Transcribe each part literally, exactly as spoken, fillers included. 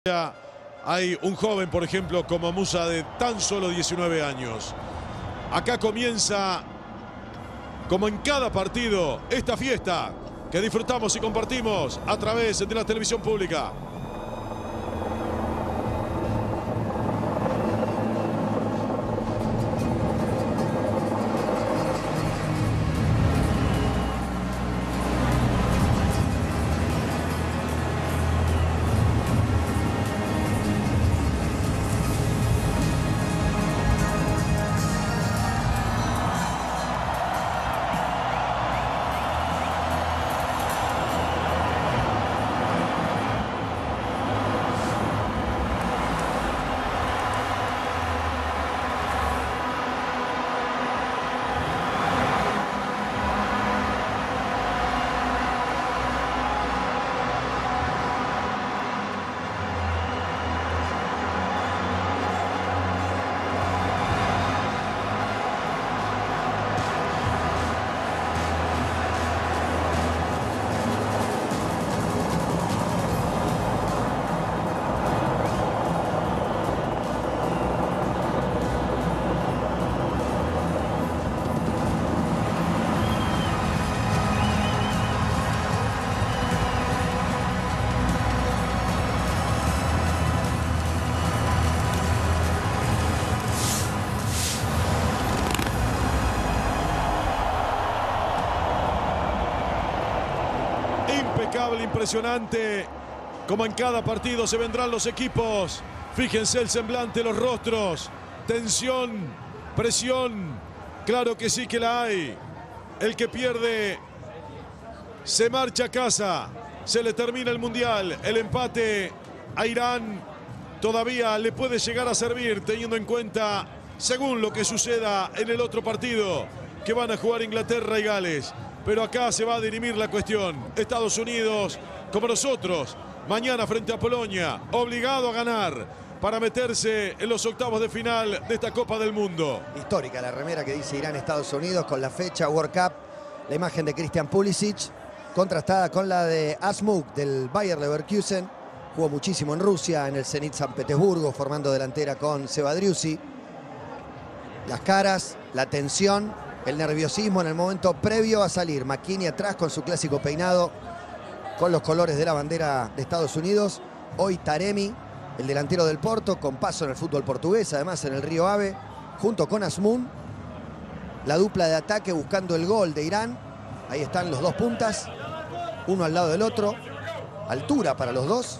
Hay un joven, por ejemplo, como Musa, de tan solo diecinueve años. Acá comienza, como en cada partido, esta fiesta que disfrutamos y compartimos a través de la televisión pública. Impecable, impresionante. Como en cada partido se vendrán los equipos. Fíjense el semblante, los rostros. Tensión, presión. Claro que sí que la hay. El que pierde se marcha a casa. Se le termina el mundial. El empate a Irán todavía le puede llegar a servir, teniendo en cuenta, según lo que suceda en el otro partido, que van a jugar Inglaterra y Gales. Pero acá se va a dirimir la cuestión. Estados Unidos, como nosotros, mañana frente a Polonia, obligado a ganar para meterse en los octavos de final de esta Copa del Mundo. Histórica la remera que dice Irán-Estados Unidos con la fecha World Cup, la imagen de Christian Pulisic, contrastada con la de Asmuk del Bayer Leverkusen. Jugó muchísimo en Rusia, en el Zenit San Petersburgo, formando delantera con Sebadriusi. Las caras, la tensión, el nerviosismo en el momento previo a salir. McKennie atrás con su clásico peinado, con los colores de la bandera de Estados Unidos. Hoy Taremi, el delantero del Porto, con paso en el fútbol portugués, además en el Río Ave, junto con Asmun. La dupla de ataque buscando el gol de Irán. Ahí están los dos puntas, uno al lado del otro. Altura para los dos.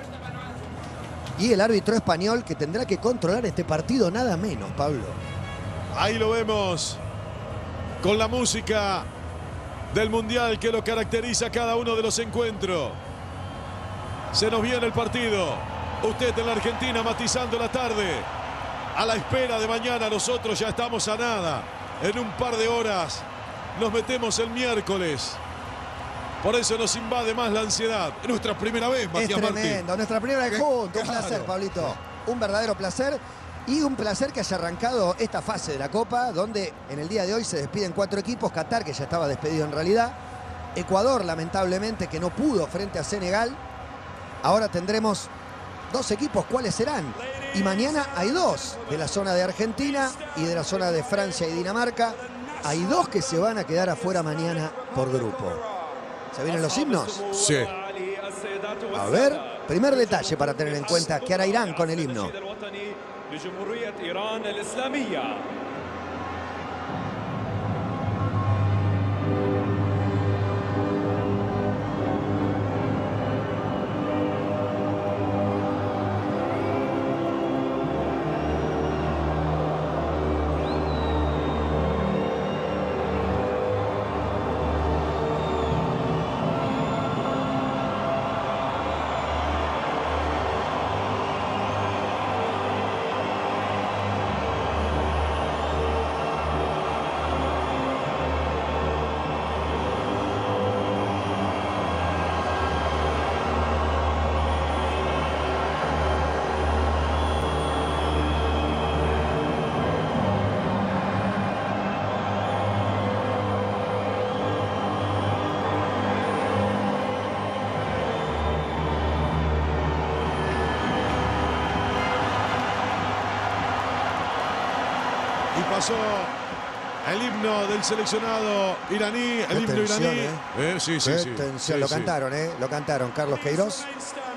Y el árbitro español que tendrá que controlar este partido nada menos, Pablo. Ahí lo vemos, con la música del Mundial que lo caracteriza cada uno de los encuentros. Se nos viene el partido. Usted en la Argentina matizando la tarde. A la espera de mañana, nosotros ya estamos a nada. En un par de horas nos metemos el miércoles. Por eso nos invade más la ansiedad. Es nuestra primera vez, Matías Martín. Es tremendo, nuestra primera vez juntos. Un Claro. placer, Pablito. Un verdadero placer. Y un placer que haya arrancado esta fase de la Copa, donde en el día de hoy se despiden cuatro equipos. Qatar, que ya estaba despedido en realidad. Ecuador, lamentablemente, que no pudo frente a Senegal. Ahora tendremos dos equipos. ¿Cuáles serán? Y mañana hay dos de la zona de Argentina y de la zona de Francia y Dinamarca. Hay dos que se van a quedar afuera mañana por grupo. ¿Se vienen los himnos? Sí. A ver, primer detalle para tener en cuenta, que hará Irán con el himno. لجمهورية إيران الإسلامية. pasó el himno del seleccionado iraní, el Qué himno tensión, iraní. ¿eh? Eh, sí, sí, Qué sí. tensión. Sí, Lo sí. cantaron, ¿eh? Lo cantaron Carlos Queiroz.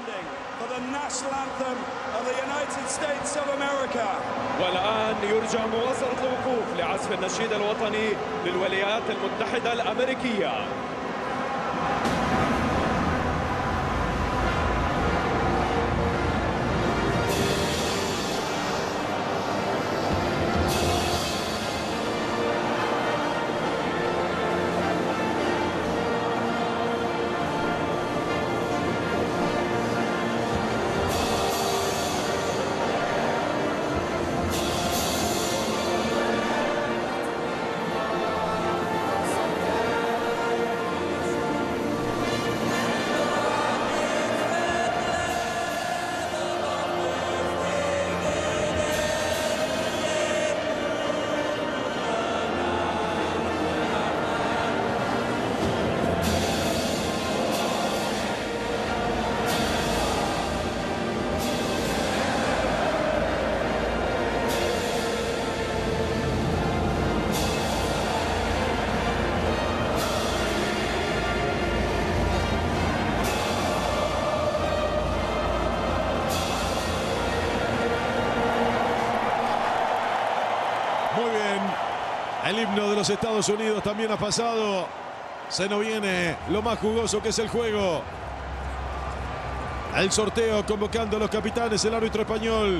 والآن يرجى مواصلة الوقوف لعزف النشيد الوطني للولايات المتحدة الأمريكية. Muy bien. El himno de los Estados Unidos también ha pasado. Se nos viene lo más jugoso que es el juego. El sorteo convocando a los capitanes, el árbitro español.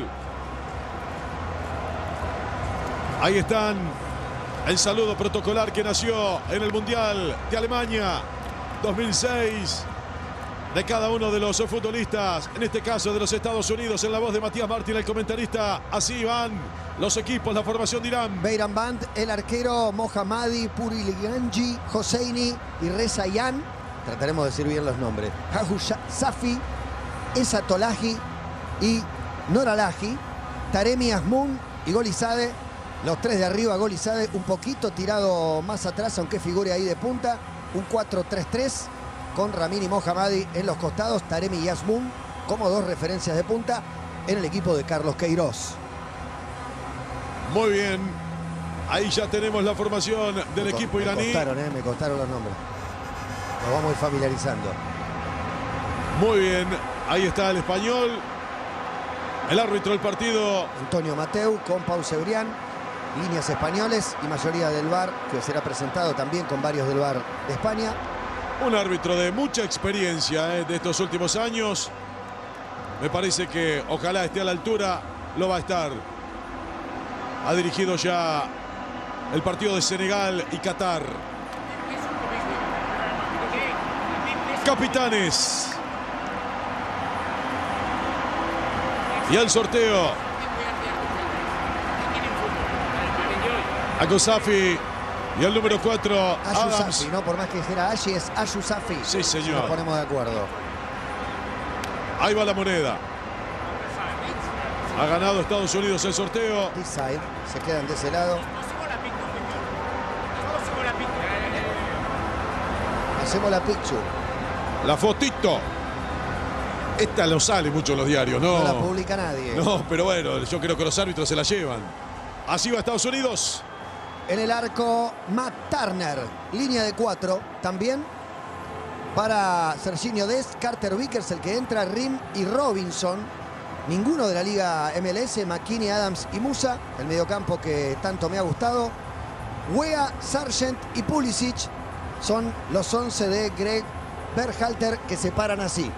Ahí están. El saludo protocolar que nació en el Mundial de Alemania dos mil seis. De cada uno de los futbolistas, en este caso de los Estados Unidos, en la voz de Matías Martín, el comentarista. Así van los equipos, la formación de Irán. Beiran Band, el arquero Mohammadi, Puriganji, Hosseini y Reza Yan. Trataremos de decir bien los nombres. Hahu Safi, Esa Tolaji y Noralaji. Taremi Asmun y Golizade. Los tres de arriba, Golizade un poquito tirado más atrás, aunque figure ahí de punta. Un cuatro tres tres. Con Ramini Mohammadi en los costados, Taremi y Asmun como dos referencias de punta en el equipo de Carlos Queiroz. Muy bien. Ahí ya tenemos la formación del me equipo me iraní. Costaron, eh, me costaron los nombres. Nos vamos a ir familiarizando. Muy bien. Ahí está el español. El árbitro del partido. Antonio Mateu con Pau Cebrián. Líneas españoles y mayoría del V A R, que será presentado también con varios del V A R de España. Un árbitro de mucha experiencia eh, de estos últimos años. Me parece que ojalá esté a la altura. Lo va a estar. Ha dirigido ya el partido de Senegal y Qatar. Capitanes. Y al sorteo. A Safi y al número cuatro, Ayu Adams. Safi, ¿no? Por más que dijera Ashi, es Ayu Safi. Sí, señor. Si nos ponemos de acuerdo. Ahí va la moneda. Ha ganado Estados Unidos el sorteo. This side, se quedan de ese lado. Hacemos la picture. La fotito. Esta no sale mucho en los diarios, ¿no? No la publica nadie. No, pero bueno, yo creo que los árbitros se la llevan. Así va Estados Unidos. En el arco, Matt Turner. Línea de cuatro también. Para Serginho Dest, Carter Vickers, el que entra, Rim y Robinson. Ninguno de la Liga M L S, McKinney, Adams y Musa. El mediocampo que tanto me ha gustado. Wea, Sargent y Pulisic son los once de Greg Berhalter que se paran así.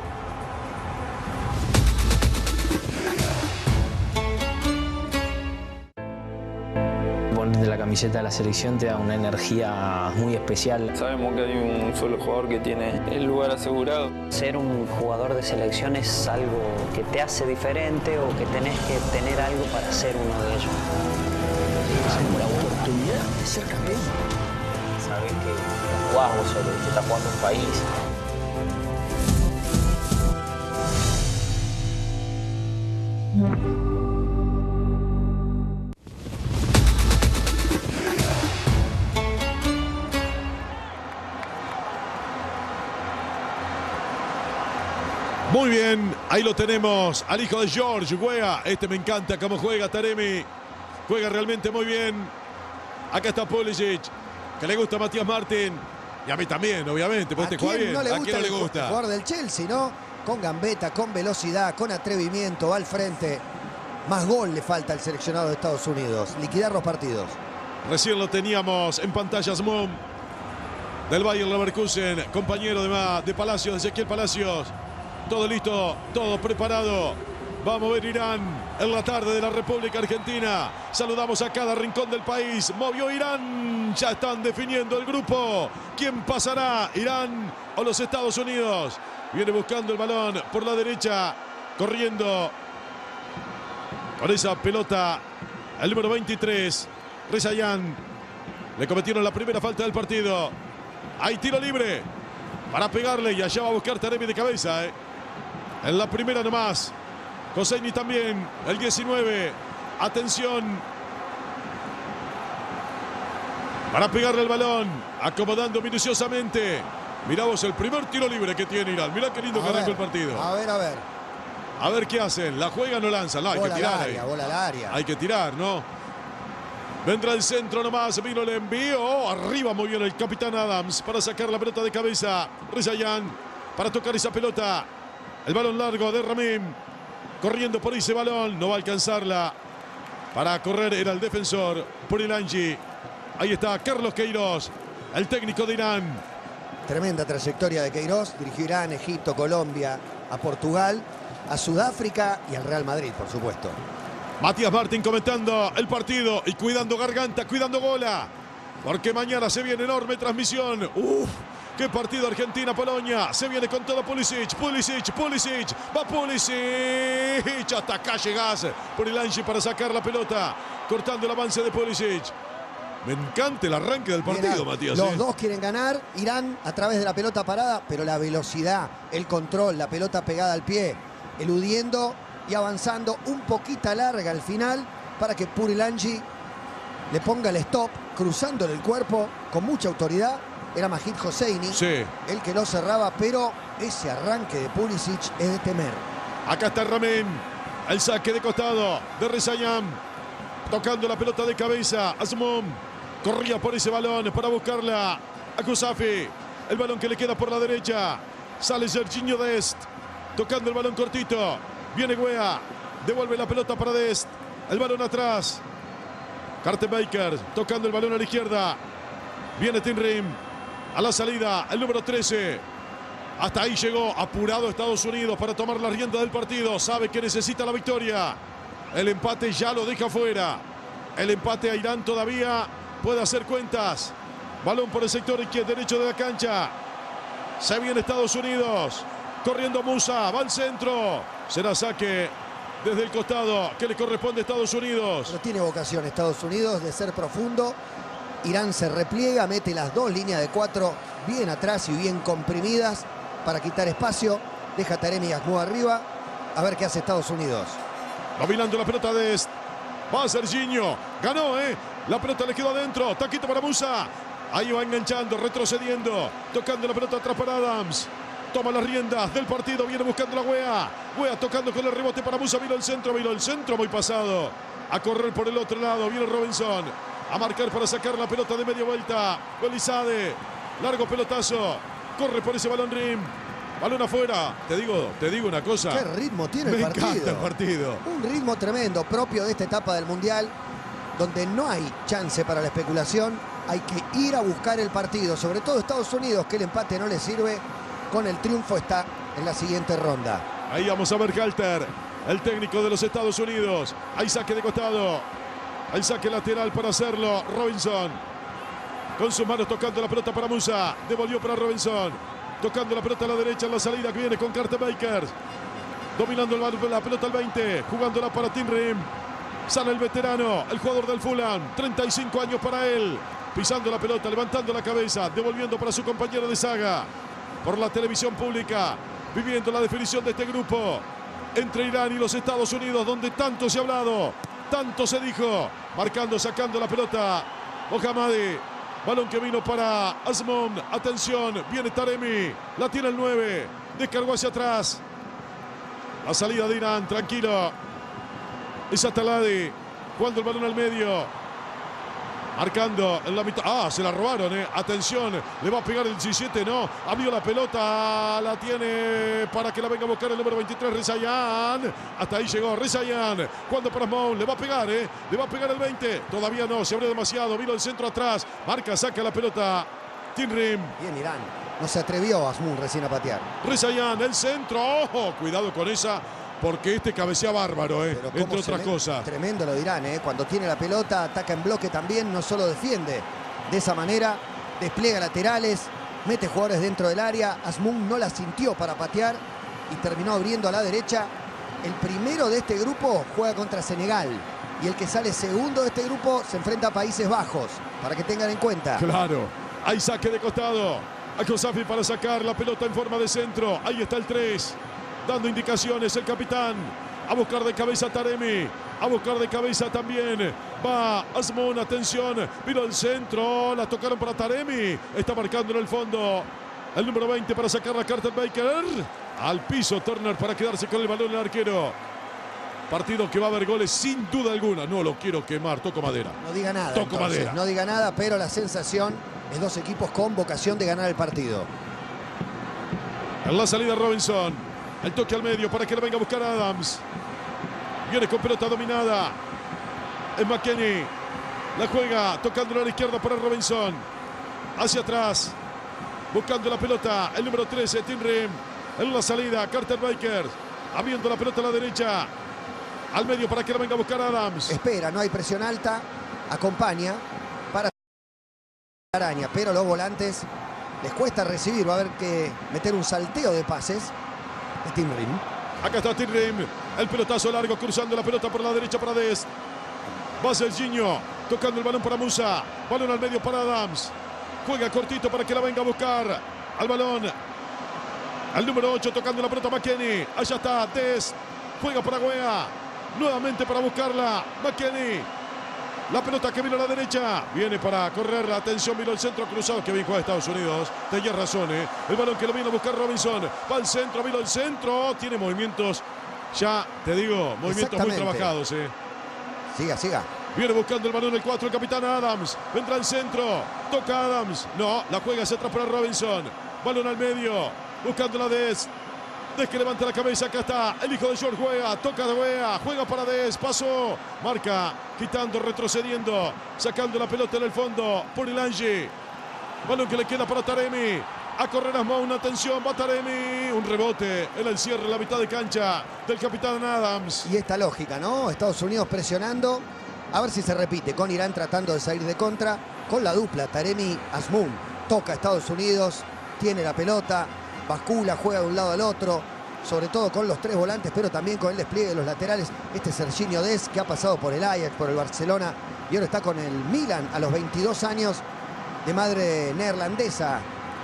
Ponerte la camiseta de la selección te da una energía muy especial. Sabemos que hay un solo jugador que tiene el lugar asegurado. Ser un jugador de selección es algo que te hace diferente o que tenés que tener algo para ser uno de ellos. Tengo la oportunidad de ser campeón. Sabes que no jugás vos solo, que estás jugando un país. Muy bien, ahí lo tenemos al hijo de George Weah. Este me encanta cómo juega Taremi. Juega realmente muy bien. Acá está Pulisic, que le gusta a Matías Martín. Y a mí también, obviamente, porque ¿A este juega quién bien. no le ¿A gusta quién no el le gusta? jugador del Chelsea, no? Con gambeta, con velocidad, con atrevimiento, va al frente. Más gol le falta al seleccionado de Estados Unidos. Liquidar los partidos. Recién lo teníamos en pantalla Asmum del Bayer Leverkusen, compañero de, de Palacios, de Ezequiel Palacios. Todo listo, todo preparado. Vamos a ver Irán en la tarde de la República Argentina. Saludamos a cada rincón del país. Movió Irán. Ya están definiendo el grupo. ¿Quién pasará? ¿Irán o los Estados Unidos? Viene buscando el balón por la derecha. Corriendo con esa pelota. El número veintitrés. Rezayan. Le cometieron la primera falta del partido. Hay tiro libre para pegarle. Y allá va a buscar Taremi de cabeza. ¿eh? En la primera nomás. Hosseini también, el diecinueve. Atención. Para pegarle el balón. Acomodando minuciosamente. Miramos el primer tiro libre que tiene Irán. Mirá qué lindo que arrancó el partido. A ver, a ver. A ver qué hacen. La juegan o lanzan. No, hay bola que tirar. Al área, ahí. bola al área. Hay que tirar, ¿no? Vendrá el centro nomás. Vino el envío. Arriba muy bien el capitán Adams para sacar la pelota de cabeza. Rezayan para tocar esa pelota. El balón largo de Ramim. Corriendo por ese balón, no va a alcanzarla. Para correr era el defensor Purilangi. Ahí está Carlos Queiroz, el técnico de Irán. Tremenda trayectoria de Queiroz. Dirigió Irán, Egipto, Colombia, a Portugal, a Sudáfrica y al Real Madrid, por supuesto. Matías Martín comentando el partido y cuidando garganta, cuidando gola. Porque mañana se viene enorme transmisión. Uf. Qué partido Argentina-Polonia. Se viene con todo Pulisic, Pulisic, Pulisic. Va Pulisic. Hasta acá llegás. Purilangi para sacar la pelota. Cortando el avance de Pulisic. Me encanta el arranque del partido, Bien, Matías. Los ¿eh? dos quieren ganar. Irán a través de la pelota parada, pero la velocidad, el control, la pelota pegada al pie, eludiendo y avanzando un poquito larga al final para que Purilangi le ponga el stop, cruzándole el cuerpo con mucha autoridad. Era Majid Hosseini, Sí. el que lo cerraba, pero ese arranque de Pulisic es de temer. Acá está Ramín. El saque de costado de Rezayan. Tocando la pelota de cabeza. Asmum corría por ese balón para buscarla a Kusafi. El balón que le queda por la derecha. Sale Serginho Dest. Tocando el balón cortito. Viene Guea. Devuelve la pelota para Dest. El balón atrás. Carter Baker tocando el balón a la izquierda. Viene Tinrim. A la salida, el número trece. Hasta ahí llegó, apurado Estados Unidos para tomar la rienda del partido. Sabe que necesita la victoria. El empate ya lo deja fuera. El empate a Irán todavía puede hacer cuentas. Balón por el sector izquierdo, derecho de la cancha. Se viene Estados Unidos. Corriendo Musa, va al centro. Será saque desde el costado que le corresponde a Estados Unidos. Pero tiene vocación Estados Unidos de ser profundo. Irán se repliega, mete las dos líneas de cuatro bien atrás y bien comprimidas para quitar espacio. Deja a Taremi y Asmou arriba. A ver qué hace Estados Unidos. Dominando la pelota de Est. Va Serginho. Ganó, ¿eh? La pelota le quedó adentro. Taquito para Musa. Ahí va enganchando, retrocediendo. Tocando la pelota atrás para Adams. Toma las riendas del partido. Viene buscando la Guea. Guea tocando con el rebote para Musa. Vino el centro, vino el centro muy pasado. A correr por el otro lado. Viene Robinson. A marcar para sacar la pelota de media vuelta. Golizade. Largo pelotazo. Corre por ese balón Rim. Balón afuera. Te digo, te digo una cosa. Qué ritmo tiene Me el partido. encanta el partido. Un ritmo tremendo, propio de esta etapa del Mundial, donde no hay chance para la especulación. Hay que ir a buscar el partido. Sobre todo Estados Unidos, que el empate no le sirve. Con el triunfo está en la siguiente ronda. Ahí vamos a ver Halter, el técnico de los Estados Unidos. Hay saque de costado. El saque lateral para hacerlo. Robinson. Con sus manos tocando la pelota para Musa. Devolvió para Robinson. Tocando la pelota a la derecha en la salida que viene con Carter Baker. Dominando la pelota al veinte. Jugándola para Tinrim. Sale el veterano, el jugador del Fulham. treinta y cinco años para él. Pisando la pelota, levantando la cabeza. Devolviendo para su compañero de saga. Por la televisión pública. Viviendo la definición de este grupo. Entre Irán y los Estados Unidos, donde tanto se ha hablado. Tanto se dijo. Marcando, sacando la pelota. Mohammadi. Balón que vino para Asmum. Atención. Viene Taremi. La tiene el nueve. Descargó hacia atrás. La salida de Irán. Tranquilo. Es Ataladi. Jugando el balón al medio. Marcando en la mitad. Ah, se la robaron, eh. Atención, le va a pegar el diecisiete, no. Abrió la pelota, la tiene para que la venga a buscar el número veintitrés, Rezayan. Hasta ahí llegó Rezayan. Cuando para Asmoun, le va a pegar, eh. Le va a pegar el veinte. Todavía no, se abrió demasiado. Vino el centro atrás. Marca, saca la pelota. Tinrim. Bien Irán. No se atrevió Asmoun recién a patear. Rezayan, el centro. Ojo, cuidado con esa. Porque este cabecea bárbaro, eh, entre otras cosas. Tremendo lo de Irán, eh. Cuando tiene la pelota, ataca en bloque también, no solo defiende. De esa manera, despliega laterales, mete jugadores dentro del área. Asmoun no la sintió para patear y terminó abriendo a la derecha. El primero de este grupo juega contra Senegal. Y el que sale segundo de este grupo se enfrenta a Países Bajos, para que tengan en cuenta. Claro, hay saque de costado. A Kosafi para sacar la pelota en forma de centro. Ahí está el tres. Dando indicaciones el capitán. A buscar de cabeza Taremi. A buscar de cabeza también. Va Asmoun, atención. Vino el centro. La tocaron para Taremi. Está marcando en el fondo. El número veinte para sacar la Carter Baker. Al piso Turner para quedarse con el balón el arquero. Partido que va a haber goles sin duda alguna. No lo quiero quemar. Toco madera. No diga nada. Toco entonces, madera. No diga nada, pero la sensación es dos equipos con vocación de ganar el partido. En la salida Robinson. El toque al medio para que le venga a buscar a Adams. Viene con pelota dominada. Es McKennie. La juega tocando a la izquierda para Robinson. Hacia atrás. Buscando la pelota. El número trece, Tinrim. En la salida, Carter Baker. Abriendo la pelota a la derecha. Al medio para que le venga a buscar a Adams. Espera, no hay presión alta. Acompaña para araña. Pero los volantes les cuesta recibir. Va a haber que meter un salteo de pases. Tinrim. Acá está Tinrim. El pelotazo largo cruzando la pelota por la derecha para Dest. Va Serginho tocando el balón para Musa. Balón al medio para Adams. Juega cortito para que la venga a buscar. Al balón. Al número ocho tocando la pelota McKennie. Allá está Dest. Juega para Guea. Nuevamente para buscarla. McKennie. La pelota que vino a la derecha. Viene para correr. Atención, vino el centro cruzado. Que bien juega Estados Unidos. Tenía razón, ¿eh? El balón que lo vino a buscar Robinson. Va al centro, vino el centro. Tiene movimientos, ya te digo, movimientos muy trabajados, ¿eh? Siga, siga. Viene buscando el balón el cuatro, el capitán Adams. Vendrá al centro. Toca Adams. No, la juega hacia atrás para Robinson. Balón al medio. Buscando la Dest. Des que levanta la cabeza, acá está el hijo de George Weah, toca de Weah, juega para Des, pasó, marca, quitando, retrocediendo, sacando la pelota en el fondo por el Angie. Balón que le queda para Taremi, a correr Asmoun, atención, va Taremi, un rebote en el cierre, la mitad de cancha del capitán Adams. Y esta lógica, ¿no? Estados Unidos presionando, a ver si se repite, con Irán tratando de salir de contra, con la dupla Taremi-Asmoun, toca Estados Unidos, tiene la pelota, bascula, juega de un lado al otro, sobre todo con los tres volantes, pero también con el despliegue de los laterales. Este Serginho Dest, que ha pasado por el Ajax, por el Barcelona, y ahora está con el Milan a los veintidós años, de madre neerlandesa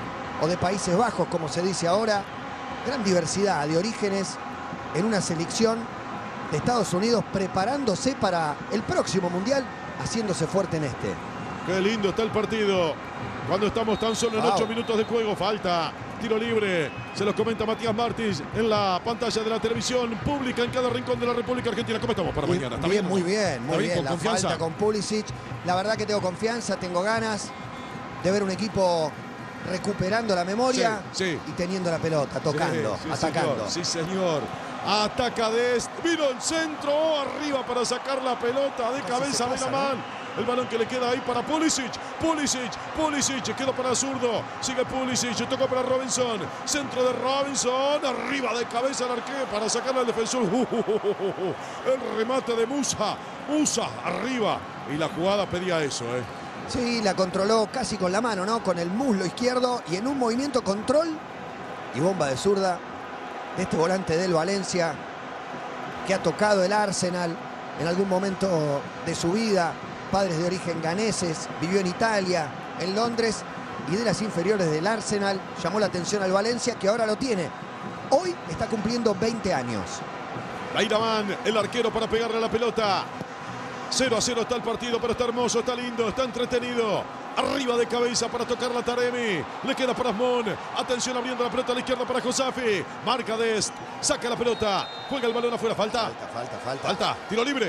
o de Países Bajos, como se dice ahora. Gran diversidad de orígenes en una selección de Estados Unidos preparándose para el próximo Mundial, haciéndose fuerte en este. Qué lindo está el partido. Cuando estamos tan solo en wow. ocho minutos de juego, falta, tiro libre. Se los comenta Matías Martins en la pantalla de la televisión pública en cada rincón de la República Argentina. ¿Cómo estamos para Bien, mañana? ¿Está bien, bien? muy bien, muy ¿Está bien. con La confianza? falta con Pulisic. La verdad que tengo confianza, tengo ganas de ver un equipo recuperando la memoria Sí, sí. y teniendo la pelota, tocando, Sí, sí, atacando. Señor, sí, señor. Ataca Dest. Vino el centro. Arriba para sacar la pelota de Casi cabeza se de pasa, la mano. El balón que le queda ahí para Pulisic. Pulisic. Pulisic. Queda para zurdo. Sigue Pulisic. Toca para Robinson. Centro de Robinson. Arriba de cabeza el arquero para sacar al defensor. Uh, uh, uh, uh, uh. El remate de Musa. Musa arriba. Y la jugada pedía eso, ¿eh? Sí, la controló casi con la mano, ¿no? Con el muslo izquierdo y en un movimiento control y bomba de zurda de este volante del Valencia, que ha tocado el Arsenal en algún momento de su vida. Padres de origen ganeses, vivió en Italia, en Londres, y de las inferiores del Arsenal llamó la atención al Valencia, que ahora lo tiene. Hoy está cumpliendo veinte años. Bayraman, el arquero para pegarle a la pelota. cero a cero está el partido, pero está hermoso, está lindo, está entretenido. Arriba de cabeza para tocar la Taremi. Le queda para Asmoun. Atención, abriendo la pelota a la izquierda para Kosafi. Marca Dest. Saca la pelota. Juega el balón afuera. Falta. Falta, falta, falta. Falta. Tiro libre.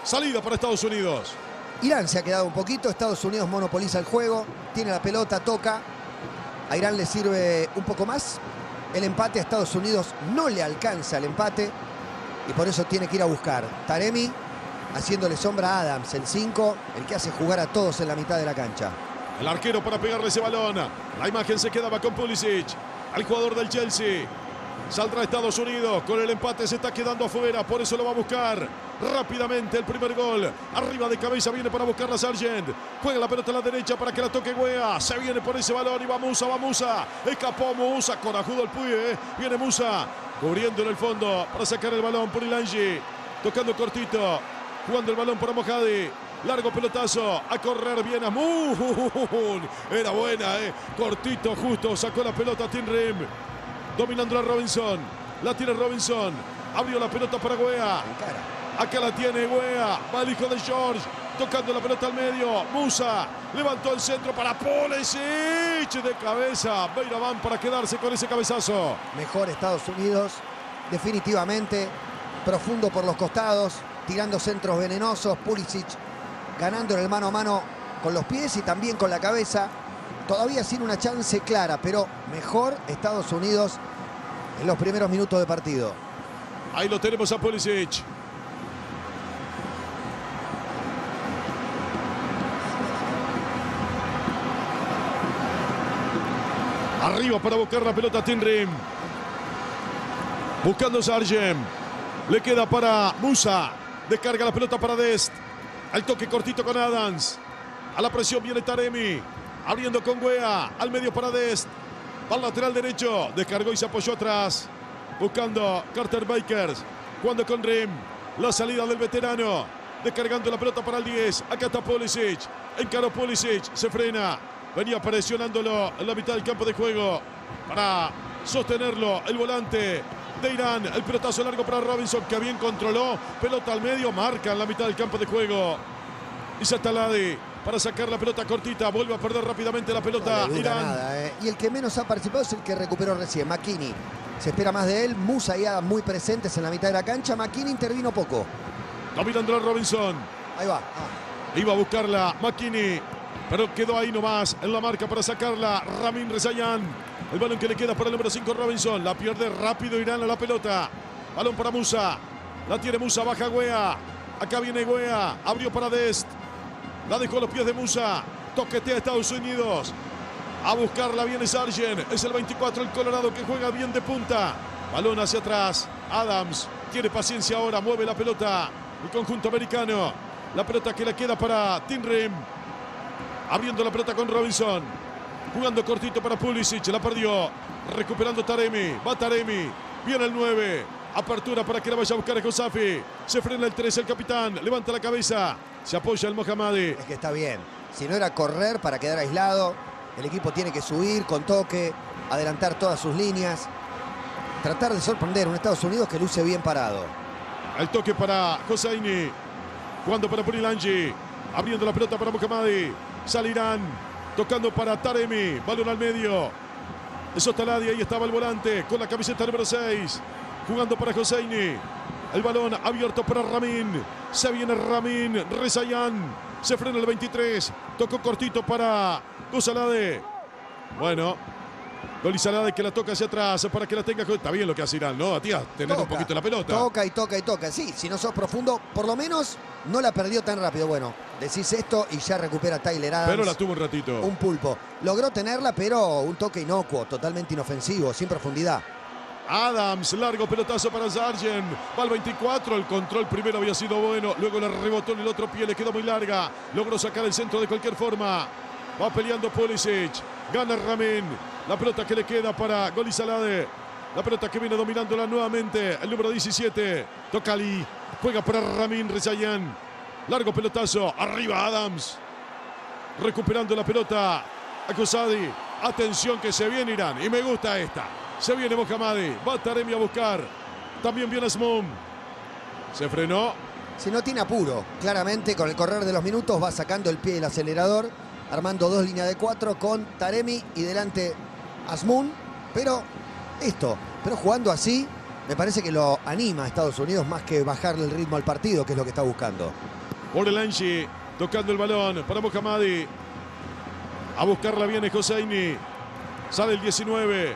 Salida para Estados Unidos. Irán se ha quedado un poquito, Estados Unidos monopoliza el juego, tiene la pelota, toca. A Irán le sirve un poco más. El empate a Estados Unidos no le alcanza el empate y por eso tiene que ir a buscar. Taremi haciéndole sombra a Adams, el cinco, el que hace jugar a todos en la mitad de la cancha. El arquero para pegarle ese balón. La imagen se quedaba con Pulisic, el jugador del Chelsea. Saldrá Estados Unidos, con el empate se está quedando afuera, por eso lo va a buscar rápidamente el primer gol. Arriba de cabeza viene para buscar la Sargent. Juega la pelota a la derecha para que la toque Weah. Se viene por ese balón y va Musa, va Musa. Escapó Musa, corajudo el Puy, ¿eh? Viene Musa, cubriendo en el fondo para sacar el balón por Ilangi. Tocando cortito, jugando el balón para Mojadi. Largo pelotazo, a correr bien a Moon. Era buena, ¿eh? Cortito, justo, sacó la pelota Tim Rim. Dominando a Robinson. La tiene Robinson. Abrió la pelota para Weah. Acá la tiene Weah. Va el hijo de George. Tocando la pelota al medio. Musa. Levantó el centro para Pulisic. De cabeza. Beiraván para quedarse con ese cabezazo. Mejor Estados Unidos. Definitivamente. Profundo por los costados. Tirando centros venenosos. Pulisic ganando en el mano a mano con los pies y también con la cabeza. Todavía sin una chance clara, pero mejor Estados Unidos en los primeros minutos de partido. Ahí lo tenemos a Pulisic. Arriba para buscar la pelota Tim Rim. Buscando Sargent. Le queda para Musa. Descarga la pelota para Dest. Al toque cortito con Adams. A la presión viene Taremi. Abriendo con Weah, al medio para Dest. Al lateral derecho, descargó y se apoyó atrás. Buscando Carter Bakers. Jugando con Rim. La salida del veterano. Descargando la pelota para el diez. Acá está Pulisic. Encaró Pulisic. Se frena. Venía presionándolo en la mitad del campo de juego. Para sostenerlo el volante de Irán. El pelotazo largo para Robinson, que bien controló. Pelota al medio. Marca en la mitad del campo de juego. Y Sataladi para sacar la pelota cortita. Vuelve a perder rápidamente la pelota no Irán. Nada, ¿eh? Y el que menos ha participado es el que recuperó recién, McKinney. Se espera más de él. Musa y Adam muy presentes en la mitad de la cancha. McKinney intervino poco. Dominando a Robinson. Ahí va. Ah. Iba a buscarla McKinney, pero quedó ahí nomás en la marca para sacarla Ramin Rezayan. El balón que le queda para el número cinco Robinson. La pierde rápido Irán a la pelota. Balón para Musa. La tiene Musa, baja Weah. Acá viene Weah. Abrió para Dest. La dejó a los pies de Musa. Toquetea a Estados Unidos. A buscarla viene Sargent. Es el veinticuatro el Colorado que juega bien de punta. Balón hacia atrás. Adams tiene paciencia ahora. Mueve la pelota el conjunto americano. La pelota que le queda para Tim Rim. Abriendo la pelota con Robinson. Jugando cortito para Pulisic. La perdió. Recuperando Taremi. Va Taremi. Viene el nueve. Apertura para que la vaya a buscar a Josafi. Se frena el tres, el capitán. Levanta la cabeza. Se apoya el Mohammadi. Es que está bien. Si no era correr para quedar aislado, el equipo tiene que subir con toque, adelantar todas sus líneas, tratar de sorprender a un Estados Unidos que luce bien parado. El toque para Hosseini. Jugando para Purilangi. Abriendo la pelota para Mohammadi. Sale Irán. Tocando para Taremi. Balón al medio. Es Otaladi. Ahí estaba el volante con la camiseta número seis. Jugando para Hosseini. El balón abierto para Ramin. Se viene Ramin. Rezayan. Se frena el veintitrés. Tocó cortito para Gozalade. Bueno. Golizalade que la toca hacia atrás para que la tenga. Está bien lo que hace Irán, ¿no, Matías? Tener Toca, un poquito la pelota. Toca y toca y toca. Sí, si no sos profundo, por lo menos no la perdió tan rápido. Bueno, decís esto y ya recupera Tyler Adams. Pero la tuvo un ratito. Un pulpo. Logró tenerla, pero un toque inocuo, totalmente inofensivo, sin profundidad. Adams, largo pelotazo para Sargent. Va al veinticuatro. El control primero había sido bueno. Luego le rebotó en el otro pie. Le quedó muy larga. Logró sacar el centro de cualquier forma. Va peleando Pulisic. Gana Ramin. La pelota que le queda para Golizalade. La pelota que viene dominándola nuevamente. El número diecisiete. Tocali. Juega para Ramin Rezayan. Largo pelotazo. Arriba Adams. Recuperando la pelota. Akosadi. Atención que se viene Irán. Y me gusta esta. Se viene Mohammadi. Va Taremi a buscar. También viene Asmoum. Se frenó. Si no tiene apuro. Claramente con el correr de los minutos va sacando el pie del acelerador. Armando dos líneas de cuatro con Taremi y delante Asmoum. Pero esto. Pero jugando así Me parece que lo anima a Estados Unidos más que bajarle el ritmo al partido, que es lo que está buscando. Borelanchi tocando el balón para Mohammadi. A buscarla viene Hosseini. Sale el diecinueve.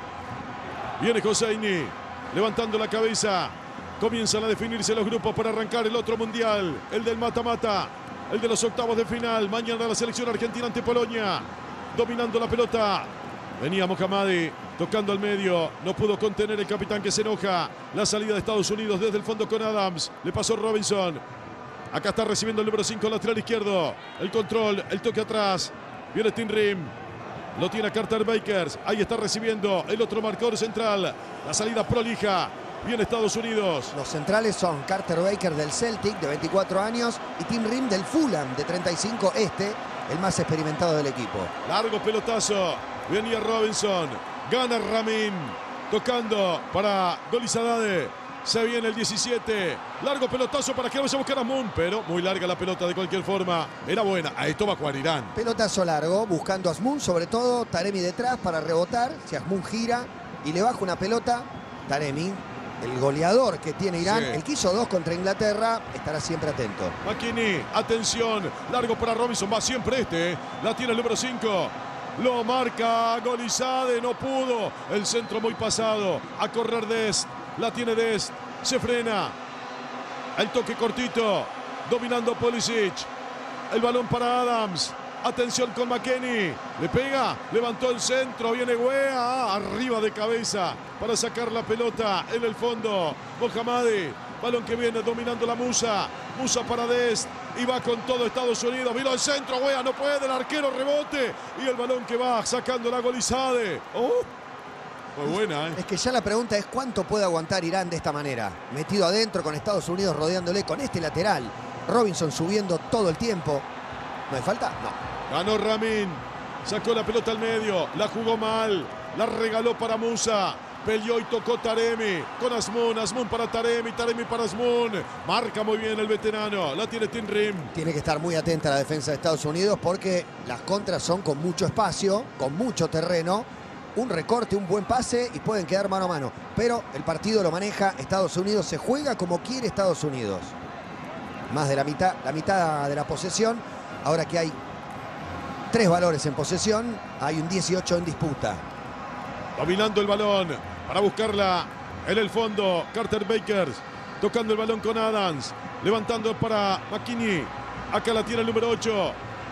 Viene Hosseini levantando la cabeza. Comienzan a definirse los grupos para arrancar el otro mundial. El del mata-mata. El de los octavos de final. Mañana la selección argentina ante Polonia. Dominando la pelota. Venía Mohammadi tocando al medio. No pudo contener el capitán que se enoja. La salida de Estados Unidos desde el fondo con Adams. Le pasó Robinson. Acá está recibiendo el número cinco, lateral izquierdo. El control, el toque atrás. Viene Tim Rim. Lo tiene Carter Bakers. Ahí está recibiendo el otro marcador central. La salida prolija. Viene Estados Unidos. Los centrales son Carter Baker del Celtic, de veinticuatro años, y Tim Rim del Fulham, de treinta y cinco. Este, el más experimentado del equipo. Largo pelotazo. Venía Robinson. Gana Ramin. Tocando para Golizadeh. Se viene el diecisiete. Largo pelotazo para que vaya a buscar a Moon. Pero muy larga la pelota de cualquier forma. Era buena. A esto va a jugar Irán. Pelotazo largo, buscando a Asmun, sobre todo Taremi detrás para rebotar. Si Asmun gira y le baja una pelota, Taremi, el goleador que tiene Irán, Sí. el que hizo dos contra Inglaterra, estará siempre atento. McKinney, atención. Largo para Robinson. Va siempre este. La tiene el número cinco. Lo marca Golizadeh. No pudo. El centro muy pasado. A correr Dest. La tiene Dest. Se frena. El toque cortito. Dominando Pulisic. El balón para Adams. Atención con McKennie. Le pega. Levantó el centro. Viene Weah. Arriba de cabeza para sacar la pelota en el fondo. Mohammadi. Balón que viene dominando la Musa. Musa para Dest. Y va con todo Estados Unidos. Vino al centro. Weah no puede. El arquero rebote. Y el balón que va sacando la Golizadeh. Oh. Muy buena, ¿eh? Es que ya la pregunta es cuánto puede aguantar Irán de esta manera. Metido adentro con Estados Unidos rodeándole con este lateral. Robinson subiendo todo el tiempo. ¿No hay falta? No. Ganó Ramin. Sacó la pelota al medio. La jugó mal. La regaló para Musa. Peleó y tocó Taremi con Asmun. Asmun para Taremi. Taremi para Asmun. Marca muy bien el veterano. La tiene Tim Rim. Tiene que estar muy atenta la defensa de Estados Unidos porque las contras son con mucho espacio, con mucho terreno. Un recorte, un buen pase y pueden quedar mano a mano. Pero el partido lo maneja Estados Unidos. Se juega como quiere Estados Unidos. Más de la mitad, la mitad de la posesión. Ahora que hay tres valores en posesión, hay un dieciocho en disputa. Dominando el balón para buscarla en el fondo. Carter Bakers tocando el balón con Adams. Levantando para McKinney. Acá la tiene el número ocho.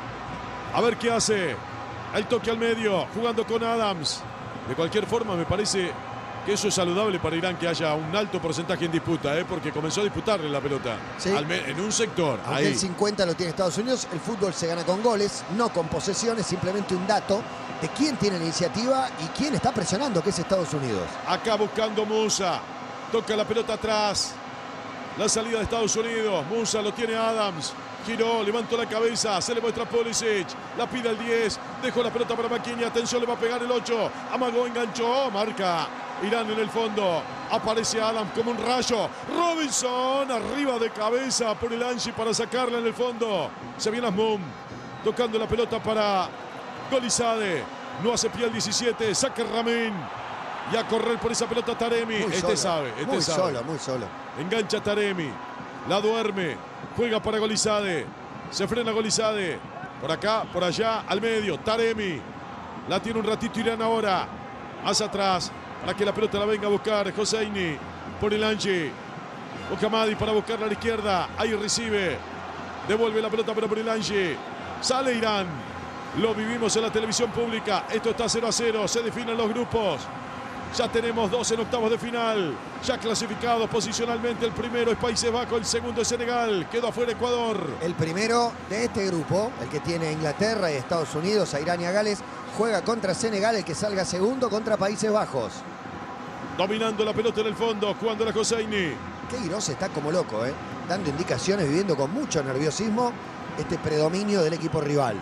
A ver qué hace. El toque al medio. Jugando con Adams. De cualquier forma me parece que eso es saludable para Irán, que haya un alto porcentaje en disputa, ¿eh? Porque comenzó a disputarle la pelota. Sí. Al en un sector. Aunque Ahí. el cincuenta lo tiene Estados Unidos, el fútbol se gana con goles, no con posesiones, simplemente un dato de quién tiene la iniciativa y quién está presionando, que es Estados Unidos. Acá buscando Musa. Toca la pelota atrás. La salida de Estados Unidos. Musa lo tiene Adams. Giró, levantó la cabeza, se le muestra Pulisic. La pide el diez. Dejó la pelota para McKinney. Atención, le va a pegar el ocho. Amagó, enganchó. Marca Irán en el fondo. Aparece Adams como un rayo. Robinson arriba de cabeza por el Anchi para sacarla en el fondo. Se viene Asmun. Tocando la pelota para Golizadeh. No hace pie el diecisiete. Saca Ramin. Y a correr por esa pelota Taremi. Muy Este solo, sabe, este muy sabe. solo, muy solo. Engancha Taremi. La duerme. Juega para Golizadeh. Se frena Golizadeh. Por acá, por allá, al medio. Taremi. La tiene un ratito Irán ahora. Hacia atrás. Para que la pelota la venga a buscar Hosseini. Por el Anchi. Mohammadi para buscarla a la izquierda. Ahí recibe. Devuelve la pelota pero por el Anchi. Sale Irán. Lo vivimos en la televisión pública. Esto está cero a cero. Se definen los grupos. Ya tenemos dos en octavos de final. Ya clasificados posicionalmente. El primero es Países Bajos, el segundo es Senegal. Quedó afuera Ecuador. El primero de este grupo, el que tiene a Inglaterra y Estados Unidos, a Irán y a Gales, juega contra Senegal, el que salga segundo contra Países Bajos. Dominando la pelota en el fondo, jugando la Hosseini. Queiroz está como loco, ¿eh? Dando indicaciones, viviendo con mucho nerviosismo este predominio del equipo rival.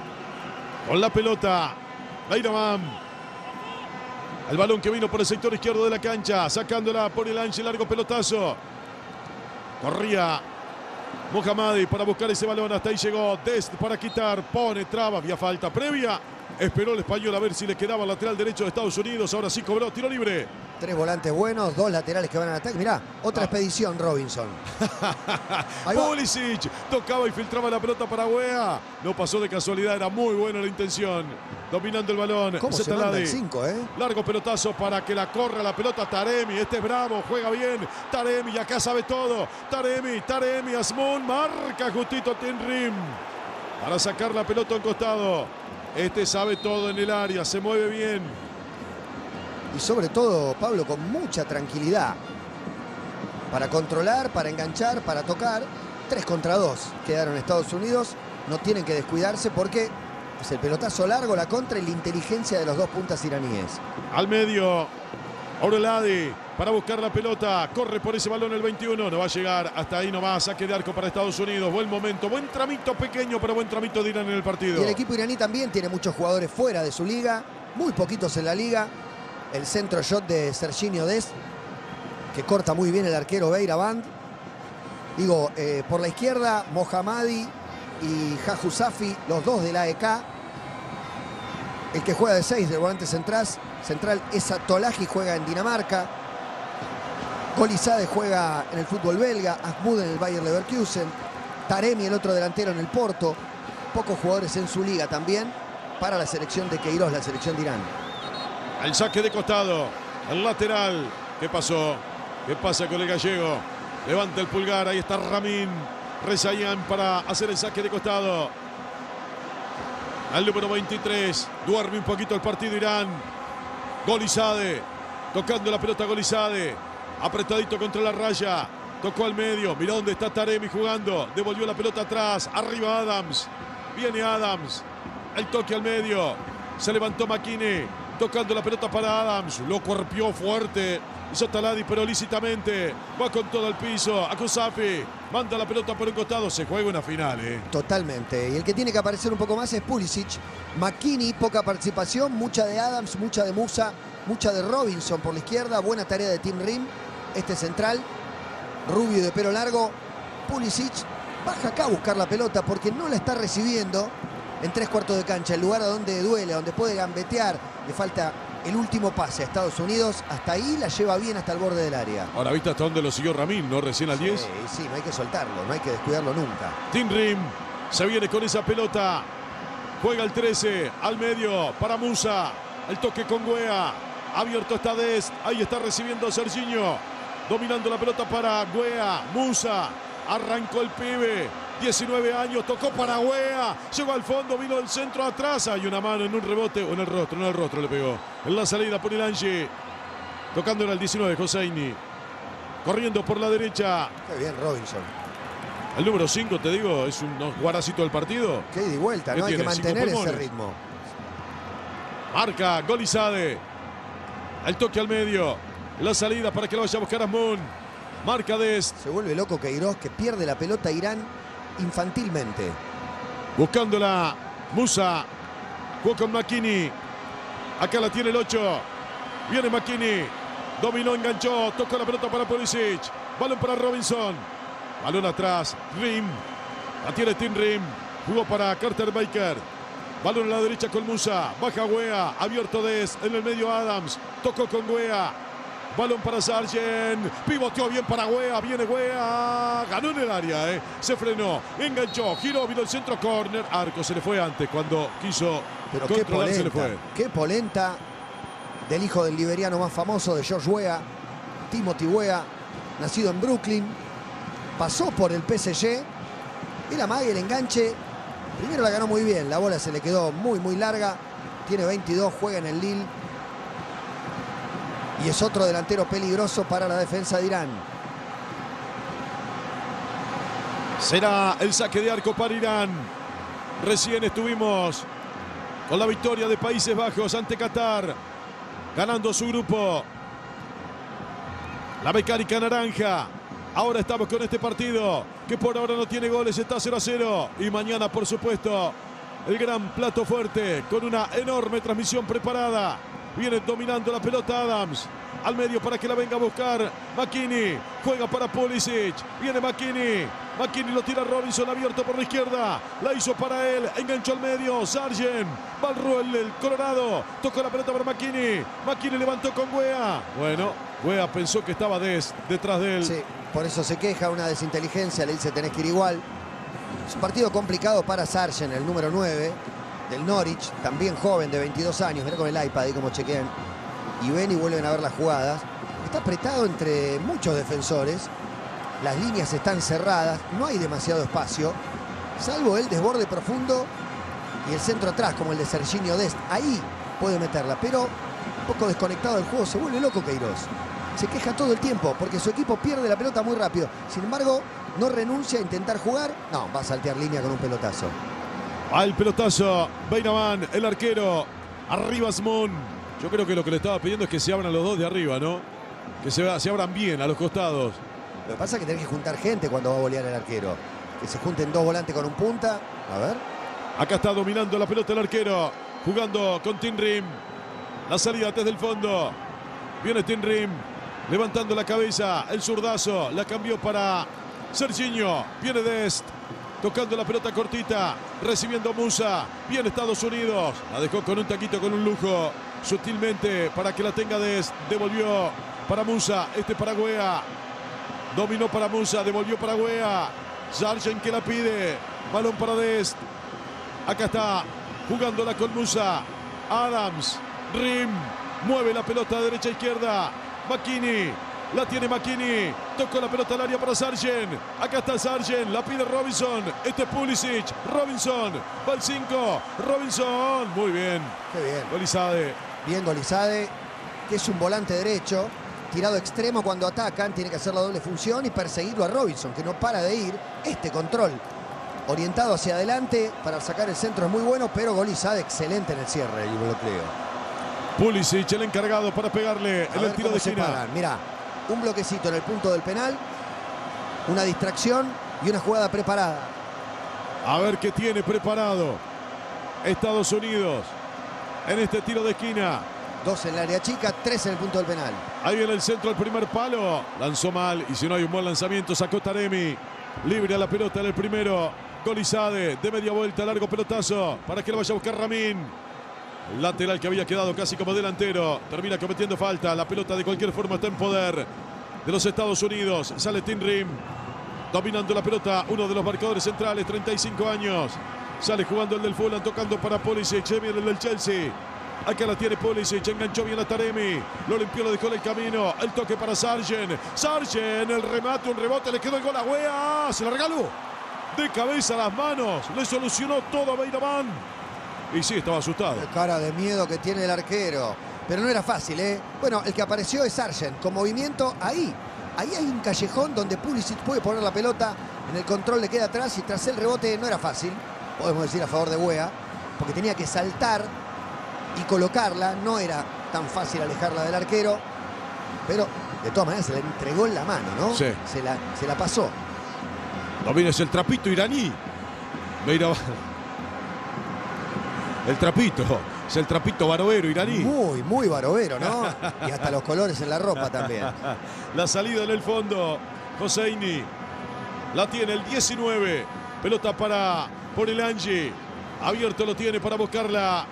Con la pelota, Bayraman. El balón que vino por el sector izquierdo de la cancha, sacándola por el Anchi, largo pelotazo. Corría Mohammadi para buscar ese balón, hasta ahí llegó Dest para quitar, pone traba, había falta previa. Esperó el español a ver si le quedaba lateral derecho de Estados Unidos, ahora sí cobró, tiro libre Tres volantes buenos, dos laterales que van al ataque. Mirá, otra ah. expedición Robinson. Pulisic tocaba y filtraba la pelota para Weah. No pasó de casualidad, era muy buena la intención. Dominando el balón. ¿Cómo se manda el cinco, eh? Largo pelotazo para que la corra la pelota Taremi. Este es bravo, juega bien. Taremi, acá sabe todo. Taremi, Taremi, Azmoun. Marca justito Tim Rim para sacar la pelota a un costado. Este sabe todo en el área, se mueve bien. Y sobre todo, Pablo, con mucha tranquilidad. Para controlar, para enganchar, para tocar. Tres contra dos quedaron Estados Unidos. No tienen que descuidarse porque es el pelotazo largo, la contra y la inteligencia de los dos puntas iraníes. Al medio, Aureladi para buscar la pelota. Corre por ese balón el veintiuno. No va a llegar hasta ahí nomás. Saque de arco para Estados Unidos. Buen momento, buen tramito pequeño, pero buen tramito de Irán en el partido. Y el equipo iraní también tiene muchos jugadores fuera de su liga. Muy poquitos en la liga. El centro shot de Serginho Dest, que corta muy bien el arquero Beiravand. Digo, eh, por la izquierda, Mohammadi y Haju Safi, los dos de la A E K. El que juega de seis del volante central, central es Tolaji, juega en Dinamarca. Golizade juega en el fútbol belga. Ahmoud en el Bayer Leverkusen. Taremi, el otro delantero, en el Porto. Pocos jugadores en su liga también para la selección de Queiroz, la selección de Irán. El saque de costado, el lateral. ¿Qué pasó? ¿Qué pasa con el gallego? Levanta el pulgar, ahí está Ramin Rezaian para hacer el saque de costado. Al número veintitrés, duerme un poquito el partido Irán. Golizade, tocando la pelota Golizade. Apretadito contra la raya, tocó al medio. Mirá dónde está Taremi jugando. Devolvió la pelota atrás, arriba Adams. Viene Adams, el toque al medio. Se levantó McKinney. Tocando la pelota para Adams. Lo cuerpió fuerte. Hizo Taladi, pero lícitamente. Va con todo el piso. Akusafi manda la pelota por un costado. Se juega una final, ¿eh? Totalmente. Y el que tiene que aparecer un poco más es Pulisic. McKinney, poca participación. Mucha de Adams, mucha de Musa, mucha de Robinson por la izquierda. Buena tarea de Tim Rim. Este central. Rubio de pelo largo. Pulisic baja acá a buscar la pelota porque no la está recibiendo en tres cuartos de cancha. El lugar a donde duele, donde puede gambetear. Le falta el último pase a Estados Unidos. Hasta ahí la lleva bien hasta el borde del área. Ahora viste hasta dónde lo siguió Ramin, ¿no? Recién al sí, diez. Sí, no hay que soltarlo, no hay que descuidarlo nunca. Tim Rim se viene con esa pelota. Juega el trece al medio para Musa. El toque con Weah. Abierto está Dest. Ahí está recibiendo Serginho. Dominando la pelota para Weah. Musa. Arrancó el pibe. diecinueve años, tocó para Weah, llegó al fondo, vino del centro atrás, hay una mano en un rebote, o en el rostro, en el rostro le pegó. En la salida por Ilangi, tocando en el diecinueve, Hosseini, corriendo por la derecha. Qué bien Robinson. El número cinco, te digo, es un guaracito del partido. Qué ida y vuelta, no hay que mantener ese ritmo. Marca Golizade, el toque al medio, la salida para que lo vaya a buscar Azmoun. Marca Dest. Se vuelve loco Queiroz, que pierde la pelota Irán infantilmente. Buscándola Musa. Jugó con McKinney. Acá la tiene el ocho. Viene McKinney. Dominó, enganchó. Tocó la pelota para Pulisic. Balón para Robinson. Balón atrás. Rim. La tiene Tim Rim. Jugó para Carter Baker. Balón a la derecha con Musa. Baja Weah. Abierto Dest. En el medio Adams. Tocó con Weah. Balón para Sargent. Pivoteó bien para Weah. Viene Weah. Ganó en el área, ¿eh? Se frenó. Enganchó. Giró. Vino el centro. Corner. Arco. Se le fue antes cuando quiso Pero qué controlar. polenta, Se le fue. Qué polenta del hijo del liberiano más famoso, de George Weah. Timothy Weah. Nacido en Brooklyn. Pasó por el P S G. Y la magia, el enganche. Primero la ganó muy bien. La bola se le quedó muy, muy larga. Tiene veintidós. Juega en el Lille. Y es otro delantero peligroso para la defensa de Irán. Será el saque de arco para Irán. Recién estuvimos con la victoria de Países Bajos ante Qatar. Ganando su grupo. La mecánica naranja. Ahora estamos con este partido que por ahora no tiene goles. Está cero a cero. Y mañana, por supuesto, el gran plato fuerte con una enorme transmisión preparada. Viene dominando la pelota Adams. al medio para que la venga a buscar McKinney. Juega para Pulisic. Viene McKinney. McKinney lo tira Robinson abierto por la izquierda. La hizo para él. Enganchó al medio. Sargent. Va el, el Colorado. Tocó la pelota para McKinney. McKinney levantó con Weah. Bueno, Weah pensó que estaba Dest detrás de él. Sí, por eso se queja. Una desinteligencia. Le dice tenés que ir igual. Es un partido complicado para Sargent, el número nueve del Norwich. También joven de veintidós años. Mirá con el iPad ahí como chequean. Y ven y vuelven a ver las jugadas. Está apretado entre muchos defensores. Las líneas están cerradas. No hay demasiado espacio. Salvo el desborde profundo y el centro atrás, como el de Serginho Dest. Ahí puede meterla. Pero un poco desconectado del juego. Se vuelve loco Queiroz. Se queja todo el tiempo porque su equipo pierde la pelota muy rápido. Sin embargo, no renuncia a intentar jugar. No, va a saltear línea con un pelotazo. Al pelotazo. Beinaman, el arquero. Arriba Asmund. Yo creo que lo que le estaba pidiendo es que se abran los dos de arriba, ¿no? Que se, se abran bien a los costados. Lo que pasa es que tenés que juntar gente cuando va a volear el arquero. Que se junten dos volantes con un punta. A ver. Acá está dominando la pelota el arquero. Jugando con Tim Rim. La salida desde el fondo. Viene Tim Rim. Levantando la cabeza. El zurdazo. La cambió para Serginho. Viene Dest. Tocando la pelota cortita. Recibiendo Musa. Viene Estados Unidos. La dejó con un taquito, con un lujo. Sutilmente para que la tenga Dest. Devolvió para Musa. Este para Weah. Dominó para Musa. Devolvió para Weah. Sargent que la pide. Balón para Dest. Acá está. Jugándola con Musa. Adams. Rim. Mueve la pelota de derecha a izquierda. McKinney. La tiene McKinney. Tocó la pelota al área para Sargent. Acá está Sargent. La pide Robinson. Este es Pulisic. Robinson. Va el cinco. Robinson. Muy bien. Qué bien. Golizade. Bien Golizade, que es un volante derecho. Tirado extremo cuando atacan. Tiene que hacer la doble función y perseguirlo a Robinson, que no para de ir. Este control orientado hacia adelante para sacar el centro es muy bueno, pero Golizade excelente en el cierre y bloqueo. Pulisic, el encargado para pegarle en el tiro de esquina. Mira, un bloquecito en el punto del penal, una distracción y una jugada preparada. A ver qué tiene preparado Estados Unidos en este tiro de esquina. Dos en el área chica, tres en el punto del penal. Ahí viene el centro, el primer palo. Lanzó mal y si no hay un buen lanzamiento, sacó Taremi. Libre a la pelota en el primero. Golizade de media vuelta, largo pelotazo para que lo vaya a buscar Ramín. Lateral que había quedado casi como delantero. Termina cometiendo falta. La pelota de cualquier forma está en poder de los Estados Unidos. Sale Tim Rim. Dominando la pelota. Uno de los marcadores centrales. treinta y cinco años. Sale jugando el del Fulham. Tocando para Pulisic. Se viene el del Chelsea. Acá la tiene Pulisic. Enganchó bien a Taremi. Lo limpió, lo dejó en el camino. El toque para Sargent. Sargent. El remate. Un rebote. Le quedó el gol a Weah. Se la regaló. De cabeza a las manos. Le solucionó todo a Beinaman. Y sí, estaba asustado. La cara de miedo que tiene el arquero. Pero no era fácil, ¿eh? Bueno, el que apareció es Sargent. Con movimiento ahí. Ahí hay un callejón donde Pulisic puede poner la pelota. En el control le queda atrás y tras el rebote no era fácil. Podemos decir a favor de Weah. Porque tenía que saltar y colocarla. No era tan fácil alejarla del arquero. Pero de todas maneras se la entregó en la mano, ¿no? Sí. Se la, se la pasó. Domina es el trapito iraní. Beinaman. El trapito, es el trapito barovero iraní. Muy, muy barovero, ¿no? Y hasta los colores en la ropa también. La salida en el fondo, Hosseini. La tiene el diecinueve. Pelota para por el Angie. Abierto lo tiene para buscarla.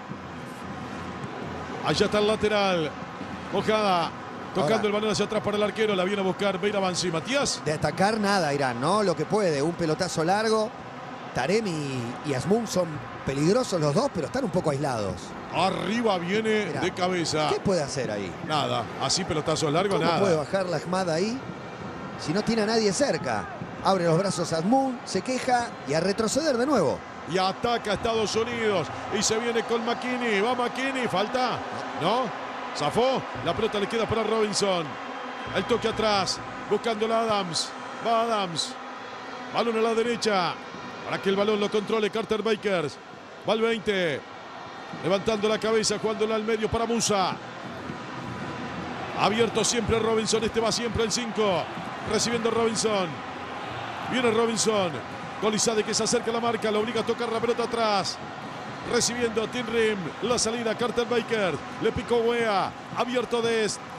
Allá está el lateral. Mojada. Tocando Ahora, el balón hacia atrás para el arquero. La viene a buscar Beinaman. Sí, Matías. De atacar nada Irán, ¿no? Lo que puede. Un pelotazo largo. Taremi y Asmund son peligrosos los dos, pero están un poco aislados. Arriba viene Mirá, de cabeza. ¿Qué puede hacer ahí? Nada. Así pelotazos largos, nada. ¿Cómo puede bajar la Ahmad ahí si no tiene a nadie cerca? Abre los brazos Asmund, se queja y a retroceder de nuevo. Y ataca a Estados Unidos. Y se viene con McKinney. Va McKinney. ¿Falta? ¿No? Zafó. La pelota le queda para Robinson. El toque atrás. Buscándola Adams. Va Adams. Balón a la derecha. Para que el balón lo controle Carter Bakers. Va el veinte. Levantando la cabeza. Jugándola al medio para Musa. Abierto siempre Robinson. Este va siempre el cinco. Recibiendo Robinson. Viene Robinson. Golizade que se acerca a la marca. Lo obliga a tocar la pelota atrás. Recibiendo Tim Rim. La salida Carter Baker. Le picó Weah. Abierto Dest.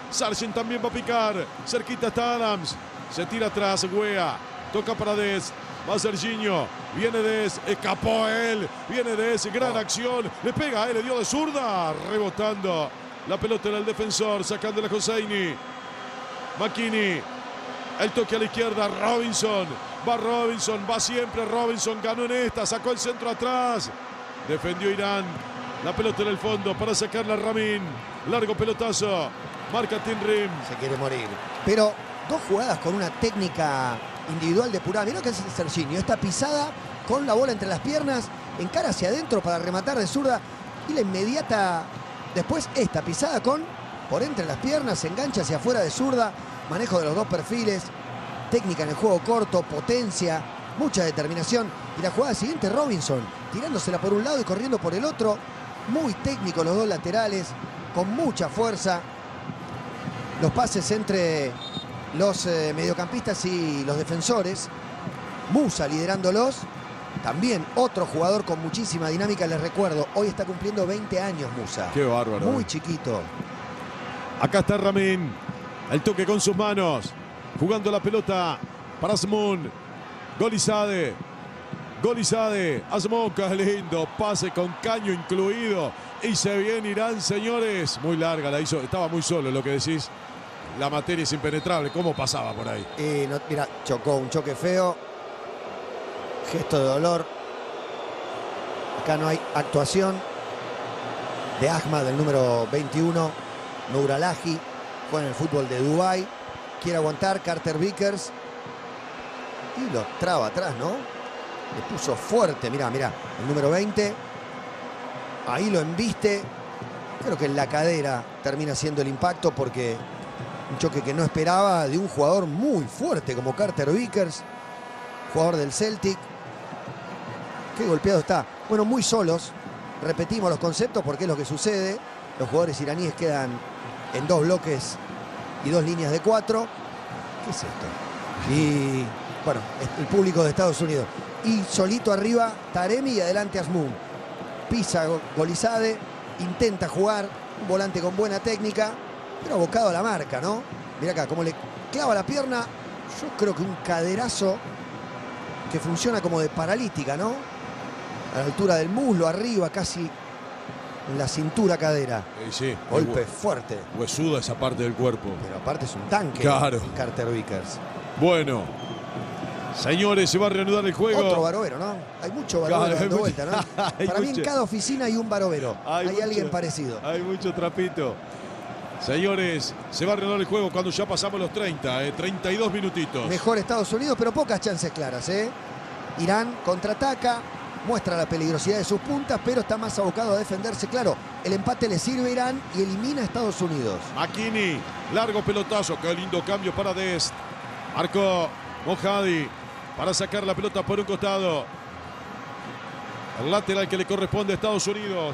Sargent también va a picar. Cerquita está Adams. Se tira atrás Wea. Toca para Dest. Va Serginho. Viene Dest. Escapó él. Viene Dest. Gran acción. Le pega a él. Le dio de zurda. Rebotando. La pelota en el defensor. Sacando la Hosseini. McKinney. El toque a la izquierda. Robinson. Va Robinson. Va siempre Robinson. Ganó en esta. Sacó el centro atrás. Defendió Irán. La pelota en el fondo para sacarla a Ramin. Largo pelotazo. Marca Tinrim. Se quiere morir. Pero dos jugadas con una técnica individual depurada. Mirá que es Serginho. Esta pisada con la bola entre las piernas. Encara hacia adentro para rematar de zurda. Y la inmediata. Después esta pisada con por entre las piernas. Se engancha hacia afuera de zurda. Manejo de los dos perfiles. Técnica en el juego corto. Potencia. Mucha determinación. Y la jugada siguiente Robinson. Tirándosela por un lado y corriendo por el otro. Muy técnico los dos laterales. Con mucha fuerza. Los pases entre los eh, mediocampistas y los defensores. Musa liderándolos. También otro jugador con muchísima dinámica. Les recuerdo, hoy está cumpliendo veinte años Musa. Qué bárbaro. Muy chiquito. Acá está Ramin. El toque con sus manos. Jugando la pelota para Asmoun. Golizade. Golizade. Asmoun, qué lindo. Pase con caño incluido. Y se viene Irán, señores. Muy larga la hizo. Estaba muy solo, lo que decís. La materia es impenetrable. ¿Cómo pasaba por ahí? Y no, mira, chocó un choque feo. Gesto de dolor. Acá no hay actuación de Ahmad, el número veintiuno. Nouralahi. Juega en el fútbol de Dubái. Quiere aguantar Carter Vickers. Y lo traba atrás, ¿no? Le puso fuerte. Mirá, mirá. El número veinte. Ahí lo embiste. Creo que en la cadera termina siendo el impacto porque un choque que no esperaba de un jugador muy fuerte como Carter Vickers. Jugador del Celtic. Qué golpeado está. Bueno, muy solos. Repetimos los conceptos porque es lo que sucede. Los jugadores iraníes quedan en dos bloques y dos líneas de cuatro. ¿Qué es esto? Y bueno, el público de Estados Unidos. Y solito arriba Taremi y adelante Asmoun. Pisa Golizade, intenta jugar, un volante con buena técnica, pero abocado a la marca, ¿no? Mira acá, como le clava la pierna, yo creo que un caderazo que funciona como de paralítica, ¿no? A la altura del muslo, arriba, casi en la cintura cadera. Sí, sí. Golpe fuerte. Huesuda esa parte del cuerpo. Pero aparte es un tanque. Claro. Carter Vickers. Bueno, señores, se va a reanudar el juego. Otro barovero, ¿no? Hay mucho barovero Claro, dando hay vuelta, ¿no? hay Para mí mucho. en cada oficina hay un barovero. Hay, Hay mucho. alguien parecido. Hay mucho trapito. Señores, se va a reanudar el juego cuando ya pasamos los treinta, eh, treinta y dos minutitos. Mejor Estados Unidos, pero pocas chances claras, ¿eh? Irán contraataca, muestra la peligrosidad de sus puntas, pero está más abocado a defenderse. Claro, el empate le sirve a Irán y elimina a Estados Unidos. McKinney, largo pelotazo, qué lindo cambio para Dest. Marcó Mohadi para sacar la pelota por un costado. El lateral que le corresponde a Estados Unidos.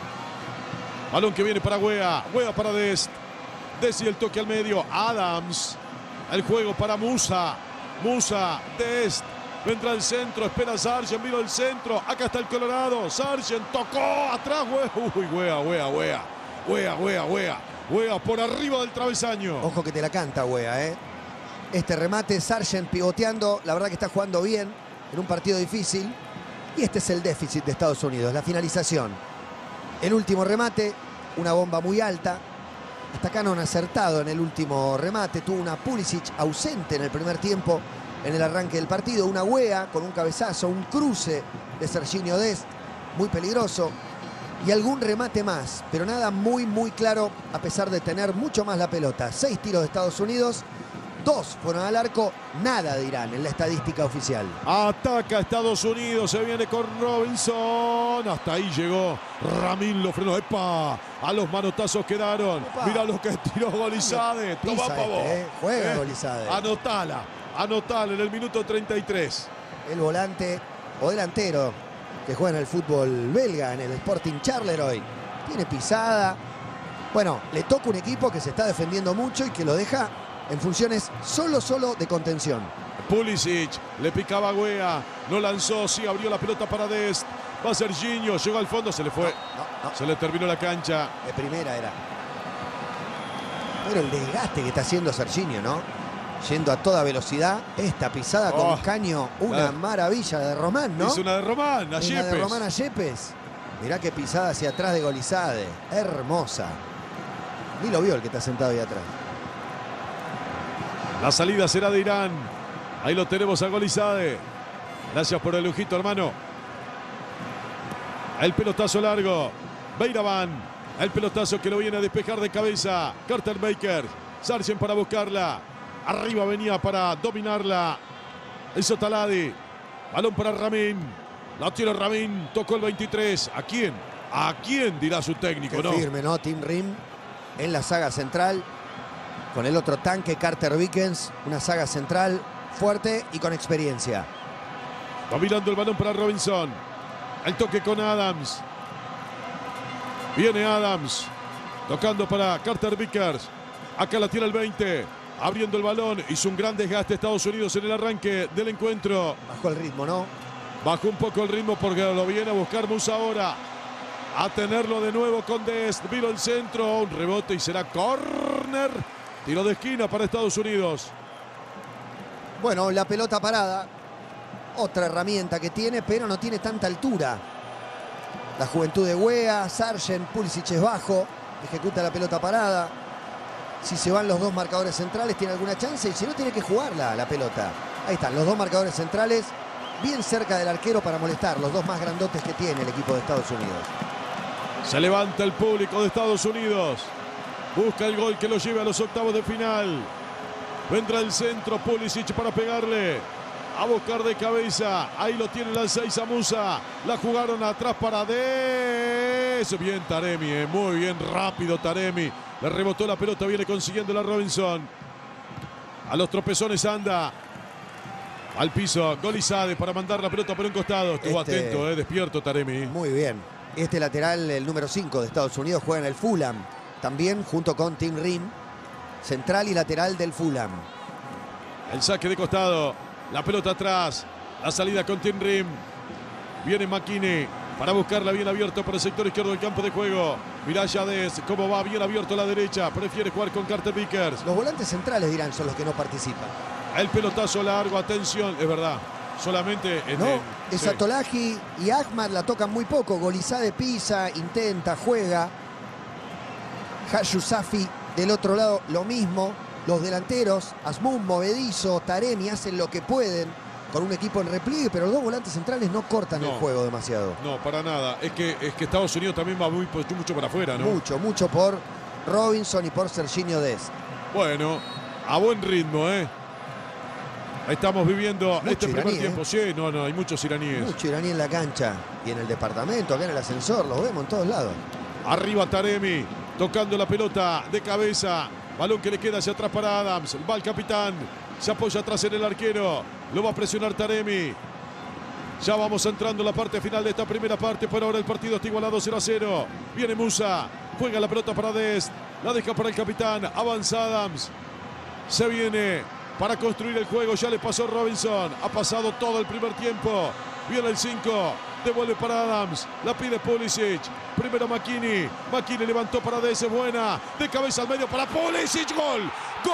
Balón que viene para Wea. Wea para Dest. Dest y el toque al medio. Adams. El juego para Musa. Musa. Dest. Vendrá al centro. Espera Sargent. Vino el centro. Acá está el Colorado. Sargent tocó. Atrás. Wea. Uy, Wea, Wea, Wea. Wea, Wea, Wea. Wea por arriba del travesaño. Ojo que te la canta, Wea, ¿eh? Este remate, Sargent pivoteando. La verdad que está jugando bien en un partido difícil. Y este es el déficit de Estados Unidos. La finalización. El último remate, una bomba muy alta. Hasta acá no han acertado en el último remate. Tuvo una Pulisic ausente en el primer tiempo, en el arranque del partido. Una Wea con un cabezazo, un cruce de Serginho Dest, muy peligroso. Y algún remate más, pero nada muy, muy claro, a pesar de tener mucho más la pelota. Seis tiros de Estados Unidos, dos fueron al arco, nada de Irán en la estadística oficial. Ataca Estados Unidos, se viene con Robinson. Hasta ahí llegó. Ramin lo frenó. ¡Epa! A los manotazos quedaron. Opa. Mira lo que tiró Golizade. Toma, Pisa pavo. este, ¿eh? Juega Golizade. Anotala. Anotala en el minuto treinta y tres. El volante o delantero que juega en el fútbol belga, en el Sporting Charleroi. Tiene pisada. Bueno, le toca un equipo que se está defendiendo mucho y que lo deja en funciones solo, solo de contención. Pulisic le picaba a Wea. No lanzó, sí abrió la pelota para Dest. Va Serginho, llegó al fondo, se le fue. No, no, Se le terminó la cancha. de primera era. Pero el desgaste que está haciendo Serginho, ¿no? Yendo a toda velocidad. Esta pisada Oh, con caño, una la... maravilla de Román, ¿no? Es una de Román, a Es la de Yepes. Román a Yepes. Mirá qué pisada hacia atrás de Golizade. Hermosa. Ni lo vio el que está sentado ahí atrás. La salida será de Irán. Ahí lo tenemos a Golizade. Gracias por el lujito, hermano. El pelotazo largo. Beiraban. El pelotazo que lo viene a despejar de cabeza. Carter Baker. Sargent para buscarla. Arriba venía para dominarla. El Sotaladi. Balón para Ramin. La tiene Ramin. Tocó el veintitrés. ¿A quién? ¿A quién dirá su técnico? Qué ¿no? firme, ¿no? Tim Rim en la saga central. Con el otro tanque, Carter Vickens. Una saga central fuerte y con experiencia. Dominando el balón para Robinson. El toque con Adams. Viene Adams. Tocando para Carter Vickers. Acá la tira el veinte. Abriendo el balón. Hizo un gran desgaste Estados Unidos en el arranque del encuentro. Bajó el ritmo, ¿no? Bajó un poco el ritmo porque lo viene a buscar Musa ahora. A tenerlo de nuevo con Dest. Vino el centro. Un rebote y será córner. Tiro de esquina para Estados Unidos. Bueno, la pelota parada. Otra herramienta que tiene, pero no tiene tanta altura. La juventud de Wea, Sargent, Pulisic es bajo. Ejecuta la pelota parada. Si se van los dos marcadores centrales, tiene alguna chance. Y si no, tiene que jugarla la pelota. Ahí están, los dos marcadores centrales. Bien cerca del arquero para molestar. Los dos más grandotes que tiene el equipo de Estados Unidos. Se levanta el público de Estados Unidos. Busca el gol que lo lleve a los octavos de final. Vendrá el centro, Pulisic para pegarle. A buscar de cabeza. Ahí lo tiene la seis a Musa. La jugaron atrás para Dez. Bien Taremi, eh. Muy bien, rápido Taremi. Le rebotó la pelota, viene consiguiendo la Robinson. A los tropezones anda. Al piso, Golizade para mandar la pelota por un costado. Estuvo Este... atento, eh. Despierto Taremi. Muy bien. Este lateral, el número cinco de Estados Unidos, juega en el Fulham. También junto con Tim Rim. Central y lateral del Fulham. El saque de costado. La pelota atrás. La salida con Tim Rim. Viene McKinney para buscarla bien abierto por el sector izquierdo del campo de juego. Mirá Yades cómo va bien abierto a la derecha. Prefiere jugar con Carter Vickers. Los volantes centrales, dirán, son los que no participan. El pelotazo largo. Atención. Es verdad. Solamente en No, el, es sí. Atolaji y Ahmad la tocan muy poco. Golizade pisa, intenta, juega. Hashu Safi del otro lado lo mismo. Los delanteros, Asmun, Movedizo, Taremi hacen lo que pueden con un equipo en repliegue, pero los dos volantes centrales no cortan No. el juego demasiado. No, para nada. Es que, es que Estados Unidos también va muy, mucho para afuera, ¿no? Mucho, mucho por Robinson y por Serginho Dest. Bueno, a buen ritmo, ¿eh? Estamos viviendo Mucho este primer iraní, tiempo. ¿eh? Sí, no, no, hay muchos iraníes. Mucho iraní en la cancha y en el departamento, acá en el ascensor, los vemos en todos lados. Arriba Taremi, tocando la pelota de cabeza. Balón que le queda hacia atrás para Adams. Va el capitán. Se apoya atrás en el arquero. Lo va a presionar Taremi. Ya vamos entrando en la parte final de esta primera parte. Por ahora el partido está igualado cero a cero. Viene Musa. Juega la pelota para Dest. La deja para el capitán. Avanza Adams. Se viene para construir el juego. Ya le pasó Robinson. Ha pasado todo el primer tiempo. Viene el cinco. Devuelve para Adams. La pide Pulisic. Primero McKinney. McKinney levantó para Dez. Buena. De cabeza al medio para Pulisic. Gol.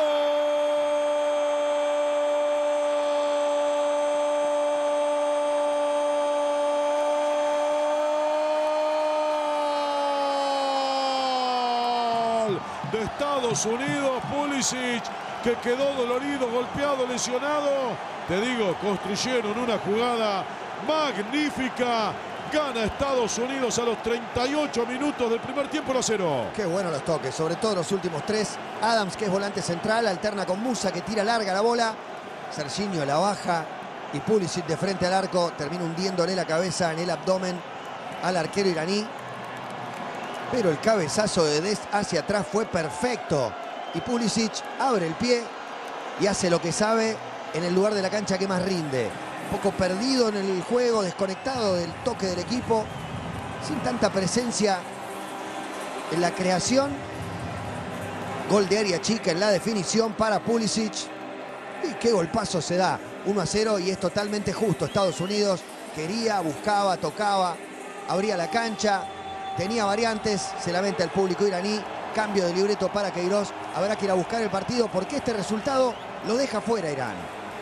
Gol de Estados Unidos. Pulisic, que quedó dolorido, golpeado, lesionado. Te digo, construyeron una jugada magnífica. Gana Estados Unidos a los treinta y ocho minutos del primer tiempo, uno a cero. Qué bueno los toques, sobre todo los últimos tres. Adams, que es volante central, alterna con Musa, que tira larga la bola. Serginho la baja y Pulisic de frente al arco termina hundiéndole la cabeza en el abdomen al arquero iraní. Pero el cabezazo de Dest hacia atrás fue perfecto. Y Pulisic abre el pie y hace lo que sabe en el lugar de la cancha que más rinde. Un poco perdido en el juego, desconectado del toque del equipo, sin tanta presencia en la creación. Gol de área chica en la definición para Pulisic. Y qué golpazo se da. uno a cero y es totalmente justo. Estados Unidos quería, buscaba, tocaba, abría la cancha, tenía variantes. Se lamenta el público iraní Cambio de libreto para Queiroz. Habrá que ir a buscar el partido porque este resultado lo deja fuera Irán.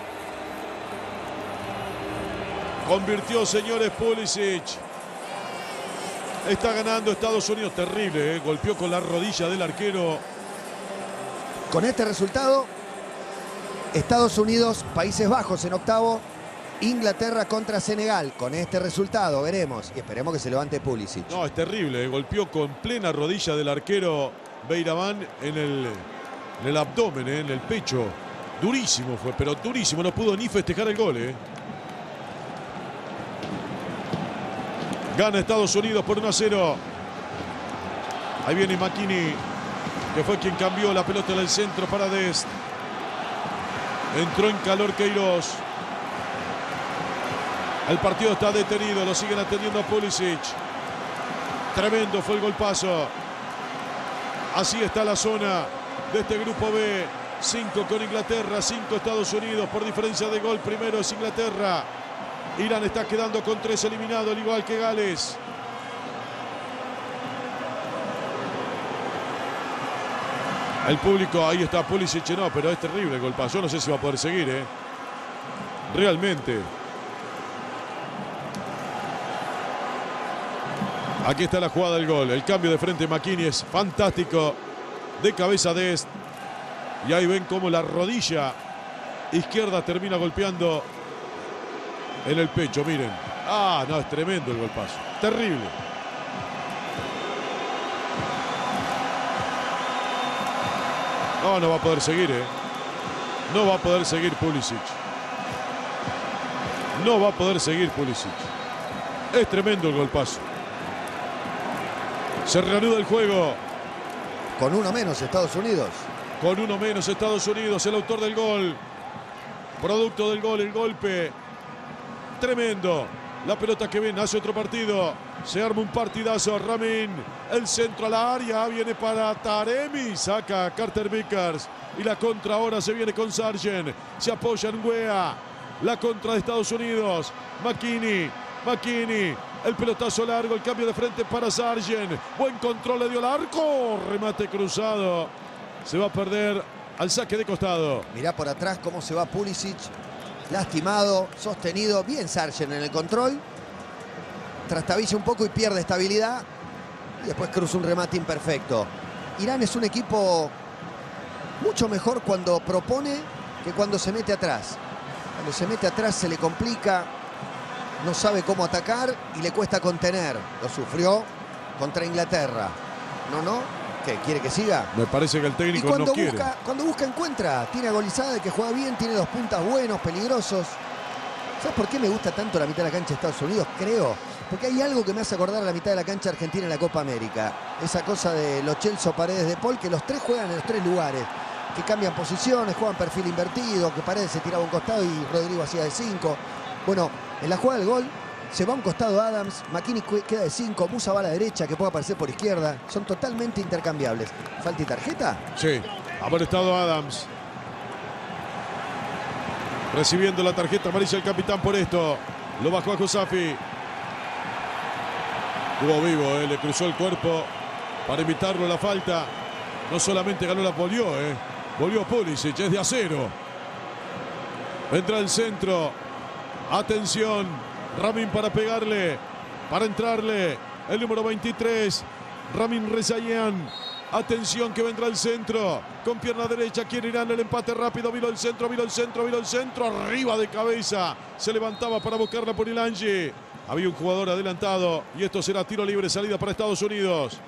Convirtió, señores, Pulisic. Está ganando Estados Unidos. Terrible, ¿eh? Golpeó con la rodilla del arquero. Con este resultado, Estados Unidos, Países Bajos en octavo. Inglaterra contra Senegal. Con este resultado veremos y esperemos que se levante Pulisic. No, es terrible, ¿eh? Golpeó con plena rodilla del arquero Beiramán en el, en el abdomen, ¿eh? En el pecho. Durísimo fue, pero durísimo. No pudo ni festejar el gol, ¿eh? Gana Estados Unidos por uno a cero. Ahí viene McKinney, que fue quien cambió la pelota en el centro para Dest. Entró en calor Queiroz. El partido está detenido, lo siguen atendiendo a Pulisic. Tremendo fue el golpazo. Así está la zona de este grupo B. cinco con Inglaterra, cinco Estados Unidos. Por diferencia de gol, primero es Inglaterra. Irán está quedando con tres eliminados, al igual que Gales. El público, ahí está Pulisic, no, pero es terrible el golpazo. Yo no sé si va a poder seguir, ¿eh? Realmente. Aquí está la jugada del gol. El cambio de frente de McKinney es fantástico. De cabeza de Dest. Y ahí ven cómo la rodilla izquierda termina golpeando en el pecho, miren. Ah, no, es tremendo el golpazo. Terrible. No, no va a poder seguir, ¿eh? No va a poder seguir Pulisic. No va a poder seguir Pulisic. Es tremendo el golpazo. Se reanuda el juego. Con uno menos Estados Unidos. Con uno menos Estados Unidos, el autor del gol. Producto del gol, el golpe. Tremendo. La pelota que viene, hace otro partido. Se arma un partidazo. Ramin, el centro a la área. Viene para Taremi. Saca Carter Vickers. Y la contra ahora se viene con Sargent. Se apoya en Weah. La contra de Estados Unidos. McKinney. McKinney. El pelotazo largo. El cambio de frente para Sargent. Buen control, le dio el arco. Remate cruzado. Se va a perder al saque de costado. Mirá por atrás cómo se va Pulisic. Lastimado, sostenido. Bien Sargent en el control. Trastabilla un poco y pierde estabilidad. Y después cruza un remate imperfecto. Irán es un equipo mucho mejor cuando propone que cuando se mete atrás. Cuando se mete atrás se le complica. No sabe cómo atacar y le cuesta contener. Lo sufrió contra Inglaterra. No, no. ¿Qué? ¿Quiere que siga? Me parece que el técnico y cuando no quiere. Busca, cuando busca, encuentra. Tiene a Golizade que juega bien, tiene dos puntas buenos, peligrosos. ¿Sabes por qué me gusta tanto la mitad de la cancha de Estados Unidos? Creo. Porque hay algo que me hace acordar a la mitad de la cancha argentina en la Copa América. Esa cosa de Lo Celso, Paredes, De Paul, que los tres juegan en los tres lugares. Que cambian posiciones, juegan perfil invertido, que Paredes se tiraba a un costado y Rodrigo hacía de cinco. Bueno, en la jugada del gol se va a un costado Adams, McKinney queda de cinco, Musa va a la derecha, que puede aparecer por izquierda. Son totalmente intercambiables. ¿Falta y tarjeta? Sí, ha molestado Adams. Recibiendo la tarjeta amarilla el capitán por esto. Lo bajó a Josafi. Estuvo vivo, eh, le cruzó el cuerpo para evitarlo la falta. No solamente ganó, la volvió, eh. Volvió Pulisic, es de acero. Entra el centro. Atención. Ramin para pegarle. Para entrarle. El número veintitrés. Ramin Rezayan. Atención que vendrá el centro. Con pierna derecha quiere Irán el empate rápido. Vino el centro, vino el centro, vino el centro. Arriba de cabeza. Se levantaba para buscarla por Ilangi. Había un jugador adelantado. Y esto será tiro libre, salida para Estados Unidos.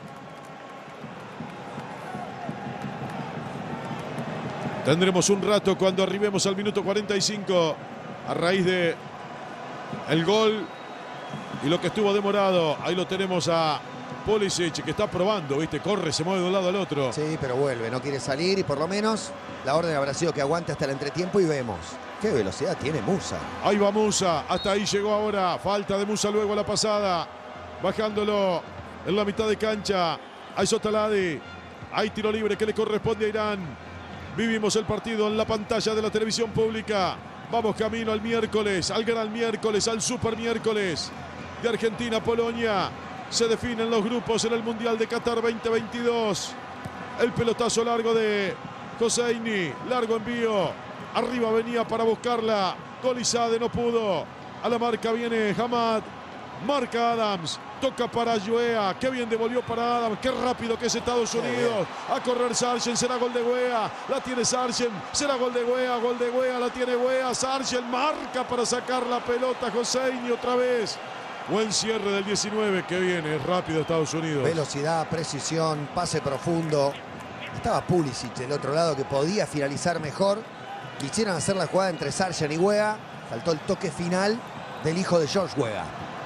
Tendremos un rato cuando arribemos al minuto cuarenta y cinco. A raíz de el gol y lo que estuvo demorado. Ahí lo tenemos a Pulisic, que está probando, ¿viste? Corre, se mueve de un lado al otro. Sí, pero vuelve, no quiere salir y por lo menos la orden habrá sido que aguante hasta el entretiempo y vemos. ¿Qué velocidad tiene Musa? Ahí va Musa, hasta ahí llegó ahora. Falta de Musa luego a la pasada. Bajándolo en la mitad de cancha. Ahí Sotaladi. Hay tiro libre que le corresponde a Irán. Vivimos el partido en la pantalla de la televisión pública. Vamos camino al miércoles, al gran miércoles, al super miércoles de Argentina-Polonia. Se definen los grupos en el Mundial de Qatar veinte veintidós. El pelotazo largo de Hosseini. Largo envío. Arriba venía para buscarla. Golizade no pudo. A la marca viene Hamad. Marca Adams. Toca para Weah. Qué bien devolvió para Adams. Qué rápido que es Estados Unidos. A correr Sargent. Será gol de Weah. La tiene Sargent. Será gol de Weah. Gol de Weah. La tiene Weah. Sargent marca para sacar la pelota. Hosseini otra vez. Buen cierre del diecinueve que viene. Es rápido Estados Unidos. Velocidad, precisión, pase profundo. Estaba Pulisic del otro lado que podía finalizar mejor. Quisieron hacer la jugada entre Sargent y Weah. Faltó el toque final del hijo de George Weah.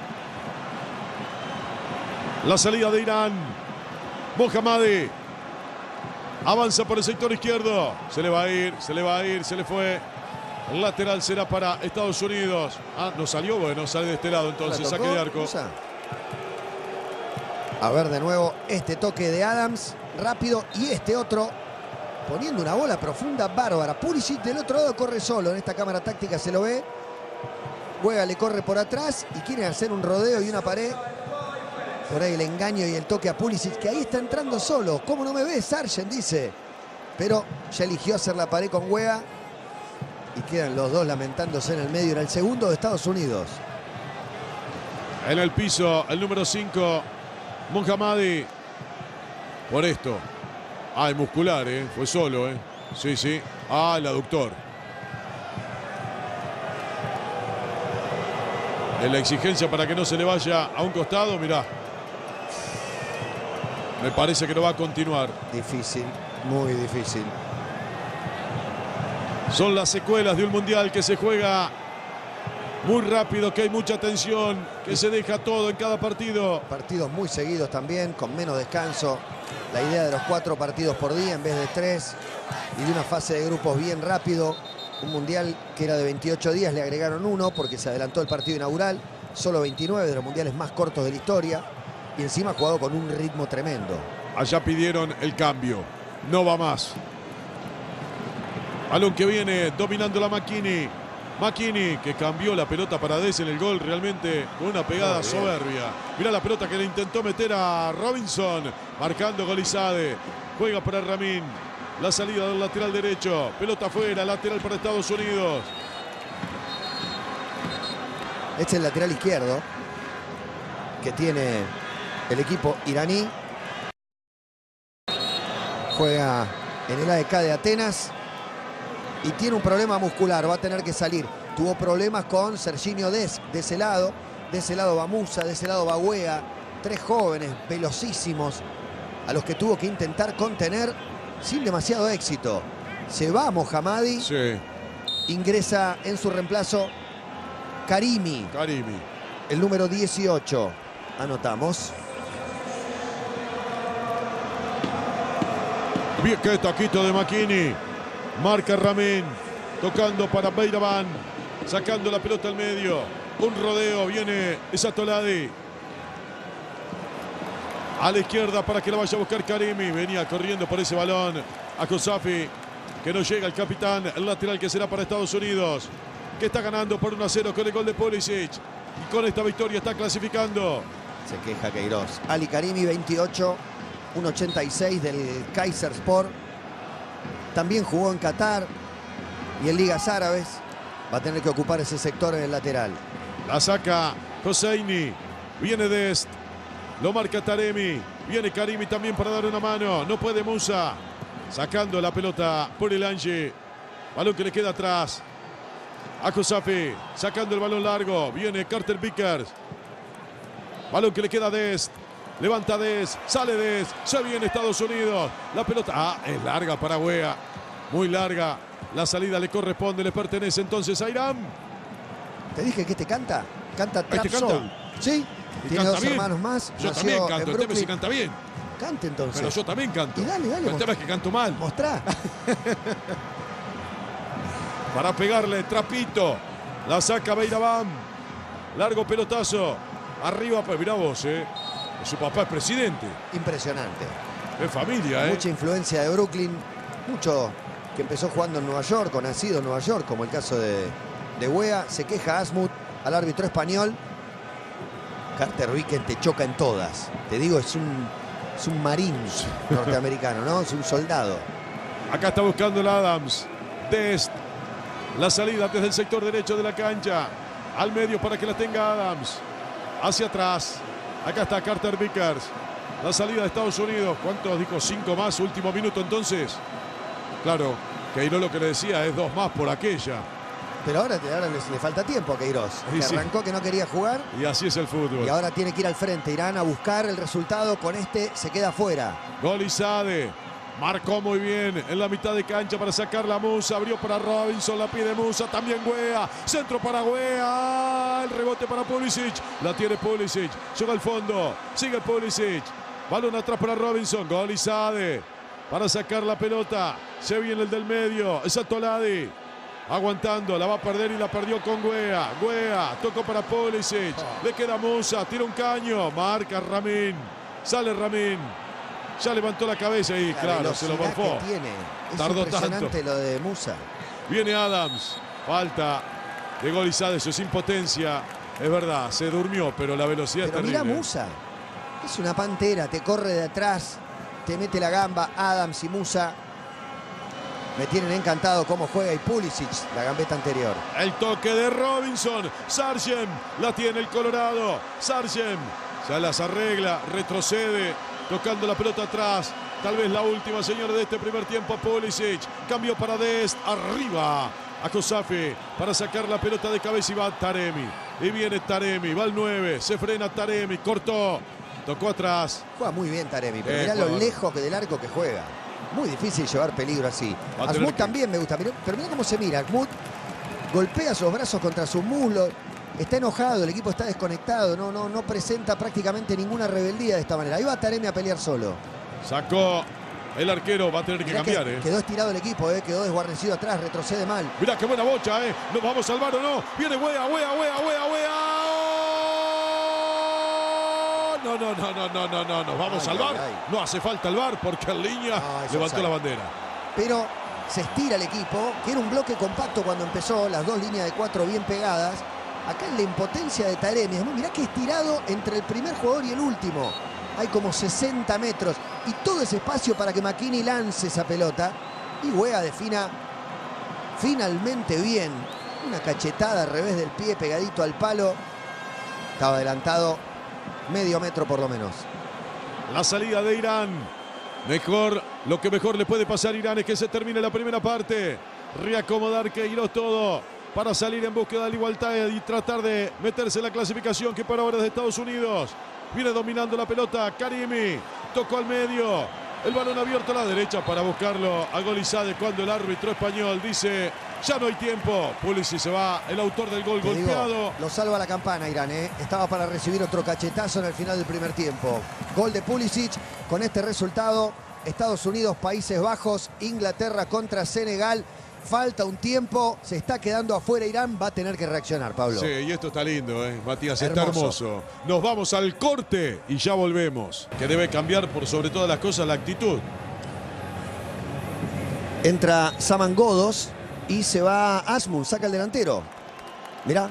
La salida de Irán. Mohammadi. Avanza por el sector izquierdo. Se le va a ir, se le va a ir, se le fue. El lateral será para Estados Unidos. Ah, no salió, bueno, sale de este lado entonces, saque de arco. A ver de nuevo este toque de Adams, rápido, y este otro poniendo una bola profunda bárbara. Pulisic del otro lado corre solo, en esta cámara táctica se lo ve. Weah le corre por atrás y quieren hacer un rodeo y una pared. Por ahí el engaño y el toque a Pulisic, que ahí está entrando solo. ¿Cómo no me ves, Sargent? Dice. Pero ya eligió hacer la pared con Weah. Y quedan los dos lamentándose en el medio. Era el segundo de Estados Unidos. En el piso, el número cinco, Mohammadi. Por esto. Ah, el muscular, ¿eh? Fue solo, ¿eh? Sí, sí. Ah, el aductor. En la exigencia para que no se le vaya a un costado, mirá. Me parece que no va a continuar. Difícil, muy difícil. Son las secuelas de un mundial que se juega muy rápido, que hay mucha tensión, que se deja todo en cada partido. Partidos muy seguidos también, con menos descanso. La idea de los cuatro partidos por día en vez de tres. Y de una fase de grupos bien rápido. Un mundial que era de veintiocho días, le agregaron uno porque se adelantó el partido inaugural. Solo veintinueve, de los mundiales más cortos de la historia. Y encima jugado con un ritmo tremendo. Allá pidieron el cambio. No va más. Balón que viene dominando la McKennie. McKennie que cambió la pelota para Dest en el gol, realmente con una pegada soberbia. Mirá la pelota que le intentó meter a Robinson. Marcando Golizade. Juega para Ramin. La salida del lateral derecho. Pelota afuera, lateral para Estados Unidos. Este es el lateral izquierdo que tiene el equipo iraní. Juega en el A E K de Atenas. Y tiene un problema muscular, va a tener que salir. Tuvo problemas con Serginho Dest de ese lado. De ese lado va Musa, de ese lado va Weah. Tres jóvenes, velocísimos, a los que tuvo que intentar contener sin demasiado éxito. Se va Mohammadi. Sí. Ingresa en su reemplazo Karimi. Karimi. El número dieciocho. Anotamos. Bien, qué taquito de McKennie. Marca Ramin. Tocando para Beiraban. Sacando la pelota al medio. Un rodeo. Viene Esatoladi. A la izquierda para que la vaya a buscar Karimi. Venía corriendo por ese balón a Kosafi. Que no llega el capitán. El lateral que será para Estados Unidos. Que está ganando por uno a cero con el gol de Pulisic. Y con esta victoria está clasificando. Se queja Queiroz. Ali Karimi, veintiocho. uno ochenta y seis del Kayserispor. También jugó en Qatar y en ligas árabes. Va a tener que ocupar ese sector en el lateral. La saca Hosseini. Viene Dest. Lo marca Taremi. Viene Karimi también para dar una mano. No puede Musa. Sacando la pelota por el Ange. Balón que le queda atrás. A Kosafi. Sacando el balón largo. Viene Carter Vickers. Balón que le queda a Dest. Levanta Dest. Sale Dest. Se viene Estados Unidos. La pelota. Ah, es larga para Weah. Muy larga. La salida le corresponde. Le pertenece entonces a Irán. Te dije que te canta. Canta Trap ¿Este Soul. canta? Sí. Y Tiene canta dos bien. hermanos más. Yo Nació también canto. en El tema Brooklyn. si canta bien. Cante entonces. Pero yo también canto. Y dale, dale. El tema es que canto mal. Mostrá. Para pegarle Trapito. La saca Beiraban. Largo pelotazo. Arriba, pues mirá vos, eh. Su papá es presidente. Impresionante. Es familia, eh. Mucha influencia de Brooklyn. Mucho que empezó jugando en Nueva York o nacido en Nueva York, como el caso de, de Weah. Se queja Asmuth al árbitro español. Carter Vickers te choca en todas. Te digo, es un Es un marín norteamericano, ¿no? Es un soldado. Acá está buscando el Adams. Dest. La salida desde el sector derecho de la cancha. Al medio para que la tenga Adams. Hacia atrás. Acá está Carter Vickers. La salida de Estados Unidos. ¿Cuántos dijo? Cinco más. Último minuto entonces. Claro, Queiroz lo que le decía es dos más por aquella. Pero ahora, ahora le, le falta tiempo a Queiroz. Que sí. arrancó que no quería jugar. Y así es el fútbol. Y ahora tiene que ir al frente. Irán a buscar el resultado. Con este se queda fuera. Golizade. Marcó muy bien en la mitad de cancha para sacar la Musa. Abrió para Robinson. La pide Musa. También Guea. Centro para Guea. El rebote para Pulisic. La tiene Pulisic. Llega al fondo. Sigue Pulisic. Balón atrás para Robinson. Golizade. Para sacar la pelota. Se viene el del medio. Es Atoladi. Aguantando, la va a perder y la perdió con Guea. Guea, tocó para Pulisic. Le queda Musa, tira un caño. Marca Ramín. Sale Ramín. Ya levantó la cabeza y La claro, se lo morfó. que tiene. Es Tardó impresionante tanto. lo de Musa. Viene Adams. Falta de Golizade, eso es impotencia. Es verdad, se durmió, pero la velocidad Pero es mira terrible. Musa. Es una pantera, te corre de atrás. Te mete la gamba. Adams y Musa. Me tienen encantado cómo juega y Pulisic, la gambeta anterior. El toque de Robinson. Sargent la tiene el Colorado. Sargent ya las arregla, retrocede, tocando la pelota atrás. Tal vez la última, señores, de este primer tiempo. Pulisic. Cambio para Dest. Arriba a Kosafi para sacar la pelota de cabeza y va Taremi. Y viene Taremi. Va al nueve. Se frena Taremi. Cortó. Tocó atrás. Juega muy bien Taremi, pero Eh, mirá lo jugador. lejos que del arco que juega. Muy difícil llevar peligro así. Va a tener Asmut que- también me gusta, pero, pero mira cómo se mira. Asmut golpea sus brazos contra sus muslos. Está enojado, el equipo está desconectado. No, no, no presenta prácticamente ninguna rebeldía de esta manera. Ahí va Taremi a pelear solo. Sacó el arquero. Va a tener que Mirá cambiar, que eh. quedó estirado el equipo, eh, quedó desguarnecido atrás, retrocede mal. Mirá qué buena bocha, eh. Nos vamos al bar o no. Viene Guea, Guea, Guea, Guea, Guea. No, no, no, no, no, no, no. Nos vamos Ay, al bar. ay, ay. No hace falta el bar porque en línea No, es levantó offside. la bandera. Pero se estira el equipo, que era un bloque compacto cuando empezó, las dos líneas de cuatro bien pegadas. Acá en la impotencia de Taremi, mirá que estirado entre el primer jugador y el último. Hay como sesenta metros y todo ese espacio para que McKinney lance esa pelota. Y Guea defina finalmente bien. Una cachetada al revés del pie pegadito al palo. Estaba adelantado medio metro por lo menos. La salida de Irán. Mejor, lo que mejor le puede pasar a Irán es que se termine la primera parte. Reacomodar Queiroz todo para salir en búsqueda de la igualdad y tratar de meterse en la clasificación que por ahora es de Estados Unidos. Viene dominando la pelota Karimi. Tocó al medio. El balón abierto a la derecha para buscarlo a Golizade cuando el árbitro español dice ya no hay tiempo. Pulisic se va, el autor del gol Te digo, golpeado. lo salva la campana Irán, ¿eh? Estaba para recibir otro cachetazo en el final del primer tiempo. Gol de Pulisic. Con este resultado, Estados Unidos, Países Bajos, Inglaterra contra Senegal. Falta un tiempo, se está quedando afuera Irán, va a tener que reaccionar, Pablo. Sí, y esto está lindo, ¿eh? Matías, está Hermoso. hermoso. Nos vamos al corte y ya volvemos. Que debe cambiar por sobre todas las cosas la actitud. Entra Saman Ghoddos y se va Asmund, saca el delantero. Mirá.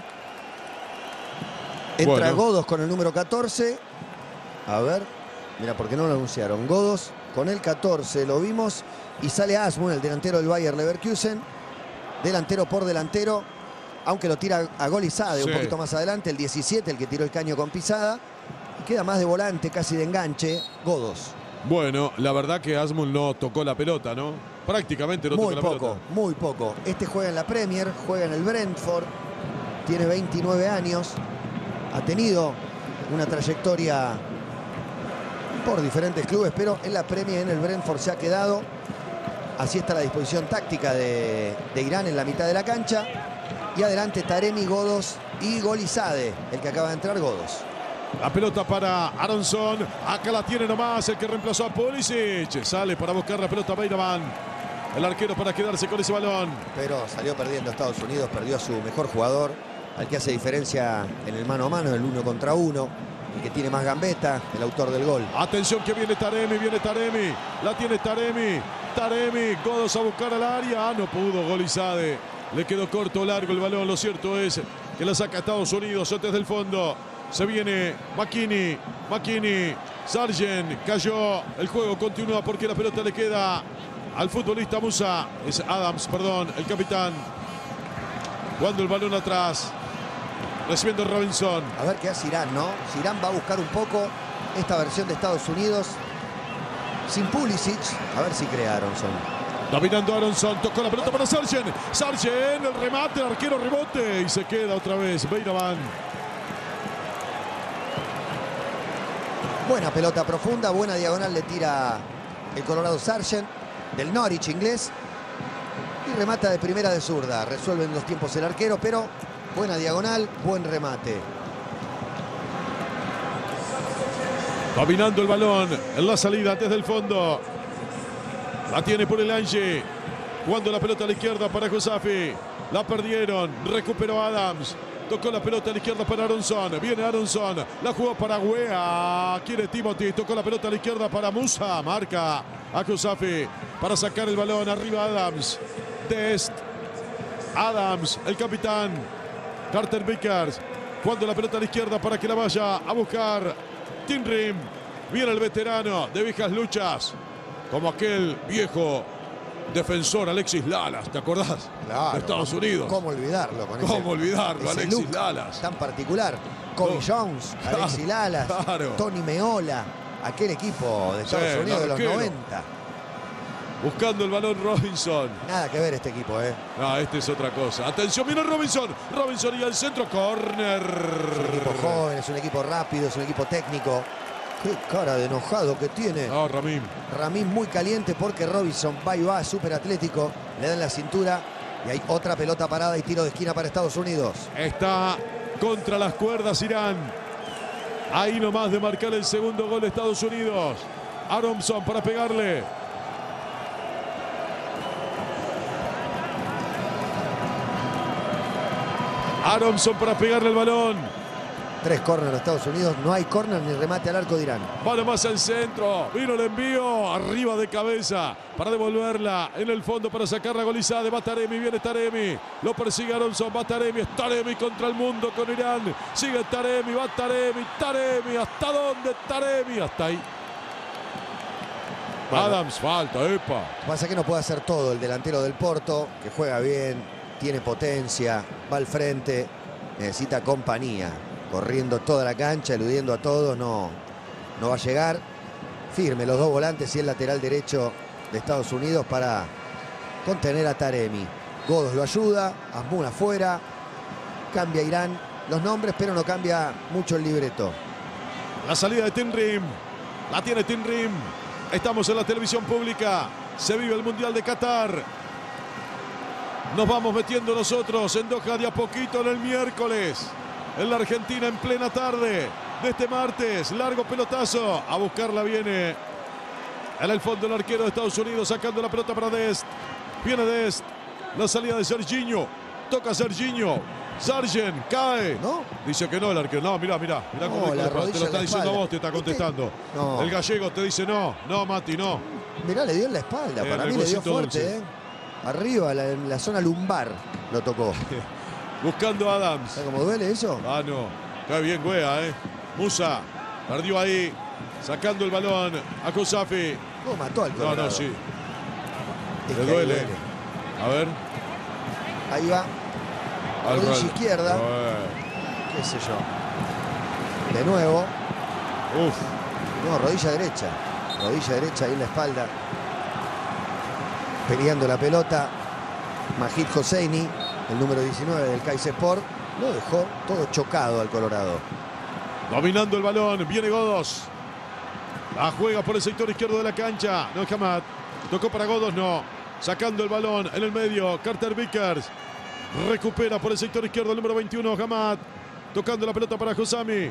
Entra Bueno. Ghoddos con el número catorce. A ver, mira, ¿por qué no lo anunciaron? Ghoddos con el catorce, lo vimos. Y sale Asmund, el delantero del Bayer Leverkusen. Delantero por delantero. Aunque lo tira a Golizade Sí. un poquito más adelante. El diecisiete, el que tiró el caño con pisada. Y queda más de volante, casi de enganche. Ghoddos. Bueno, la verdad que Asmund no tocó la pelota, ¿no? Prácticamente no Muy tocó la poco, pelota. muy poco. Este juega en la Premier, juega en el Brentford. Tiene veintinueve años. Ha tenido una trayectoria por diferentes clubes, pero en la Premier, en el Brentford, se ha quedado. Así está la disposición táctica de, de Irán en la mitad de la cancha. Y adelante Taremi, Ghoddos y Golizade, el que acaba de entrar, Ghoddos. La pelota para Aronson. Acá la tiene nomás el que reemplazó a Pulisic. Sale para buscar la pelota Beiraman. El arquero para quedarse con ese balón. Pero salió perdiendo Estados Unidos, perdió a su mejor jugador, al que hace diferencia en el mano a mano, el uno contra uno, el que tiene más gambeta, el autor del gol. Atención que viene Taremi, viene Taremi. La tiene Taremi. Taremi, Ghoddos a buscar al área. Ah, no pudo Golizade. Le quedó corto, largo el balón. Lo cierto es que la saca Estados Unidos desde el fondo. Se viene McKinney. McKinney. Sargent cayó. El juego continúa porque la pelota le queda al futbolista Musa. Es Adams, perdón, el capitán. Jugando el balón atrás. Recibiendo Robinson. A ver qué hace Irán, ¿no? Si Irán va a buscar un poco esta versión de Estados Unidos sin Pulisic. A ver si crea Aronson. Dominando Aronson. Tocó la pelota para Sargent. Sargent, el remate, el arquero rebote. Y se queda otra vez Beiraban. Buena pelota profunda, buena diagonal le tira el Colorado Sargent del Norwich inglés. Y remata de primera de zurda. Resuelve en los tiempos el arquero, pero buena diagonal, buen remate. Dominando el balón en la salida desde el fondo. La tiene por el Ange. Jugando la pelota a la izquierda para Josafi. La perdieron. Recuperó Adams. Tocó la pelota a la izquierda para Aronson. Viene Aronson. La jugó para Wea. Quiere Timothy. Tocó la pelota a la izquierda para Musa. Marca a Josafi para sacar el balón. Arriba Adams. Dest. Adams, el capitán. Carter Vickers. Jugando la pelota a la izquierda para que la vaya a buscar Tinrim. Viene el veterano de viejas luchas. Como aquel viejo defensor Alexis Lalas, ¿te acordás? Claro. De Estados Unidos. ¿Cómo olvidarlo? Con ¿Cómo ese, olvidarlo? ese Alexis look Lalas. tan particular. Kobe No. Jones, Alexis Lalas, Claro. Tony Meola. Aquel equipo de Estados Sí, Unidos de los arquero. noventa. Buscando el balón Robinson. Nada que ver este equipo, ¿eh? No, este es otra cosa. Atención, viene Robinson. Robinson y al centro, corner. Es un equipo joven, es un equipo rápido, es un equipo técnico. Qué cara de enojado que tiene. No, Ramín. Ramín muy caliente porque Robinson va y va, súper atlético. Le dan la cintura y hay otra pelota parada y tiro de esquina para Estados Unidos. Está contra las cuerdas Irán. Ahí nomás de marcar el segundo gol de Estados Unidos. Aronson para pegarle. Aronson para pegarle el balón. Tres córner a Estados Unidos. No hay córner ni remate al arco de Irán. Va más al centro. Vino el envío. Arriba de cabeza. Para devolverla. En el fondo para sacar la golizada de Bataremi. Viene Taremi. Lo persigue Aronson. Va Taremi. Es Taremi contra el mundo con Irán. Sigue Taremi. Va Taremi. Taremi. ¿Hasta dónde Taremi? Hasta ahí. Bueno. Adams. Falta. Epa. Pasa que no puede hacer todo el delantero del Porto. Que juega bien. Tiene potencia. Va al frente. Necesita compañía. Corriendo toda la cancha, eludiendo a todos, no, no va a llegar. Firme los dos volantes y el lateral derecho de Estados Unidos para contener a Taremi. Godos lo ayuda, Asmun afuera. Cambia Irán los nombres, pero no cambia mucho el libreto. La salida de Tinrim. La tiene Tinrim. Estamos en la televisión pública. Se vive el Mundial de Qatar. Nos vamos metiendo nosotros en Doha de a poquito en el miércoles. En la Argentina en plena tarde de este martes. Largo pelotazo. A buscarla viene en el fondo el arquero de Estados Unidos sacando la pelota para Dest. Viene Dest. La salida de Serginho. Toca Serginho. Sargent cae. ¿No? Dice que no el arquero. No, mirá, mirá. mirá No, cómo la te rodilla lo en está la diciendo espalda. a vos, te está contestando. No. El gallego te dice no. No, Mati, no. Mirá, le dio en la espalda. En Para el mí le dio huesito fuerte, dulce. ¿eh? Arriba, la- en la zona lumbar lo tocó. Buscando a Adams. ¿Sabes cómo duele eso? Ah, no. Cae bien, Wea, ¿eh? Musa. Perdió ahí. Sacando el balón a Josafi. ¿Cómo mató al No, Colorado? no, sí. Es Le que ahí duele. A ver. Ahí va. Al Rodilla Real. izquierda. Eh, Qué sé yo. De nuevo. Uf. No, rodilla derecha. Rodilla derecha ahí en la espalda. Peleando la pelota. Majid Hosseini, el número diecinueve del Kayserispor, lo dejó todo chocado al Colorado. Dominando el balón. Viene Godos. La juega por el sector izquierdo de la cancha. No es Hamad. Tocó para Godos, no. Sacando el balón en el medio. Carter Vickers. Recupera por el sector izquierdo el número veintiuno, Hamad. Tocando la pelota para Josami.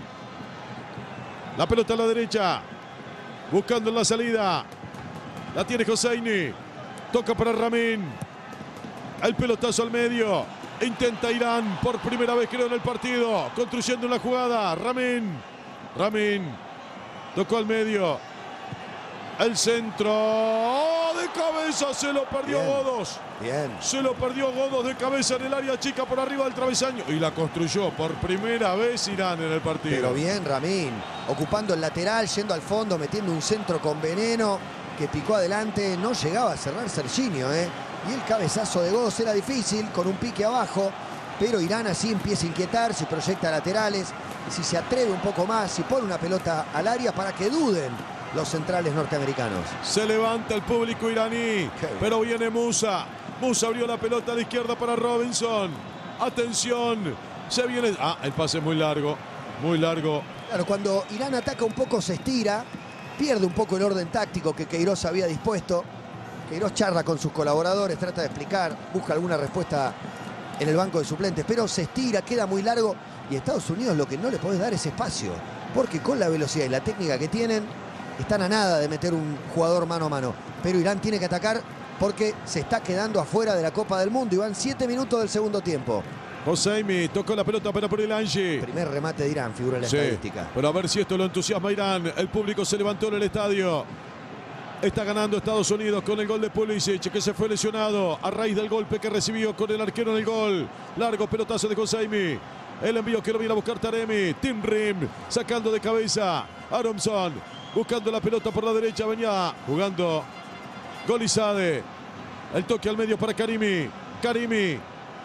La pelota a la derecha. Buscando en la salida. La tiene Hosseini. Toca para Ramín. El pelotazo al medio. Intenta Irán por primera vez, creo, en el partido. Construyendo una jugada. Ramín. Ramín. Tocó al medio. El centro. pelota de cabeza, se lo perdió Bien. Godos. Bien. Se lo perdió Godos de cabeza en el área chica por arriba del travesaño. Y la construyó por primera vez Irán en el partido. Pero bien, Ramín. Ocupando el lateral, yendo al fondo, metiendo un centro con veneno que picó adelante. No llegaba a cerrar Serginho, ¿eh? Y el cabezazo de Godos era difícil, con un pique abajo. Pero Irán así empieza a inquietar, si proyecta laterales, si se atreve un poco más, si pone una pelota al área para que duden los centrales norteamericanos. Se levanta el público iraní, pero viene Musa. Musa abrió la pelota a la izquierda para Robinson. Atención, se viene... Ah, el pase es muy largo, muy largo. Claro, cuando Irán ataca un poco se estira, pierde un poco el orden táctico que Queiroz había dispuesto. Queiroz charla con sus colaboradores, trata de explicar, busca alguna respuesta en el banco de suplentes, pero se estira, queda muy largo y Estados Unidos lo que no le podés dar es espacio, porque con la velocidad y la técnica que tienen, están a nada de meter un jugador mano a mano. Pero Irán tiene que atacar porque se está quedando afuera de la Copa del Mundo y van siete minutos del segundo tiempo. Hosseini tocó la pelota para Purilangi. Primer remate de Irán, figura en la Sí, estadística. pero a ver si esto lo entusiasma a Irán. El público se levantó en el estadio. Está ganando Estados Unidos con el gol de Pulisic, que se fue lesionado a raíz del golpe que recibió con el arquero en el gol. Largo pelotazo de Hosseini. El envío que lo viene a buscar Taremi. Tim Rim sacando de cabeza. Aronson buscando la pelota por la derecha. Venía jugando Golizade. El toque al medio para Karimi. Karimi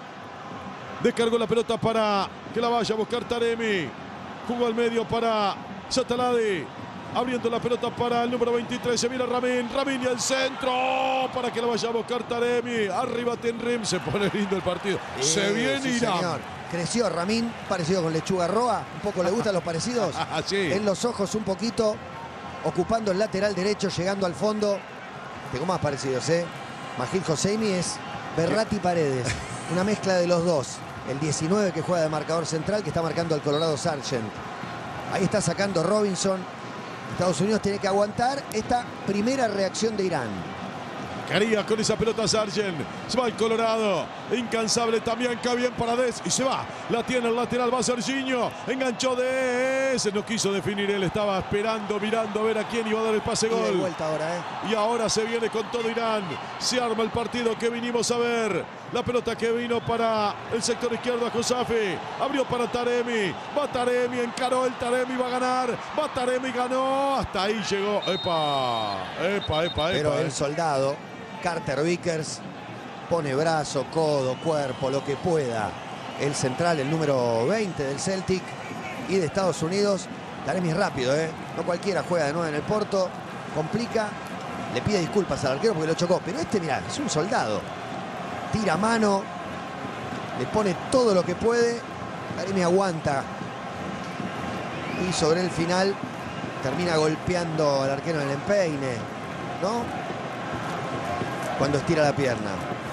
descargó la pelota para que la vaya a buscar Taremi. Jugó al medio para Sataladi. Abriendo la pelota para el número veintitrés. Se viene Ramin. Ramin y el centro. Para que la vaya a buscar Taremi. Arriba Tenrim. Se pone lindo el partido. Eh, se viene sí, Irán. Señor. Creció Ramin, parecido con Lechuga Roa. Un poco le gustan los parecidos. Sí. En los ojos un poquito. Ocupando el lateral derecho, llegando al fondo. Tengo más parecidos, ¿eh? Majid Hosseini es Berratti Paredes. Una mezcla de los dos. El diecinueve que juega de marcador central, que está marcando al Colorado Sargent. Ahí está sacando Robinson. Estados Unidos tiene que aguantar esta primera reacción de Irán. Quería con esa pelota Sargent. Se va el Colorado. Incansable también. Cae bien para Dez. Y se va. La tiene el lateral. Va Serginho. Enganchó Dez. No quiso definir él. Estaba esperando, mirando a ver a quién iba a dar el pase Y de gol. vuelta ahora, ¿eh? Y ahora se viene con todo Irán. Se arma el partido que vinimos a ver. La pelota que vino para el sector izquierdo a Josafi. Abrió para Taremi. Va Taremi. Encaró el Taremi. Va a ganar. Va Taremi. Ganó. Hasta ahí llegó. Epa. Epa, epa, epa. Pero eh. el soldado, Carter Vickers, pone brazo, codo, cuerpo, lo que pueda. El central, el número veinte del Celtic y de Estados Unidos. Taremi es rápido, ¿eh? No cualquiera juega de nuevo en el Porto. Complica. Le pide disculpas al arquero porque lo chocó. Pero este, mirá, es un soldado. Tira mano. Le pone todo lo que puede. Taremi aguanta. Y sobre el final termina golpeando al arquero en el empeine, ¿no? Cuando estira la pierna.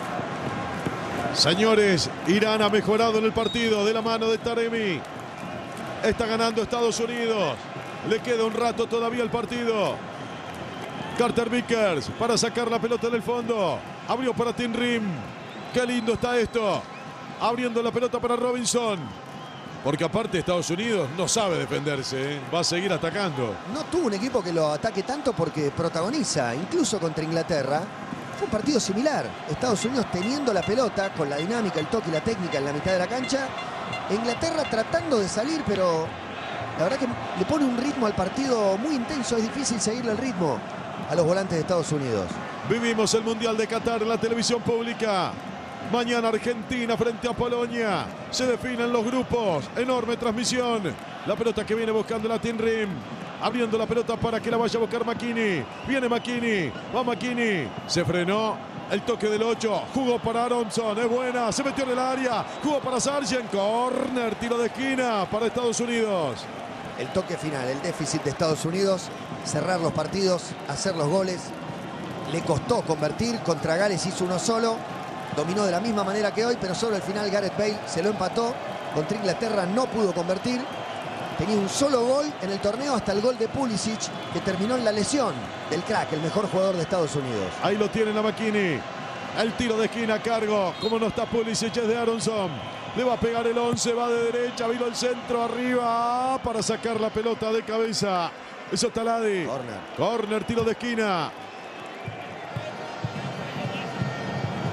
Señores, Irán ha mejorado en el partido de la mano de Taremi. Está ganando Estados Unidos. Le queda un rato todavía el partido. Carter Vickers para sacar la pelota del fondo. Abrió para Tim Rim. Qué lindo está esto. Abriendo la pelota para Robinson. Porque aparte Estados Unidos no sabe defenderse, ¿eh? Va a seguir atacando. No tuvo un equipo que lo ataque tanto porque protagoniza, incluso contra Inglaterra. Fue un partido similar. Estados Unidos teniendo la pelota con la dinámica, el toque y la técnica en la mitad de la cancha. Inglaterra tratando de salir, pero la verdad que le pone un ritmo al partido muy intenso. Es difícil seguirle el ritmo a los volantes de Estados Unidos. Vivimos el Mundial de Qatar en la televisión pública. Mañana Argentina frente a Polonia. Se definen los grupos. Enorme transmisión. La pelota que viene buscando la Tim Rim. Abriendo la pelota para que la vaya a buscar McKinney. Viene McKinney. Va McKinney. Se frenó. El toque del ocho. Jugó para Aronson. Es buena. Se metió en el área. Jugó para Sargent. Corner. Tiro de esquina para Estados Unidos. El toque final. El déficit de Estados Unidos. Cerrar los partidos. Hacer los goles. Le costó convertir. Contra Gales hizo uno solo. Dominó de la misma manera que hoy, pero solo al final Gareth Bale se lo empató. Contra Inglaterra no pudo convertir. Tenía un solo gol en el torneo hasta el gol de Pulisic, que terminó en la lesión del crack, el mejor jugador de Estados Unidos. Ahí lo tiene la McKinney. El tiro de esquina a cargo. Como no está Pulisic, es de Aronson. Le va a pegar el once, va de derecha, vino el centro arriba para sacar la pelota de cabeza. Eso Taladi. Corner. Corner, tiro de esquina.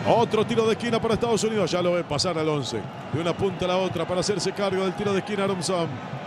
Otro tiro de esquina para Estados Unidos. Ya lo ven pasar al once. De una punta a la otra para hacerse cargo del tiro de esquina Adamson.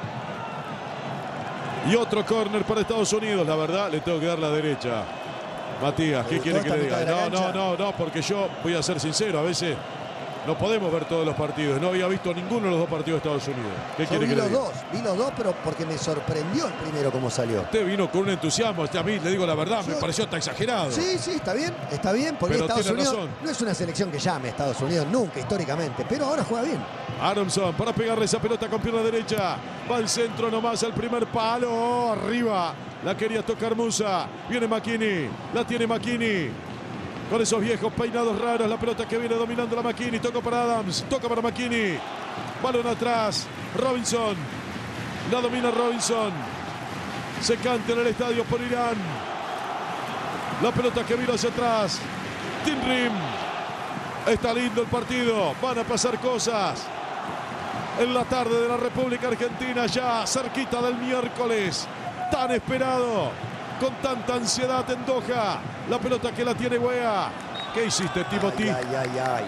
Y otro córner para Estados Unidos. La verdad, le tengo que dar la derecha. Matías, ¿qué quiere que le diga? No, no, no, no, porque yo voy a ser sincero. A veces no podemos ver todos los partidos. No había visto ninguno de los dos partidos de Estados Unidos. ¿Qué quiere que le diga? Vi los dos, vi los dos, pero porque me sorprendió el primero cómo salió. Usted vino con un entusiasmo. A mí, le digo la verdad, me pareció hasta exagerado. Sí, sí, está bien, está bien. Porque Pero Estados tiene Unidos razón. no es una selección que llame a Estados Unidos nunca, históricamente. Pero ahora juega bien. Adamson para pegarle esa pelota con pierna derecha. Va al centro nomás al primer palo. Arriba. La quería tocar Musa. Viene McKinney. La tiene McKinney. Con esos viejos peinados raros. La pelota que viene dominando la McKinney. Toca para Adams. Toca para McKinney. Balón atrás. Robinson. La domina Robinson. Se canta en el estadio por Irán. La pelota que vino hacia atrás. Tim Rim. Está lindo el partido. Van a pasar cosas. En la tarde de la República Argentina, ya cerquita del miércoles, tan esperado, con tanta ansiedad en Doha. La pelota que la tiene Weah. ¿Qué hiciste, Timothy? Ay, ay, ay, ay.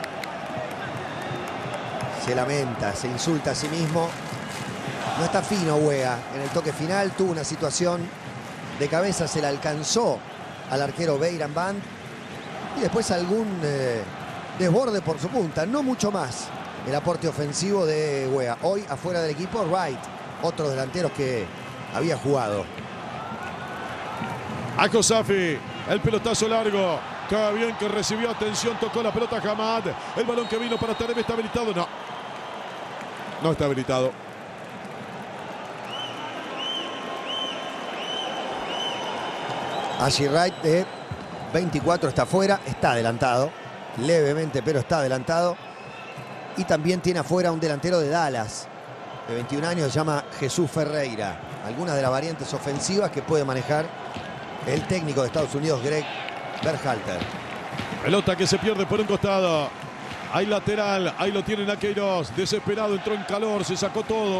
Se lamenta, se insulta a sí mismo. No está fino Weah. En el toque final tuvo una situación de cabeza, se la alcanzó al arquero Beiran Band. Y después algún eh, desborde por su punta, no mucho más. El aporte ofensivo de Weah. Hoy afuera del equipo, Wright, otro delantero que había jugado. A Kosafi, el pelotazo largo. Cada bien que recibió atención, tocó la pelota Hamad. El balón que vino para Taremi está habilitado. No. No está habilitado. Allí Wright de veinticuatro está afuera, está adelantado. Levemente, pero está adelantado. Y también tiene afuera un delantero de Dallas, de veintiún años, se llama Jesús Ferreira. Algunas de las variantes ofensivas que puede manejar el técnico de Estados Unidos, Greg Berhalter. Pelota que se pierde por un costado. Hay lateral, ahí lo tienen a Queiroz. Desesperado, entró en calor, se sacó todo.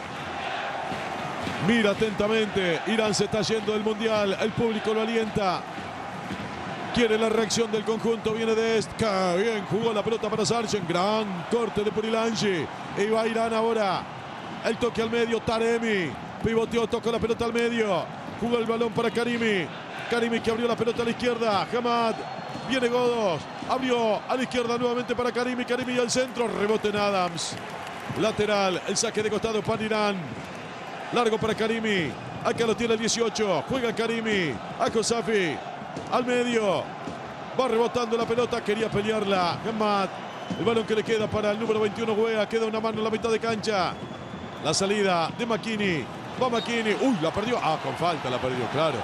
Mira atentamente, Irán se está yendo del Mundial, el público lo alienta. Quiere la reacción del conjunto, viene de Estka. Bien, jugó la pelota para Sargent. Gran corte de Purilangi. Y va Irán ahora. El toque al medio, Taremi. Pivoteó, tocó la pelota al medio. Jugó el balón para Karimi. Karimi que abrió la pelota a la izquierda. Hamad. Viene Godos. Abrió a la izquierda nuevamente para Karimi. Karimi al centro. Rebote en Adams. Lateral. El saque de costado para Irán. Largo para Karimi. Acá lo tiene el dieciocho. Juega Karimi. A Kosafi. Al medio. Va rebotando la pelota. Quería pelearla. Hamad. El balón que le queda para el número veintiuno, Weah. Queda una mano en la mitad de cancha. La salida de McKinney. Va McKinney. Uy, la perdió. Ah, con falta la perdió, claro.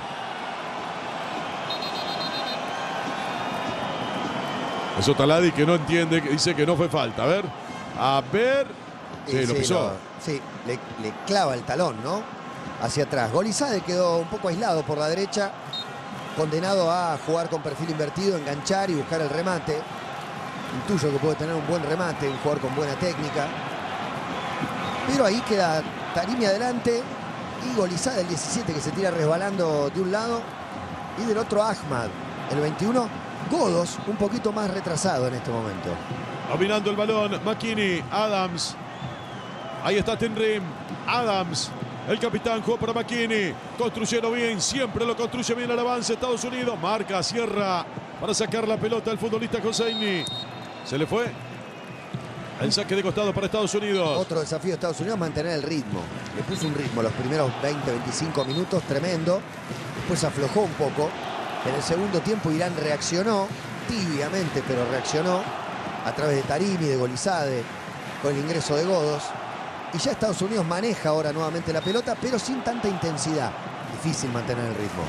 Eso Taladi que no entiende, que dice que no fue falta. A ver. A ver. Sí, Y lo sí, pisó. lo- sí, le, le clava el talón, ¿no? Hacia atrás. Golizade quedó un poco aislado por la derecha. Condenado a jugar con perfil invertido, enganchar y buscar el remate. Intuyo que puede tener un buen remate, un jugador con buena técnica. Pero ahí queda Tarimi adelante y Golizade, el diecisiete, que se tira resbalando de un lado. Y del otro Ahmad, el veintiuno. Godos, un poquito más retrasado en este momento. Dominando el balón, McKinney, Adams. Ahí está Tim Rim, Adams. El capitán jugó para McKinney. Construyeron bien, siempre lo construye bien el avance. Estados Unidos marca, cierra para sacar la pelota el futbolista Hosseini. Se le fue. El saque de costado para Estados Unidos. Otro desafío de Estados Unidos, mantener el ritmo. Le puso un ritmo los primeros veinte, veinticinco minutos, tremendo. Después aflojó un poco. En el segundo tiempo Irán reaccionó, tibiamente, pero reaccionó a través de Tarimi, de Golizade, con el ingreso de Godos. Y ya Estados Unidos maneja ahora nuevamente la pelota, pero sin tanta intensidad. Difícil mantener el ritmo.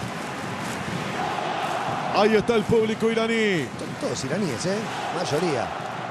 Ahí está el público iraní. Son todos iraníes, ¿eh? Mayoría.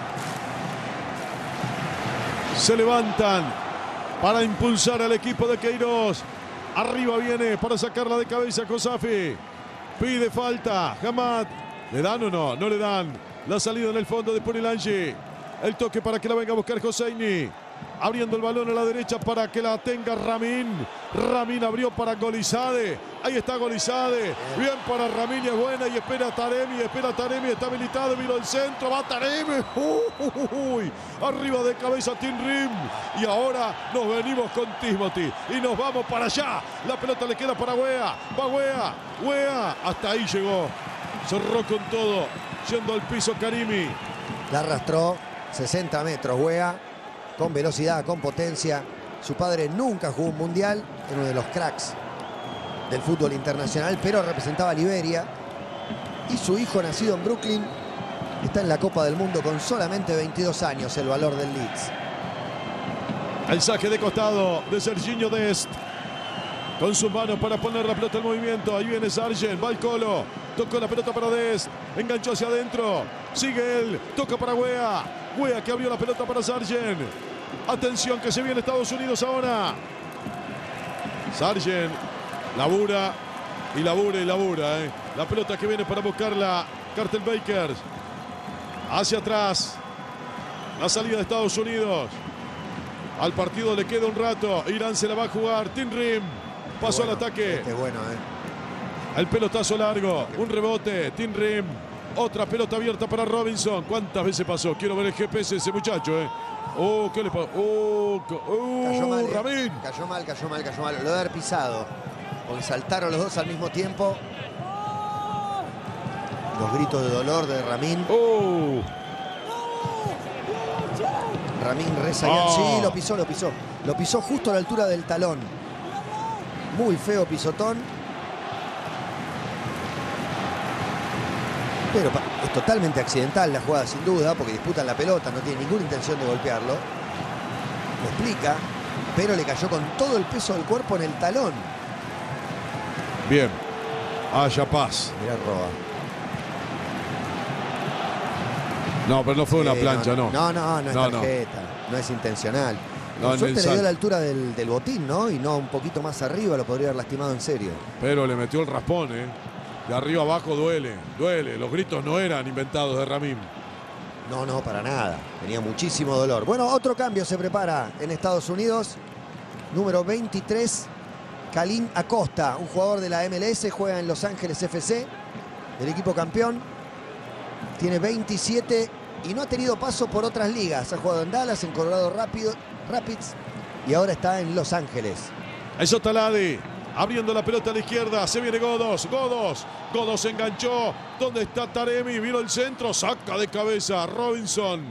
Se levantan para impulsar al equipo de Queiroz. Arriba viene para sacarla de cabeza Kosafi. Pide falta. Hamad. ¿Le dan o no? No le dan. La salida en el fondo de Purilangi. El toque para que la venga a buscar Hosseini. Abriendo el balón a la derecha para que la tenga Ramín. Ramín abrió para Golizade. Ahí está Golizade. Bien para Ramín y es buena. Y espera Taremi. Espera Taremi. Está habilitado. Vino el centro. Va Taremi. Uy, arriba de cabeza Tim Rim. Y ahora nos venimos con Timothy. Y nos vamos para allá. La pelota le queda para Wea. Va Wea. Wea. Hasta ahí llegó. Cerró con todo. Yendo al piso Karimi. La arrastró sesenta metros Wea. Con velocidad, con potencia. Su padre nunca jugó un mundial, era uno de los cracks del fútbol internacional, pero representaba a Liberia. Y su hijo, nacido en Brooklyn, está en la Copa del Mundo con solamente veintidós años, el valor del Leeds. El saque de costado de Serginho Dest. Con sus manos para poner la pelota en movimiento. Ahí viene Sargent, va el Colo. Tocó la pelota para Dest. Enganchó hacia adentro. Sigue él. Toca para Wea. Wea que abrió la pelota para Sargent. Atención que se viene Estados Unidos ahora. Sargent labura y labura y labura. Eh. La pelota que viene para buscarla Cartel Bakers. Hacia atrás. La salida de Estados Unidos. Al partido le queda un rato. Irán se la va a jugar. Tim Rim. Pasó bueno, al ataque. Este bueno, eh. El pelotazo largo. Un rebote. Tim Rim. Otra pelota abierta para Robinson. ¿Cuántas veces pasó? Quiero ver el G P S de ese muchacho, eh. Oh, ¿qué le pasó? Oh, oh, Cayó mal, eh. Ramín. Cayó mal, cayó mal, cayó mal. Lo debe haber pisado. Porque saltaron los dos al mismo tiempo. Los gritos de dolor de Ramín. Oh. Ramín Rezayan. Oh. Sí, lo pisó, lo pisó. Lo pisó justo a la altura del talón. Muy feo pisotón. Pero es totalmente accidental la jugada, sin duda, porque disputan la pelota, no tiene ninguna intención de golpearlo. Lo explica, pero le cayó con todo el peso del cuerpo en el talón. Bien. Haya paz. Mirá Roa. No, pero no fue una Sí, plancha, no. No, no, no es No, no. tarjeta, no, es intencional. No, Por suerte en el le dio sal- la altura del, del botín, ¿no? Y no un poquito más arriba, lo podría haber lastimado en serio. Pero le metió el raspón, eh. De arriba abajo duele, duele. Los gritos no eran inventados de Ramín. No, no, para nada. Tenía muchísimo dolor. Bueno, otro cambio se prepara en Estados Unidos. Número veintitrés, Kalim Acosta, un jugador de la M L S, juega en Los Ángeles F C, del equipo campeón. Tiene veintisiete y no ha tenido paso por otras ligas. Ha jugado en Dallas, en Colorado Rapids y ahora está en Los Ángeles. Eso Taladi. Abriendo la pelota a la izquierda. Se viene Godos. Godos. Godos se enganchó. ¿Dónde está Taremi? Vino el centro. Saca de cabeza Robinson.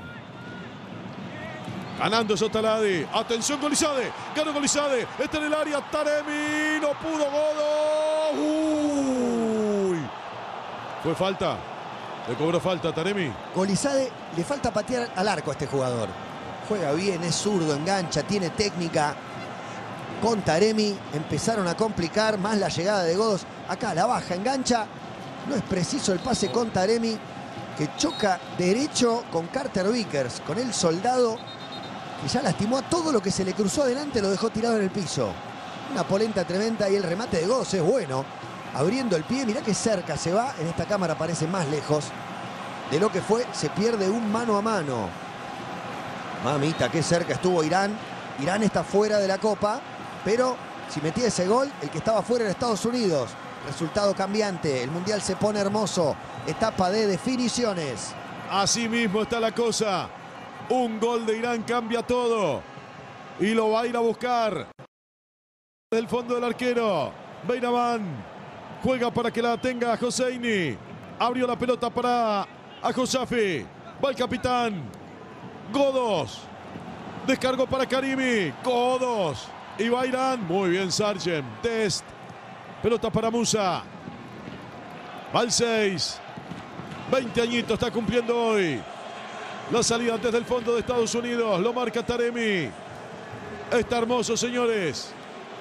Ganando Sotaladi. Atención Golizade. Ganó Golizade. Está en el área. Taremi. No pudo Godos. Uy. Fue falta. Le cobró falta a Taremi. Golizade le falta patear al arco a este jugador. Juega bien, es zurdo, engancha, tiene técnica. Con Taremi empezaron a complicar más la llegada de Godos. Acá la baja, engancha. No es preciso el pase con Taremi, que choca derecho con Carter Vickers, con el soldado que ya lastimó a todo lo que se le cruzó adelante, lo dejó tirado en el piso. Una polenta tremenda y el remate de Godos es bueno. Abriendo el pie, mirá que cerca se va. En esta cámara parece más lejos de lo que fue. Se pierde un mano a mano. Mamita, qué cerca estuvo Irán. Irán está fuera de la Copa. Pero si metía ese gol, el que estaba fuera era Estados Unidos. Resultado cambiante. El Mundial se pone hermoso. Etapa de definiciones. Así mismo está la cosa. Un gol de Irán cambia todo. Y lo va a ir a buscar. Del fondo del arquero. Beiraban. Juega para que la tenga Hosseini. Abrió la pelota para Ajosafi. Va el capitán. Godos. Descargó para Karimi. Godos. Y va Irán. Muy bien Sargent. Dest. Pelota para Musa. Va el seis. veinte añitos está cumpliendo hoy. La salida desde el fondo de Estados Unidos. Lo marca Taremi. Está hermoso, señores.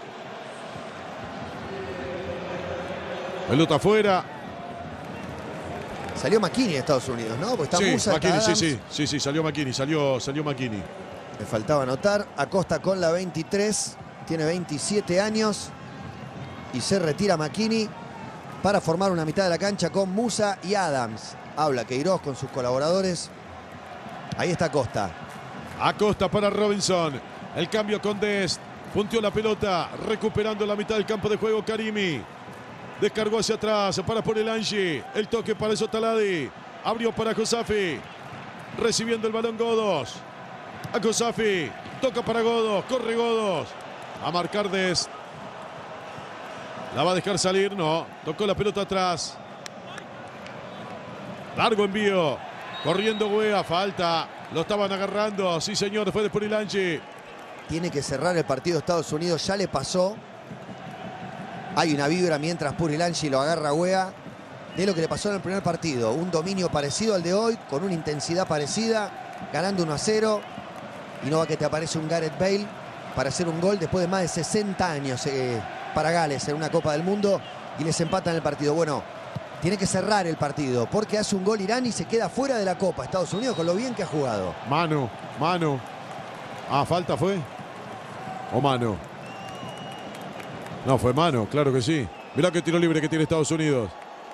Pelota afuera. Salió McKinney de Estados Unidos, ¿no? Porque está Sí, Musa, está McKinney, sí, Adams. sí, sí, sí, salió McKinney, salió, salió McKinney. Le faltaba anotar. Acosta con la veintitrés. Tiene veintisiete años. Y se retira McKinney para formar una mitad de la cancha con Musa y Adams. Habla Queiroz con sus colaboradores. Ahí está Acosta. Acosta para Robinson. El cambio con Dest. Punteó la pelota. Recuperando la mitad del campo de juego Karimi. Descargó hacia atrás para Purilangi. El toque para Sotaladi. Abrió para Kosafi. Recibiendo el balón Godos. A Kosafi. Toca para Godos. Corre Godos. A marcar Dest. La va a dejar salir. No. Tocó la pelota atrás. Largo envío. Corriendo Guea. Falta. Lo estaban agarrando. Sí, señor. Fue de Purilangi. Tiene que cerrar el partido Estados Unidos. Ya le pasó. Hay una vibra mientras Purilangi lo agarra a Guea de lo que le pasó en el primer partido. Un dominio parecido al de hoy, con una intensidad parecida, ganando uno a cero. Y no va que te aparece un Gareth Bale para hacer un gol después de más de sesenta años eh, para Gales en una Copa del Mundo y les empatan el partido. Bueno, tiene que cerrar el partido porque hace un gol Irán y se queda fuera de la Copa Estados Unidos con lo bien que ha jugado. Mano, mano. Ah, falta fue. ¿O mano? No, fue mano, claro que sí. Mirá qué tiro libre que tiene Estados Unidos.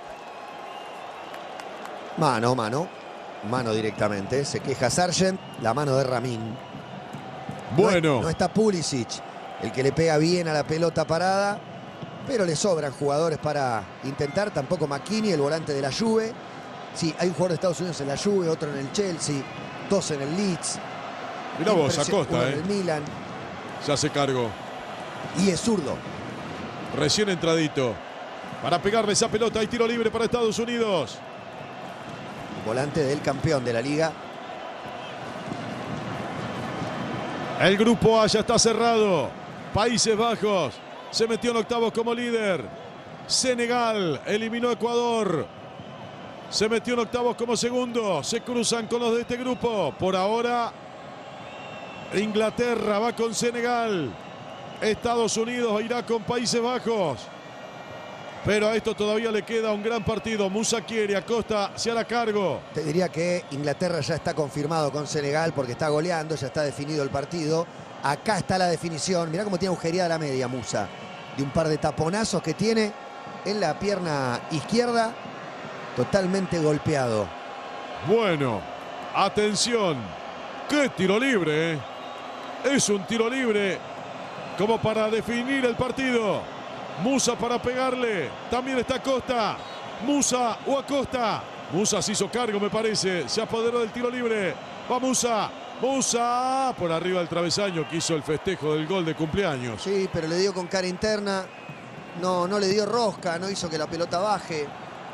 Mano, mano. Mano directamente. Se queja Sargent. La mano de Ramin. Bueno. No, no está Pulisic, el que le pega bien a la pelota parada. Pero le sobran jugadores para intentar. Tampoco McKinney, el volante de la Juve. Sí, hay un jugador de Estados Unidos en la Juve, otro en el Chelsea, dos en el Leeds. Mirá vos, Acosta, uno eh. en el Milan. Se hace cargo. Y es zurdo. Recién entradito. Para pegarle esa pelota. Hay tiro libre para Estados Unidos. Volante del campeón de la liga. El grupo A ya está cerrado. Países Bajos se metió en octavos como líder. Senegal eliminó a Ecuador. Se metió en octavos como segundo. Se cruzan con los de este grupo. Por ahora, Inglaterra va con Senegal. Estados Unidos irá con Países Bajos. Pero a esto todavía le queda un gran partido. Musa quiere, Acosta se hará cargo. Te diría que Inglaterra ya está confirmado con Senegal porque está goleando, ya está definido el partido. Acá está la definición. Mirá cómo tiene agujereada la media Musa. De un par de taponazos que tiene en la pierna izquierda. Totalmente golpeado. Bueno, atención. ¡Qué tiro libre! eh! Es un tiro libre como para definir el partido. Musa para pegarle. También está Acosta. Musa o Acosta. Musa se hizo cargo, me parece. Se apoderó del tiro libre. Va Musa. Musa por arriba del travesaño que hizo el festejo del gol de cumpleaños. Sí, pero le dio con cara interna. No, no le dio rosca. No hizo que la pelota baje.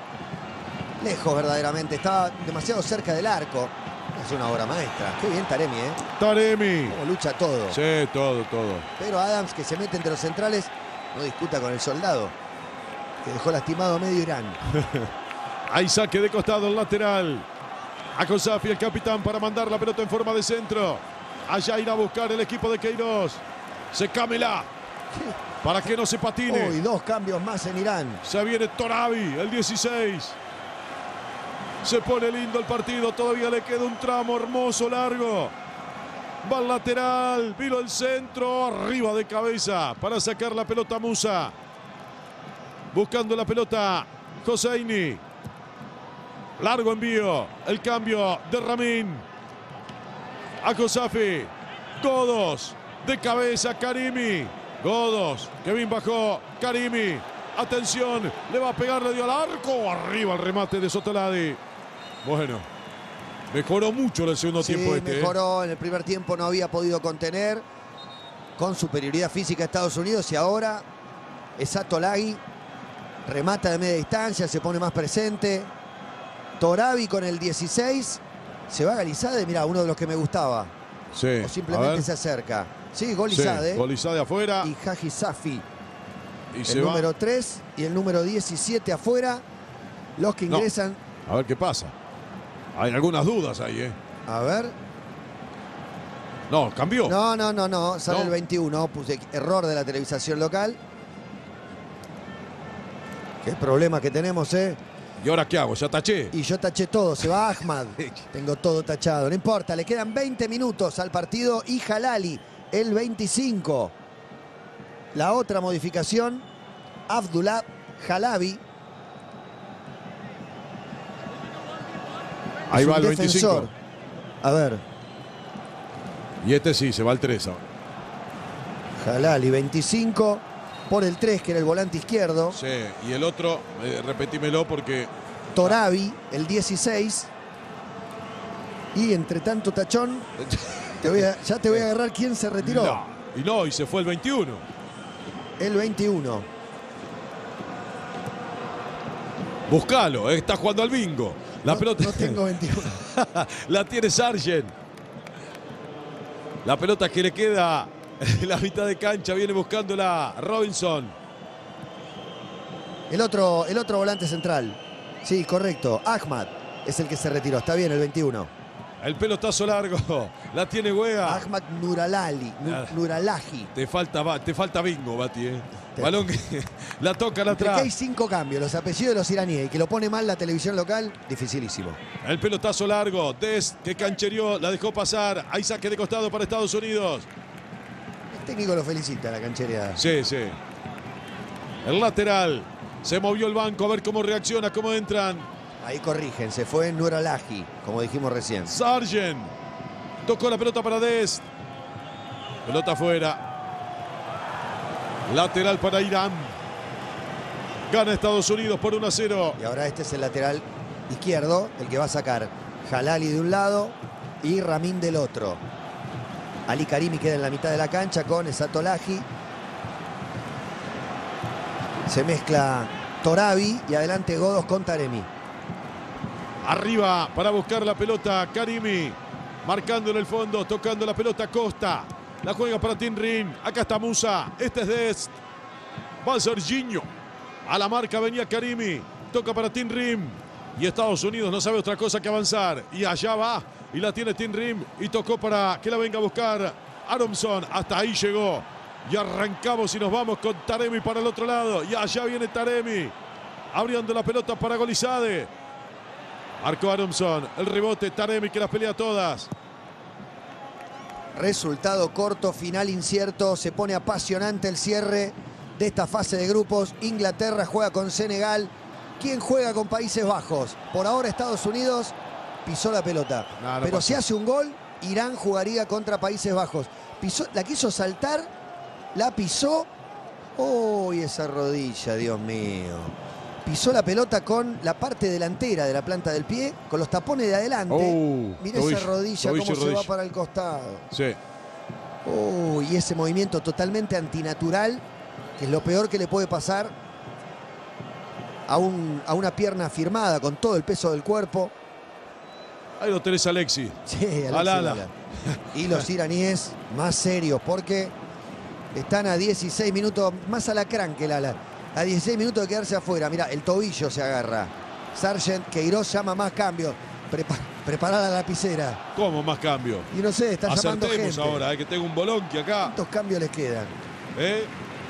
Lejos verdaderamente. Estaba demasiado cerca del arco. Es una obra maestra. Qué bien Taremi, ¿eh? Taremi. Cómo lucha todo. Sí, todo, todo. Pero Adams, que se mete entre los centrales, no discuta con el soldado, que dejó lastimado a medio Irán. Hay saque de costado el lateral. A Kosafi, el capitán, para mandar la pelota en forma de centro. Allá irá a buscar el equipo de Queiroz. Se camela para que no se patine. Uy, dos cambios más en Irán. Se viene Torabi, el dieciséis. Se pone lindo el partido. Todavía le queda un tramo hermoso, largo. Va al lateral. Vino el centro. Arriba de cabeza para sacar la pelota Musa. Buscando la pelota Hosseini. Largo envío. El cambio de Ramin. A Kosafi. Godos. De cabeza Karimi. Godos. Kevin bajó. Karimi. Atención. Le va a pegar. Le dio al arco. Arriba el remate de Sotaladi. Bueno. Mejoró mucho el segundo Sí, tiempo este. mejoró. En el primer tiempo no había podido contener. Con superioridad física Estados Unidos. Y ahora es Atolagui. Remata de media distancia. Se pone más presente. Torabi con el dieciséis. Se va Galizade. Mirá, uno de los que me gustaba. Sí. O simplemente se acerca. Sí, Golizade. Sí, Golizade afuera. Y Haji Safi. Y El se va. número tres y el número diecisiete afuera. Los que No. ingresan. A ver qué pasa. Hay algunas dudas ahí, ¿eh? A ver. No, cambió. No, no, no, no. Sale No. el veintiuno. Puse error de la televisación local. Qué problema que tenemos, ¿eh? ¿Y ahora qué hago? ¿Ya taché? Y yo taché todo. Se va Ahmad. Tengo todo tachado. No importa. Le quedan veinte minutos al partido. Y Halali, el veinticinco. La otra modificación. Abdullah Halabi. Ahí Es va un el defensor. veinticinco. A ver. Y este sí, se va al tres ahora. Jalali, veinticinco. Por el tres, que era el volante izquierdo. Sí, y el otro, eh, repetímelo porque... Torabi, el dieciséis. Y entre tanto, Tachón, te voy a, ya te voy a agarrar quién se retiró. No, y no, y se fue el veintiuno. El veintiuno. Buscalo, eh, está jugando al bingo. La no, pelota... no tengo veintiuno. La tiene Sargent. La pelota que le queda en la mitad de cancha, viene buscándola Robinson. El otro, el otro volante central. Sí, correcto. Ahmad es el que se retiró. Está bien, el veintiuno. El pelotazo largo. La tiene Wea. Ahmad Nuralali. Ah. Nuralaji. Te falta, te falta bingo, Bati. Eh. Balón que la tocan Entre atrás. que hay cinco cambios, los apellidos de los iraníes, y que lo pone mal la televisión local, dificilísimo. El pelotazo largo. Dest que canchereó, la dejó pasar. Hay saque de costado para Estados Unidos. El técnico lo felicita, la canchereada. Sí, sí. El lateral. Se movió el banco a ver cómo reacciona, cómo entran. Ahí corrigen, se fue Nuralaji, como dijimos recién. Sargent. Tocó la pelota para Dest. Pelota afuera. Lateral para Irán. Gana Estados Unidos por uno a cero. Y ahora este es el lateral izquierdo, el que va a sacar Jalali de un lado y Ramin del otro. Ali Karimi queda en la mitad de la cancha con Esatolahi. Se mezcla Torabi y adelante Godos con Taremi. Arriba para buscar la pelota Karimi. Marcando en el fondo, tocando la pelota Costa. La juega para Tim Rim. Acá está Musa. Este es Dest. Va Serginho. A la marca venía Karimi. Toca para Tim Rim. Y Estados Unidos no sabe otra cosa que avanzar. Y allá va. Y la tiene Tim Rim. Y tocó para que la venga a buscar Aronson. Hasta ahí llegó. Y arrancamos y nos vamos con Taremi para el otro lado. Y allá viene Taremi. Abriendo la pelota para Golizade. Marcó Aronson. El rebote Taremi que las pelea todas. Resultado corto, final incierto. Se pone apasionante el cierre de esta fase de grupos. Inglaterra juega con Senegal. ¿Quién juega con Países Bajos? Por ahora Estados Unidos pisó la pelota. No, no Pero pasó. si hace un gol, Irán jugaría contra Países Bajos. Pisó, la quiso saltar, la pisó. ¡Uy, esa rodilla, Dios mío! Pisó la pelota con la parte delantera de la planta del pie, con los tapones de adelante. Oh, Mira tobillo, esa rodilla, tobillo, cómo se rodilla. va para el costado. Sí. Oh, y ese movimiento totalmente antinatural, que es lo peor que le puede pasar a, un, a una pierna firmada con todo el peso del cuerpo. Ahí lo tenés, Alexi. Sí, Alexis Al ala. Lala. Y los iraníes más serios, porque están a dieciséis minutos, más alacrán que el ala. A dieciséis minutos de quedarse afuera. Mira, el tobillo se agarra. Sargent, Queiroz llama más cambios. Prepa Prepara la lapicera. ¿Cómo más cambio? Y no sé, está llamando Acertemos gente. ahora, eh, que tengo un bolonqui acá. ¿Cuántos cambios les quedan? ¿eh?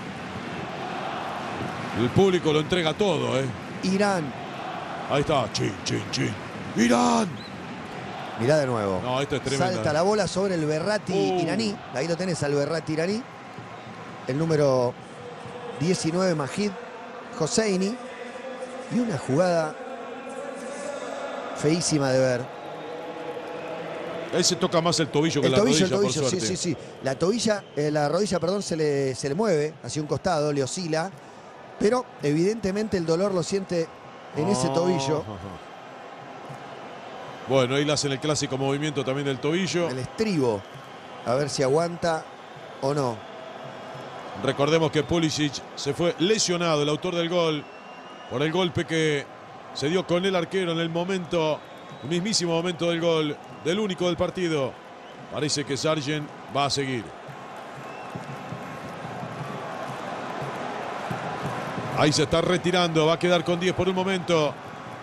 El público lo entrega todo, ¿eh? Irán. Ahí está. Chin, chin, chin. ¡Irán! Mirá de nuevo. No, esto es tremendo. Salta la bola sobre el Berrati Uh. iraní. Ahí lo tenés al Berrati iraní. El número diecinueve, Majid Hosseini. Y una jugada feísima de ver. Él se toca más el tobillo que El la tobillo, rodilla, el tobillo, por sí, suerte. sí, sí. La tobilla, eh, la rodilla, perdón, se le, se le mueve hacia un costado, le oscila. Pero evidentemente el dolor lo siente en ese Ah, tobillo. ajá. Bueno, ahí le hacen el clásico movimiento también del tobillo. El estribo. A ver si aguanta o no. Recordemos que Pulisic se fue lesionado, el autor del gol, por el golpe que se dio con el arquero en el momento, el mismísimo momento del gol, del único del partido. Parece que Sargent va a seguir. Ahí se está retirando, va a quedar con diez por un momento.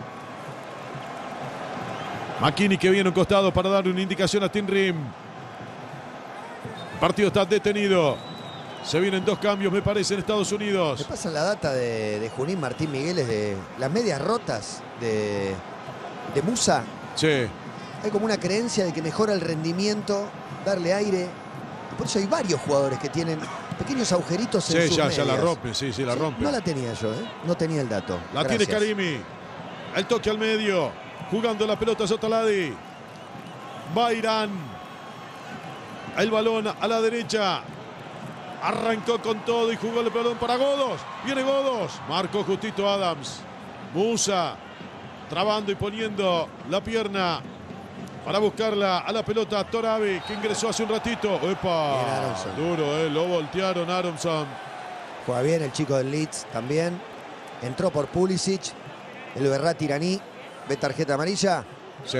McKinney que viene a un costado para dar una indicación a Tim Rim. El partido está detenido. Se vienen dos cambios, me parece, en Estados Me Unidos. pasan la data de, de Junín Martín Migueles de las medias rotas de, de Musa. Sí, Hay como una creencia de que mejora el rendimiento, darle aire. Y por eso hay varios jugadores que tienen pequeños agujeritos en sí, sus ya, ya la medias. rompe, sí, sí, la Sí, rompe. No la tenía yo, ¿eh? No tenía el dato. La Gracias. tiene Karimi. El toque al medio. Jugando la pelota Sotaladi. Va Irán. El balón a la derecha. Arrancó con todo y jugó el balón para Godos. Viene Godos. Marcó justito Adams. Musa trabando y poniendo la pierna para buscarla a la pelota. Torabi, que ingresó hace un ratito. ¡Epa! Duro, eh. Lo voltearon Aronson. Juega bien el chico del Leeds también. Entró por Pulisic. El Berrat iraní. ¿Ve tarjeta amarilla? Sí.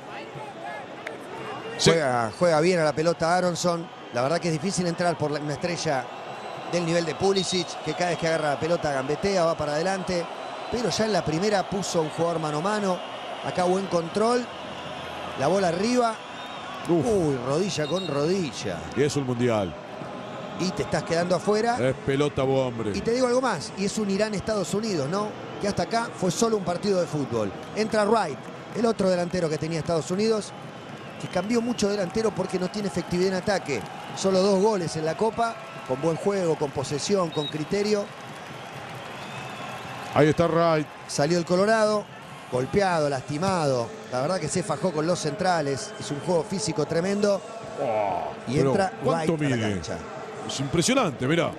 sí. Juega, juega bien a la pelota Aronson. La verdad que es difícil entrar por una estrella del nivel de Pulisic, que cada vez que agarra la pelota gambetea, va para adelante. Pero ya en la primera puso un jugador mano a mano. Acá buen control. La bola arriba. Uf. Uy, rodilla con rodilla. Y es un mundial. Y te estás quedando afuera. Es pelota, vos, hombre. Y te digo algo más. Y es un Irán-Estados Unidos, ¿no? Que hasta acá fue solo un partido de fútbol. Entra Wright, el otro delantero que tenía Estados Unidos, que cambió mucho delantero porque no tiene efectividad en ataque. Solo dos goles en la Copa, con buen juego, con posesión, con criterio. Ahí está Wright. Salió el Colorado, golpeado, lastimado. La verdad que se fajó con los centrales. Es un juego físico tremendo. Oh, y entra ¿cuánto Wright a la mide? cancha. Es impresionante, mirá.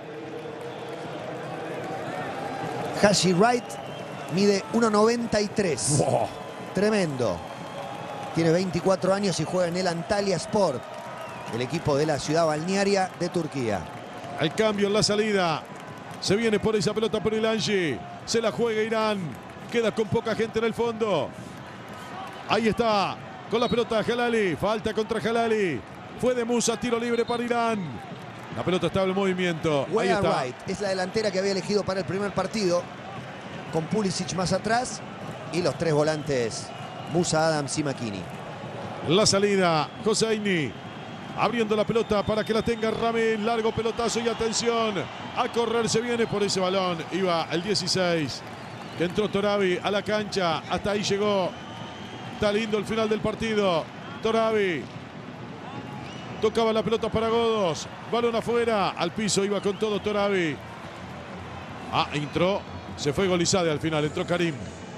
Haji Wright mide uno noventa y tres. Oh. Tremendo. Tiene veinticuatro años y juega en el Antalya Sport, el equipo de la ciudad balnearia de Turquía. El cambio en la salida. Se viene por esa pelota por Ilanji. Se la juega Irán. Queda con poca gente en el fondo. Ahí está. Con la pelota Halali. Falta contra Halali. Fue de Musa. Tiro libre para Irán. La pelota estaba en movimiento. Ahí Wea está. Wright es la delantera que había elegido para el primer partido. Con Pulisic más atrás. Y los tres volantes Musa, Adams y McKinney. La salida. Hosseini. Abriendo la pelota para que la tenga Ramin. Largo pelotazo y atención. A correr se viene por ese balón. Iba el dieciséis. Que entró Torabi a la cancha. Hasta ahí llegó. Está lindo el final del partido. Torabi. Tocaba la pelota para Godos. Balón afuera. Al piso iba con todo Torabi. Ah, entró. Se fue Golizade al final. Entró Karim.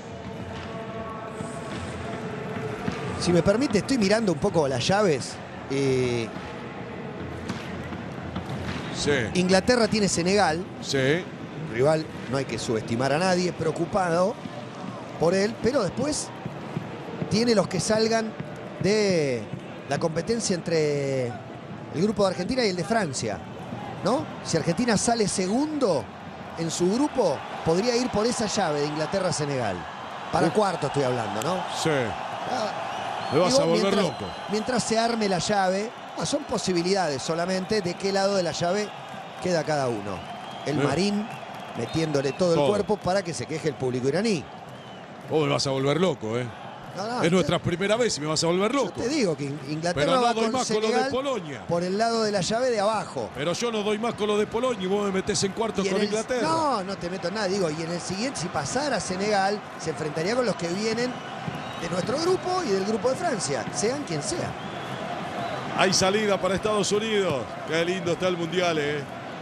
Si me permite, estoy mirando un poco las llaves. Eh, Sí. Inglaterra tiene Senegal. Sí. Rival, no hay que subestimar a nadie, preocupado por él. Pero después tiene los que salgan de la competencia entre el grupo de Argentina y el de Francia, ¿no? Si Argentina sale segundo en su grupo, podría ir por esa llave de Inglaterra-Senegal. Para Uf. cuarto estoy hablando, ¿no? Sí. Ah, Me vas digo, a volver mientras, loco. Mientras se arme la llave, ah, son posibilidades solamente de qué lado de la llave queda cada uno. El Me- Marín metiéndole todo, Todo. el cuerpo para que se queje el público iraní. Vos me vas a volver loco, ¿eh? No, no, es yo- nuestra primera vez y me vas a volver Yo loco. te digo que Inglaterra Pero no va doy con más con lo de Senegal Polonia. por el lado de la llave de abajo. Pero yo no doy más con lo de Polonia y vos me metés en cuartos Y en con el- Inglaterra. no, no te meto en nada. Digo, y en el siguiente, si pasara Senegal, se enfrentaría con los que vienen de nuestro grupo y del grupo de Francia, sean quien sea. Hay salida para Estados Unidos. Qué lindo está el Mundial, ¿eh?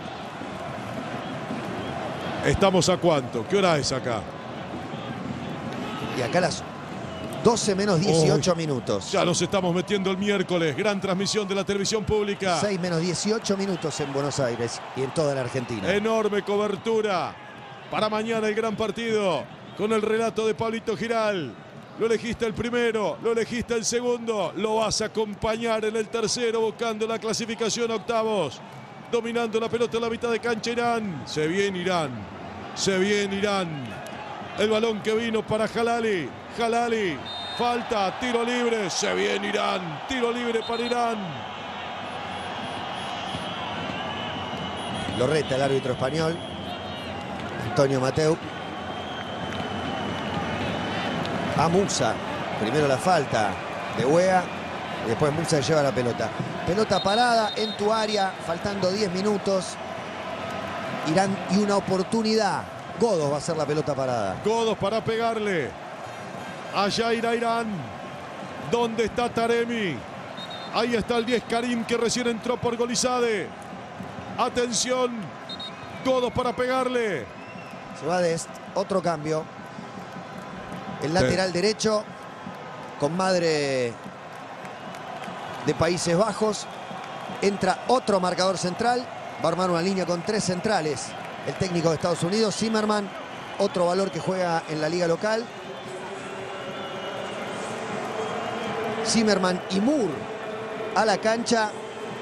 ¿Estamos a cuánto? ¿Qué hora es acá? Y acá las doce menos dieciocho minutos. Ya nos estamos metiendo el miércoles. Gran transmisión de la televisión pública. seis menos dieciocho minutos en Buenos Aires y en toda la Argentina. Enorme cobertura. Para mañana el gran partido. Con el relato de Pablito Giral. Lo elegiste el primero, lo elegiste el segundo. Lo vas a acompañar en el tercero, buscando la clasificación a octavos. Dominando la pelota en la mitad de cancha Irán. Se viene Irán. Se viene Irán. El balón que vino para Halali. Halali. Falta. Tiro libre. Se viene Irán. Tiro libre para Irán. Lo reta el árbitro español, Antonio Mateu. A Musa. Primero la falta de Wea. Y después Musa lleva la pelota. Pelota parada en tu área. Faltando diez minutos. Irán y una oportunidad. Godos va a ser la pelota parada. Godos para pegarle. Allá irá Irán. ¿Dónde está Taremi? Ahí está el diez Karim, que recién entró por Golizade. Atención. Godos para pegarle. Se va Dest. Otro cambio. El lateral derecho con madre de Países Bajos. Entra otro marcador central. Va a armar una línea con tres centrales. El técnico de Estados Unidos, Zimmerman. Otro valor que juega en la liga local. Zimmerman y Moore a la cancha.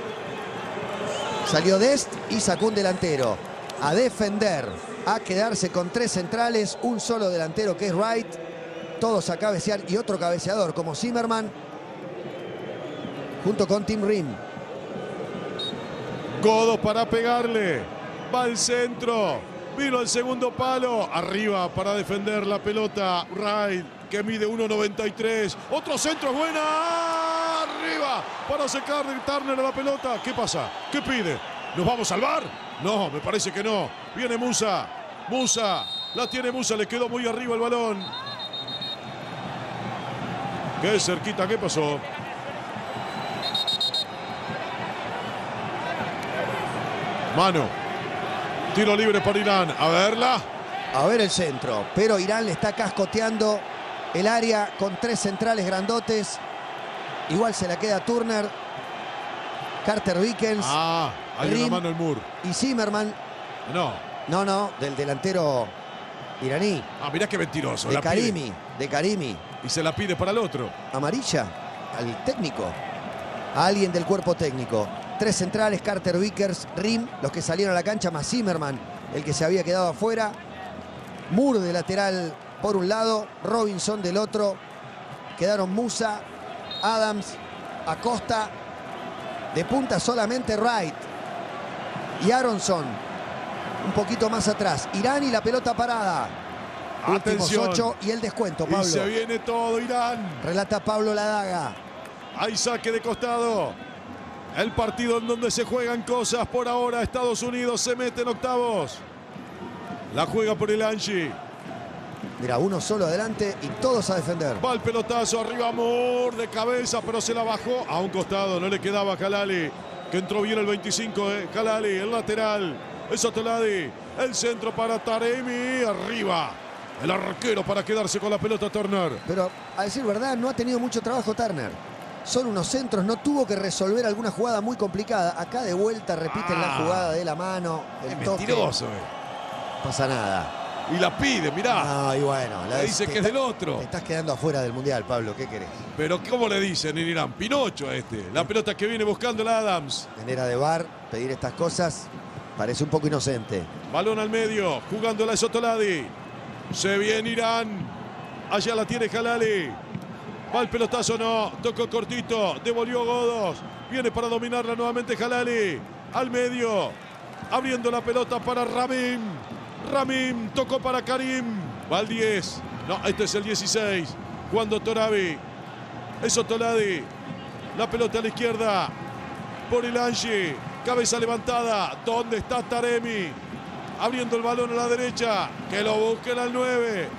Salió Dest y sacó un delantero. A defender, a quedarse con tres centrales. Un solo delantero que es Wright. Todos a cabecear y otro cabeceador como Zimmerman. Junto con Tim Ream. Godos para pegarle. Va al centro. Vino el segundo palo. Arriba para defender la pelota. Wright, que mide uno noventa y tres. Otro centro, buena. Arriba para secar de Turner a la pelota. ¿Qué pasa? ¿Qué pide? ¿Nos vamos a salvar? No, me parece que no. Viene Musa. Musa. La tiene Musa. Le quedó muy arriba el balón. Qué cerquita. ¿Qué pasó? Mano. Tiro libre para Irán. A verla. A ver el centro. Pero Irán le está cascoteando el área con tres centrales grandotes. Igual se la queda Turner. Carter Vickens. Ah, hay Ream una mano el Moore. Y Zimmerman. No. No, no, del delantero iraní. Ah, mirá qué mentiroso. De La Karimi. pide. De Karimi. Y se la pide para el otro. Amarilla al técnico. A alguien del cuerpo técnico. Tres centrales, Carter Vickers, Ream, los que salieron a la cancha, más Zimmerman, el que se había quedado afuera. Moore de lateral por un lado, Robinson del otro. Quedaron Musa, Adams, Acosta. De punta solamente Wright. Y Aronson. Un poquito más atrás. Irán y la pelota parada. Últimos Atención. ocho y el descuento, Pablo. Y se viene todo Irán. Relata Pablo Ladaga. Hay saque de costado. El partido en donde se juegan cosas. Por ahora Estados Unidos se mete en octavos. La juega por el Angie. Mira, uno solo adelante y todos a defender. Va el pelotazo arriba Moore de cabeza, pero se la bajó a un costado. No le quedaba a Jalali, que entró bien el veinticinco. Eh. Jalali, el lateral. Es Otoladi. El centro para Taremi. Arriba. El arquero para quedarse con la pelota Turner. Pero a decir verdad, no ha tenido mucho trabajo Turner. Son unos centros, no tuvo que resolver alguna jugada muy complicada. Acá de vuelta repiten Ah, la jugada de la mano, el Es toque. mentiroso. Eh. No pasa nada. Y la pide, mirá. No, y bueno. La Le dice te que es está- del otro. Te estás quedando afuera del Mundial, Pablo. ¿Qué querés? Pero ¿cómo le dicen en Irán? Pinocho a este. La pelota que viene buscando la Adams. En era de V A R, pedir estas cosas parece un poco inocente. Balón al medio, jugándola es Otoladi. Se viene Irán. Allá la tiene Jalali. Va el pelotazo, no. Tocó cortito. Devolvió Godos. Viene para dominarla nuevamente Jalali. Al medio. Abriendo la pelota para Ramim. Ramim tocó para Karim. Va el diez. No, este es el dieciséis. Cuando Torabi. Es Otoladi. La pelota a la izquierda. Por el Angie. Cabeza levantada. ¿Dónde está Taremi? Abriendo el balón a la derecha. Que lo busquen al nueve.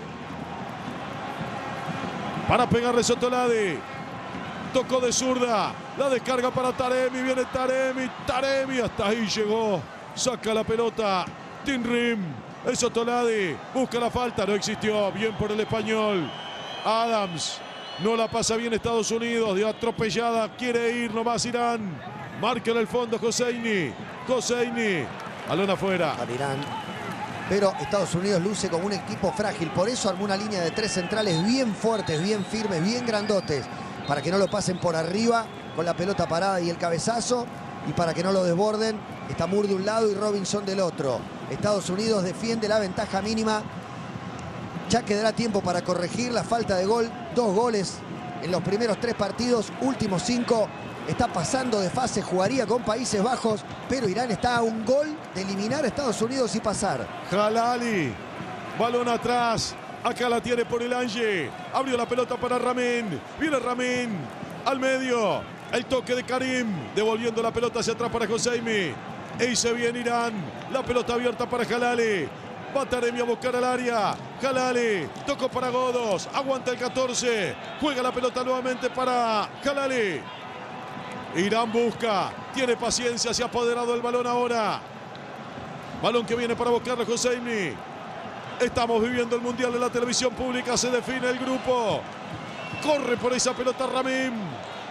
Para pegarle Otoladi. Tocó de zurda. La descarga para Taremi. Viene Taremi. Taremi. Hasta ahí llegó. Saca la pelota. Tim Ream. Es Otoladi. Busca la falta. No existió. Bien por el español. Adams. No la pasa bien Estados Unidos. De atropellada. Quiere ir nomás Irán. Marca en el fondo Hosseini. Hosseini. Balón afuera. Para Irán. Pero Estados Unidos luce como un equipo frágil. Por eso armó una línea de tres centrales bien fuertes, bien firmes, bien grandotes. Para que no lo pasen por arriba con la pelota parada y el cabezazo. Y para que no lo desborden. Está Moore de un lado y Robinson del otro. Estados Unidos defiende la ventaja mínima. Ya quedará tiempo para corregir la falta de gol. Dos goles en los primeros tres partidos. Últimos cinco. Está pasando de fase, jugaría con Países Bajos, pero Irán está a un gol de eliminar a Estados Unidos y pasar. Jalali. Balón atrás. Acá la tiene por el Angie. Abrió la pelota para Ramín. Viene Ramín. Al medio. El toque de Karim. Devolviendo la pelota hacia atrás para Hosseini. Y se viene Irán. La pelota abierta para Jalali. Va Taremi a buscar al área. Jalali. Tocó para Godos. Aguanta el catorce. Juega la pelota nuevamente para Jalali. Irán busca, tiene paciencia, se ha apoderado el balón ahora. Balón que viene para buscarlo Hosseini. Estamos viviendo el Mundial de la televisión pública, se define el grupo. Corre por esa pelota Ramim.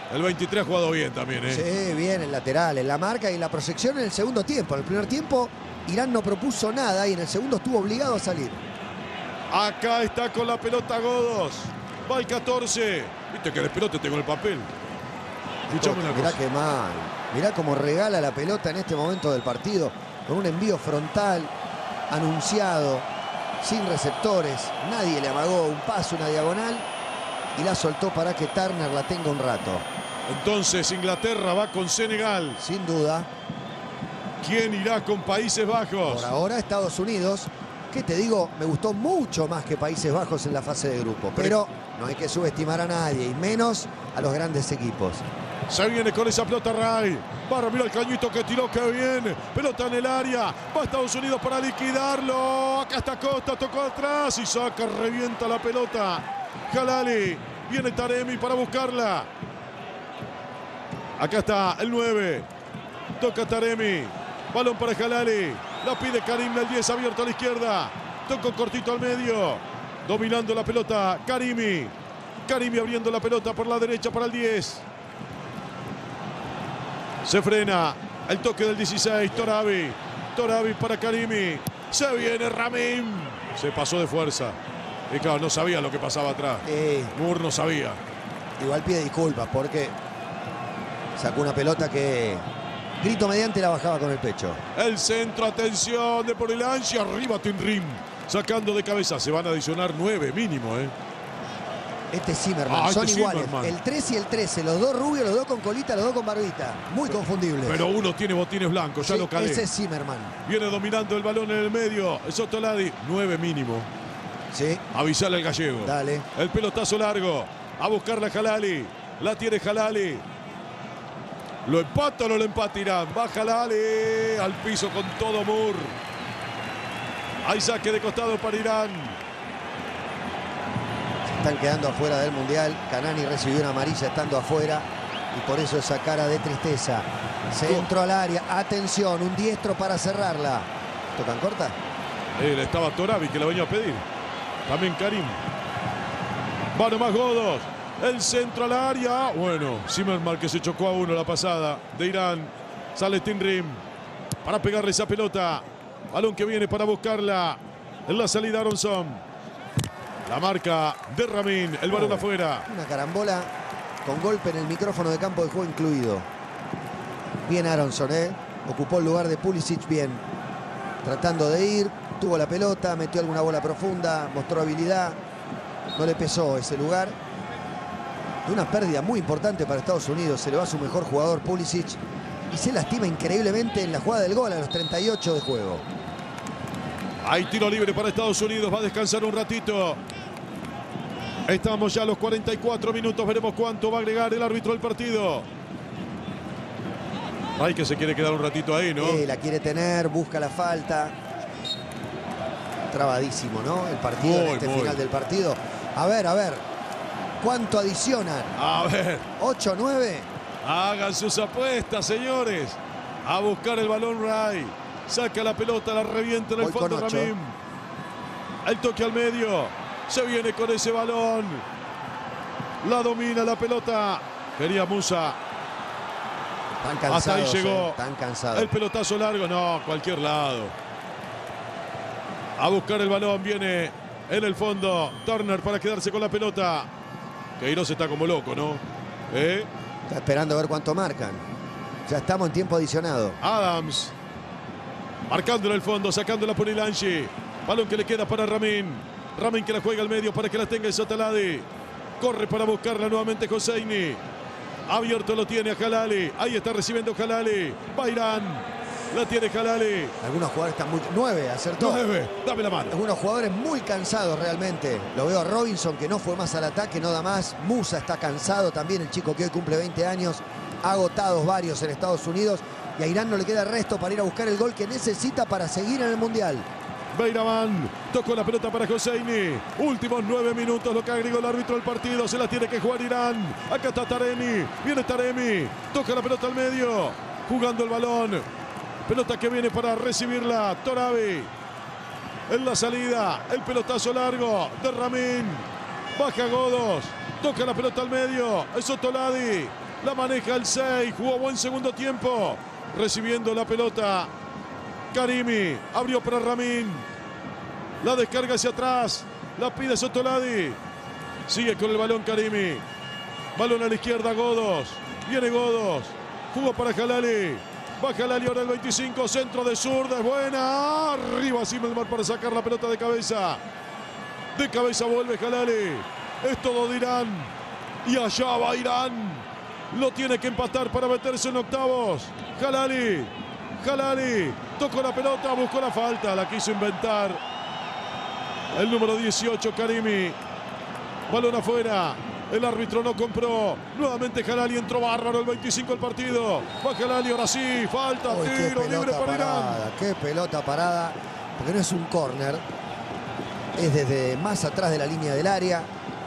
El veintitrés ha jugado bien también, ¿eh? Sí, bien el lateral, en la marca y la proyección en el segundo tiempo. En el primer tiempo Irán no propuso nada y en el segundo estuvo obligado a salir. Acá está con la pelota Godos. Va el catorce. Viste que despelote tengo el papel. Escuchame una Mirá cosa. qué mal. Mirá cómo regala la pelota en este momento del partido. Con un envío frontal, anunciado, sin receptores. Nadie le amagó un paso, una diagonal. Y la soltó para que Turner la tenga un rato. Entonces Inglaterra va con Senegal. Sin duda. ¿Quién irá con Países Bajos? Por ahora Estados Unidos, que te digo, me gustó mucho más que Países Bajos en la fase de grupo. Pero no hay que subestimar a nadie, y menos a los grandes equipos. Se viene con esa pelota Ray. Para mirar el cañito que tiró, que bien. Pelota en el área. Va Estados Unidos para liquidarlo. Acá está Costa, tocó atrás y saca, revienta la pelota. Jalali. Viene Taremi para buscarla. Acá está el nueve. Toca Taremi. Balón para Jalali. La pide Karim, el diez abierto a la izquierda. Tocó cortito al medio. Dominando la pelota Karimi. Karimi abriendo la pelota por la derecha para el diez. Se frena el toque del dieciséis. Torabi. Torabi para Karimi. Se viene Ramin. Se pasó de fuerza. Y claro, no sabía lo que pasaba atrás. Eh, Moore no sabía. igual pide disculpas porque sacó una pelota que grito mediante la bajaba con el pecho. El centro, atención de Porilanchi. Arriba Tinrim. Sacando de cabeza. Se van a adicionar nueve mínimo, ¿eh? Este es Zimmerman, Ah, son este iguales. Zimmerman. El tres y el trece, los dos rubios, los dos con colita, los dos con barbita. Muy confundibles. Pero uno tiene botines blancos, ya Sí, lo calé. ese es Zimmerman. Viene dominando el balón en el medio. Sotoladi, nueve mínimo. Sí, Avisale al gallego. dale. El pelotazo largo. A buscarla Jalali. La tiene Jalali. ¿Lo empata o no lo empata Irán? Va Jalali. Al piso con todo Moore. Hay saque de costado para Irán. Están quedando afuera del Mundial. Canani recibió una amarilla estando afuera. Y por eso esa cara de tristeza. Centro al área. Atención, un diestro para cerrarla. ¿Tocan corta? Él estaba Torabi que la venía a pedir. También Karim. Va nomás Godos. El centro al área. Bueno, Zimmerman que se chocó a uno la pasada de Irán. Sale Tinrim para pegarle esa pelota. Balón que viene para buscarla. En la salida Aronson. La marca de Ramin. El balón Oh, afuera. Una carambola con golpe en el micrófono de campo de juego incluido. Bien Aronson, ¿eh? Ocupó el lugar de Pulisic bien. Tratando de ir. Tuvo la pelota, metió alguna bola profunda, mostró habilidad. No le pesó ese lugar. De una pérdida muy importante para Estados Unidos. Se le va su mejor jugador, Pulisic. Y se lastima increíblemente en la jugada del gol a los treinta y ocho de juego. Hay tiro libre para Estados Unidos. Va a descansar un ratito. Estamos ya a los cuarenta y cuatro minutos. Veremos cuánto va a agregar el árbitro del partido. Ay, que se quiere quedar un ratito ahí, ¿no? Eh, la quiere tener, busca la falta. Trabadísimo, ¿no? El partido, Muy, en este muy. final del partido. A ver, a ver. ¿Cuánto adicionan? A ver, ¿ocho, nueve? hagan sus apuestas, señores. A buscar el balón Ray. Saca la pelota, la revienta en el Voy fondo con ocho. Ramín. El toque al medio. Se viene con ese balón. La domina la pelota. Quería Musa. Tan Hasta cansados, ahí llegó. eh, tan cansados. El pelotazo largo, no, cualquier lado. A buscar el balón, viene en el fondo Turner para quedarse con la pelota. Queiroz está como loco, ¿no? ¿Eh? Está esperando a ver cuánto marcan. Ya estamos en tiempo adicionado. Adams. Marcando en el fondo, sacándola por Ilanchi. Balón que le queda para Ramin. Ramin que la juega al medio para que la tenga el Sotaladi. Corre para buscarla nuevamente Hosseini. Abierto lo tiene a Jalali. Ahí está recibiendo Jalali. Va Irán. La tiene Jalali. Algunos jugadores están muy... nueve, acertó. nueve. Dame la mano. Algunos jugadores muy cansados realmente. Lo veo a Robinson, que no fue más al ataque, no da más. Musa está cansado también, el chico que hoy cumple veinte años. Agotados varios en Estados Unidos. Y a Irán no le queda resto para ir a buscar el gol que necesita para seguir en el Mundial. Beiraman tocó la pelota para Hosseini. Últimos nueve minutos, lo que agregó el árbitro del partido. Se la tiene que jugar Irán. Acá está Taremi. Viene Taremi. Toca la pelota al medio. Jugando el balón. Pelota que viene para recibirla. Torabi. En la salida. El pelotazo largo de Ramin. Baja Godos. Toca la pelota al medio. Es Sotoladi. La maneja el seis. Jugó buen segundo tiempo. Recibiendo la pelota. Karimi. Abrió para Ramin. La descarga hacia atrás. La pide Sotoladi. Sigue con el balón Karimi. Balón a la izquierda Godos. Viene Godos. Jugó para Jalali. Va Jalali ahora el veinticinco. Centro de zurda. Es buena. Arriba Simelmar para sacar la pelota de cabeza. De cabeza vuelve Jalali. Es todo de Irán. Y allá va Irán. Lo tiene que empatar para meterse en octavos. Jalali. Jalali. Tocó la pelota. Buscó la falta. La quiso inventar. El número dieciocho Karimi. Balón afuera. El árbitro no compró. Nuevamente Jalali entró bárbaro el veinticinco del partido. Va Jalali, ahora sí. Falta, Uy, tiro libre para parada, Irán. Qué pelota parada. Porque no es un córner. Es desde más atrás de la línea del área.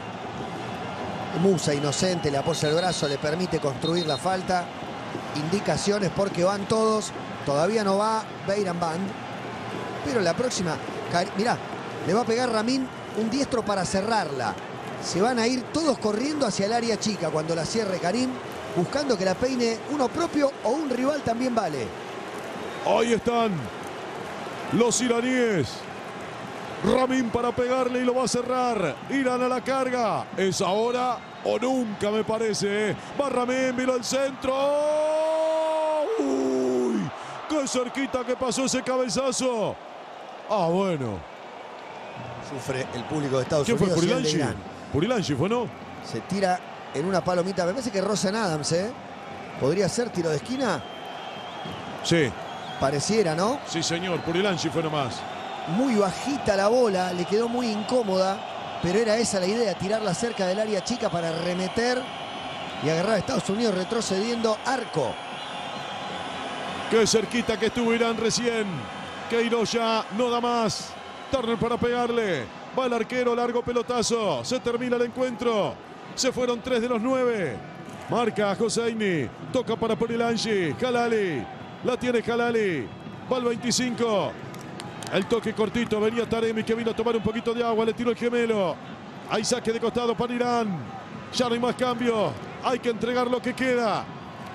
Musa inocente, le apoya el brazo, le permite construir la falta. Indicaciones porque van todos. Todavía no va Beiran Band. Pero la próxima, mirá, le va a pegar Ramin un diestro para cerrarla. Se van a ir todos corriendo hacia el área chica cuando la cierre Karim, buscando que la peine uno propio o un rival también vale. Ahí están los iraníes. Ramin para pegarle y lo va a cerrar. Irán a la carga. Es ahora o nunca, me parece. Va Ramin, vino el centro. ¡Uy! ¡Qué cerquita que pasó ese cabezazo! Ah, bueno. Sufre el público de Estados ¿Quién Unidos. fue? Y el de Purilanchi. Irán. Purilanchi fue, ¿no? Se tira en una palomita. Me parece que Rosen Adams, ¿eh? ¿Podría ser tiro de esquina? Sí. Pareciera, ¿no? Sí, señor. Purilanchi fue nomás. Muy bajita la bola, le quedó muy incómoda, pero era esa la idea, tirarla cerca del área chica para remeter y agarrar a Estados Unidos retrocediendo arco. Qué cerquita que estuvo Irán recién. Queiroz ya no da más. Turner para pegarle. Va el arquero, largo pelotazo. Se termina el encuentro. Se fueron tres de los nueve. Marca Hosseini. Toca para Purilanchi. Jalali. La tiene Jalali. Va el veinticinco. El toque cortito. Venía Taremi que vino a tomar un poquito de agua. Le tiró el gemelo. Hay saque de costado para Irán. Ya no hay más cambio. Hay que entregar lo que queda.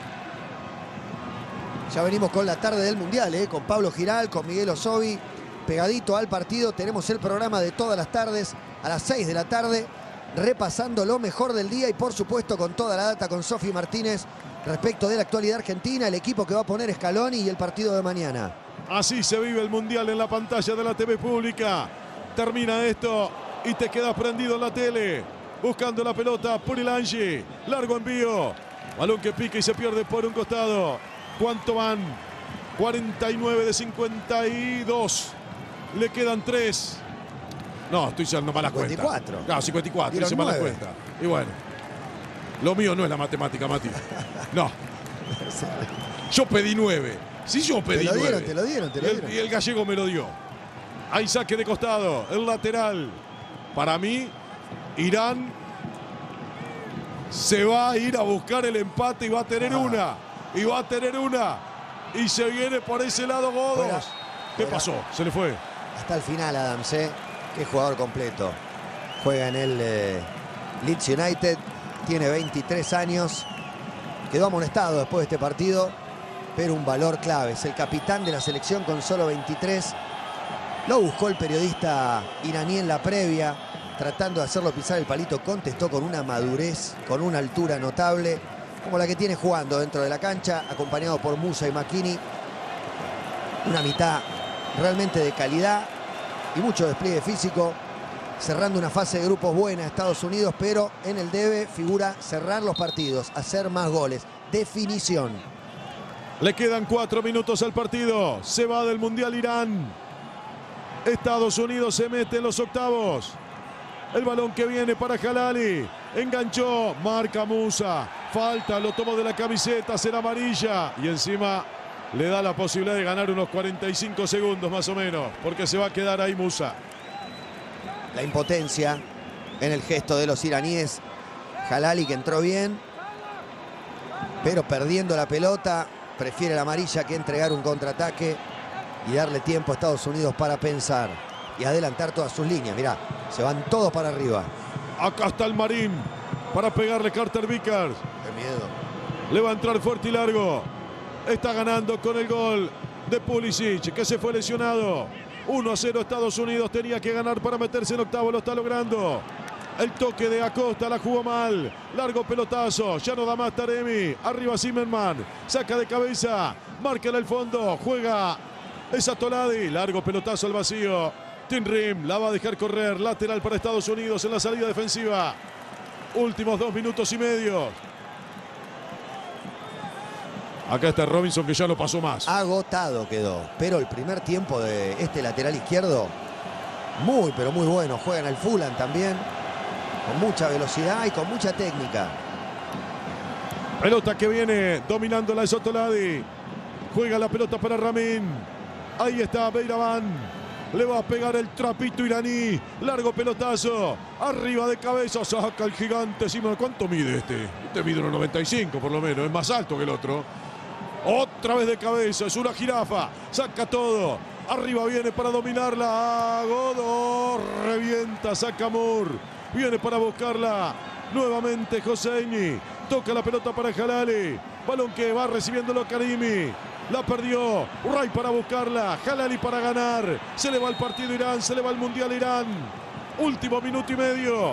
Ya venimos con la tarde del Mundial, ¿eh? Con Pablo Giral, con Miguel Osovi. Pegadito al partido, tenemos el programa de todas las tardes a las seis de la tarde, repasando lo mejor del día y por supuesto con toda la data con Sofi Martínez respecto de la actualidad argentina, el equipo que va a poner Scaloni y el partido de mañana. Así se vive el Mundial en la pantalla de la T V pública. Termina esto y te quedas prendido en la tele, buscando la pelota. Purilanchi, largo envío, balón que pica y se pierde por un costado. ¿Cuánto van? cuarenta y nueve de cincuenta y dos. Le quedan tres. No, estoy haciendo malas cuentas. cincuenta y cuatro. Claro, cincuenta y cuatro. Hice malas cuentas. Y bueno, lo mío no es la matemática, Mati. No. Yo pedí nueve. Si yo pedí Te lo dieron, nueve. te lo dieron, te lo y, el, dieron. y el gallego me lo dio. Hay saque de costado. El lateral. Para mí, Irán se va a ir a buscar el empate y va a tener Ah. una. Y va a tener una. Y se viene por ese lado Godos. Fuera, ¿Qué fuera. pasó? Se le fue. Hasta el final Adams, ¿eh? Qué jugador completo. Juega en el eh, Leeds United, tiene veintitrés años. Quedó amonestado después de este partido, pero un valor clave. Es el capitán de la selección con solo veintitrés. Lo buscó el periodista iraní en la previa, tratando de hacerlo pisar el palito. Contestó con una madurez, con una altura notable, como la que tiene jugando dentro de la cancha, acompañado por Musa y Makini. Una mitad realmente de calidad y mucho despliegue físico, cerrando una fase de grupos buena Estados Unidos, pero en el debe figura cerrar los partidos, hacer más goles, definición. Le quedan cuatro minutos al partido. Se va del Mundial Irán. Estados Unidos se mete en los octavos. El balón que viene para Jalali. Enganchó, marca Musa. Falta, lo tomó de la camiseta, será amarilla. Y encima le da la posibilidad de ganar unos cuarenta y cinco segundos más o menos, porque se va a quedar ahí Musa. La impotencia en el gesto de los iraníes. Jalali que entró bien, pero perdiendo la pelota, prefiere la amarilla que entregar un contraataque y darle tiempo a Estados Unidos para pensar y adelantar todas sus líneas. Mirá, se van todos para arriba. Acá está el Marín para pegarle Carter Vickers. Qué miedo. Le va a entrar fuerte y largo. Está ganando con el gol de Pulisic, que se fue lesionado. uno a cero Estados Unidos. Tenía que ganar para meterse en octavo. Lo está logrando. El toque de Acosta la jugó mal. Largo pelotazo. Ya no da más Taremi. Arriba Zimmerman. Saca de cabeza. Marca en el fondo. Juega esa Toladi. Largo pelotazo al vacío. Tim Rim la va a dejar correr. Lateral para Estados Unidos en la salida defensiva. Últimos dos minutos y medio. Acá está Robinson, que ya no pasó más. Agotado quedó. Pero el primer tiempo de este lateral izquierdo, muy, pero muy bueno. Juega en el Fulham también. Con mucha velocidad y con mucha técnica. Pelota que viene dominando la Sotoladi. Juega la pelota para Ramin. Ahí está Beiraban. Le va a pegar el trapito iraní. Largo pelotazo. Arriba de cabeza. Saca el gigante. ¿Cuánto mide este? Este mide uno noventa y cinco por lo menos. Es más alto que el otro. Otra vez de cabeza. Es una jirafa. Saca todo. Arriba viene para dominarla. Godo. Revienta. Saca Moore. Viene para buscarla. Nuevamente Hosseini. Toca la pelota para Jalali. Balón que va recibiéndolo Karimi. La perdió. Ray para buscarla. Jalali para ganar. Se le va el partido Irán. Se le va el Mundial Irán. Último minuto y medio.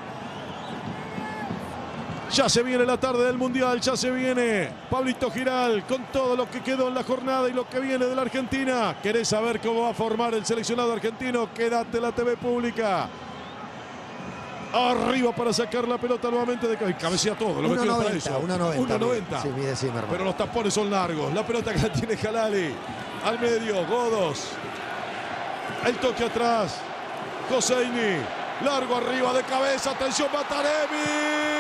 Ya se viene la tarde del Mundial. Ya se viene Pablito Giral con todo lo que quedó en la jornada y lo que viene de la Argentina. ¿Querés saber cómo va a formar el seleccionado argentino? Quédate en la T V pública. Arriba para sacar la pelota nuevamente de cabeza. Cabecea todo, lo metió para eso. uno noventa. Sí, pero los tapones son largos. La pelota que la tiene Jalali. Al medio, Godos. El toque atrás. Hosseini. Largo arriba de cabeza. Atención, Taremi.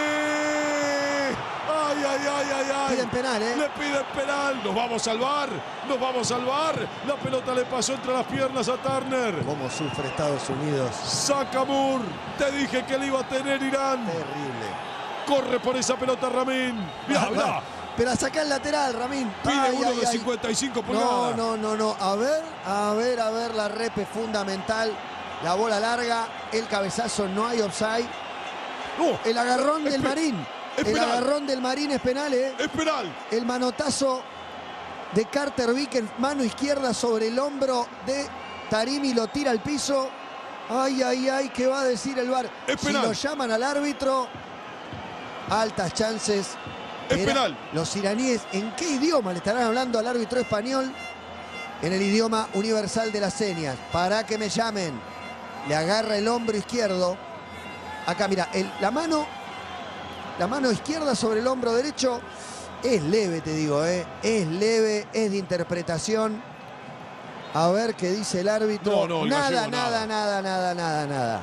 Ay, ay, ay, ay, ay. Piden penal, ¿eh? Le piden penal. Nos vamos a salvar. Nos vamos a salvar. La pelota le pasó entre las piernas a Turner. Cómo sufre Estados Unidos. Saca Moore. Te dije que le iba a tener Irán. Terrible. Corre por esa pelota Ramin. Mirá, mirá. Pero a sacar el lateral, Ramin. Pide Ay, uno ay, de ay. cincuenta y cinco No, pulgadas. no, no, no. A ver, a ver, a ver. La repe fundamental. La bola larga. El cabezazo. No hay offside. No, El agarrón es del pe- Marín. es El penal. agarrón del Marín es penal, ¿eh? es penal. El manotazo de Carter Vick en mano izquierda sobre el hombro de Tarimi, lo tira al piso. Ay, ay, ay, ¿qué va a decir el V A R? Es Si penal. lo llaman al árbitro, altas chances. Es Era- penal. Los iraníes, ¿en qué idioma le estarán hablando al árbitro español? En el idioma universal de las señas. Para que me llamen. Le agarra el hombro izquierdo. Acá, mira, el- la mano, la mano izquierda sobre el hombro derecho es leve, te digo, ¿eh? Es leve, es de interpretación. A ver qué dice el árbitro. No, no, el nada, gallego, nada, nada. nada, nada, nada, nada.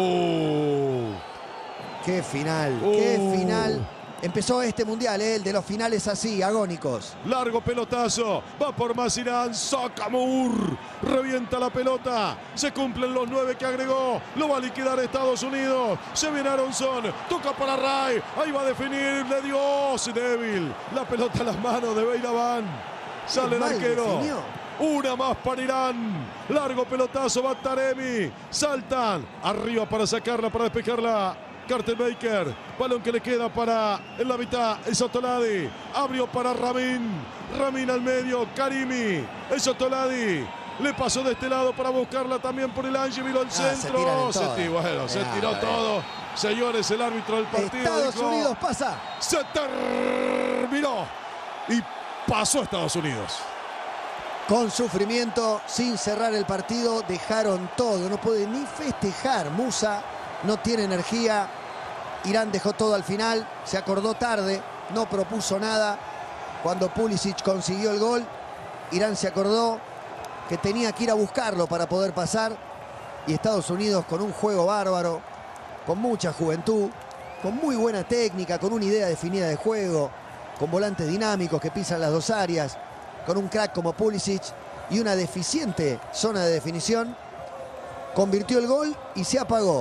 Oh. Qué final, Oh. qué final. Empezó este mundial, ¿eh? El de los finales así, agónicos. Largo pelotazo. Va por más Irán. Saca Moore. Revienta la pelota. Se cumplen los nueve que agregó. Lo va a liquidar Estados Unidos. Se viene Aronson. Toca para Ray. Ahí va a definir. Le dio oh, débil. La pelota a las manos de Beiraban. Sale el mal arquero. definió. Una más para Irán. Largo pelotazo. Va Taremi. Saltan. Arriba para sacarla, para despejarla. Carter Baker, balón que le queda para en la mitad, el Sotoladi, abrió para Ramin, Ramin al medio, Karimi, el Sotoladi, le pasó de este lado para buscarla también por el Ángel, miró el Ah, se centro, tiran en se, todas. tiró, bueno, se Ah, tiró bueno. todo, señores, el árbitro del partido Estados dijo, Unidos pasa. se terminó y pasó a Estados Unidos. Con sufrimiento, sin cerrar el partido, dejaron todo. No puede ni festejar. Musa no tiene energía. Irán dejó todo al final. Se acordó tarde. No propuso nada. Cuando Pulisic consiguió el gol, Irán se acordó que tenía que ir a buscarlo para poder pasar. Y Estados Unidos con un juego bárbaro, con mucha juventud, con muy buena técnica, con una idea definida de juego, con volantes dinámicos que pisan las dos áreas, con un crack como Pulisic y una deficiente zona de definición, convirtió el gol y se apagó.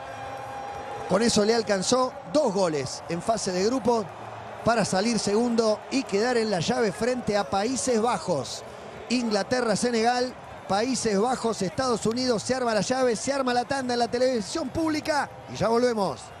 Con eso le alcanzó dos goles en fase de grupo para salir segundo y quedar en la llave frente a Países Bajos. Inglaterra, Senegal, Países Bajos, Estados Unidos. Se arma la llave, se arma la tanda en la televisión pública y ya volvemos.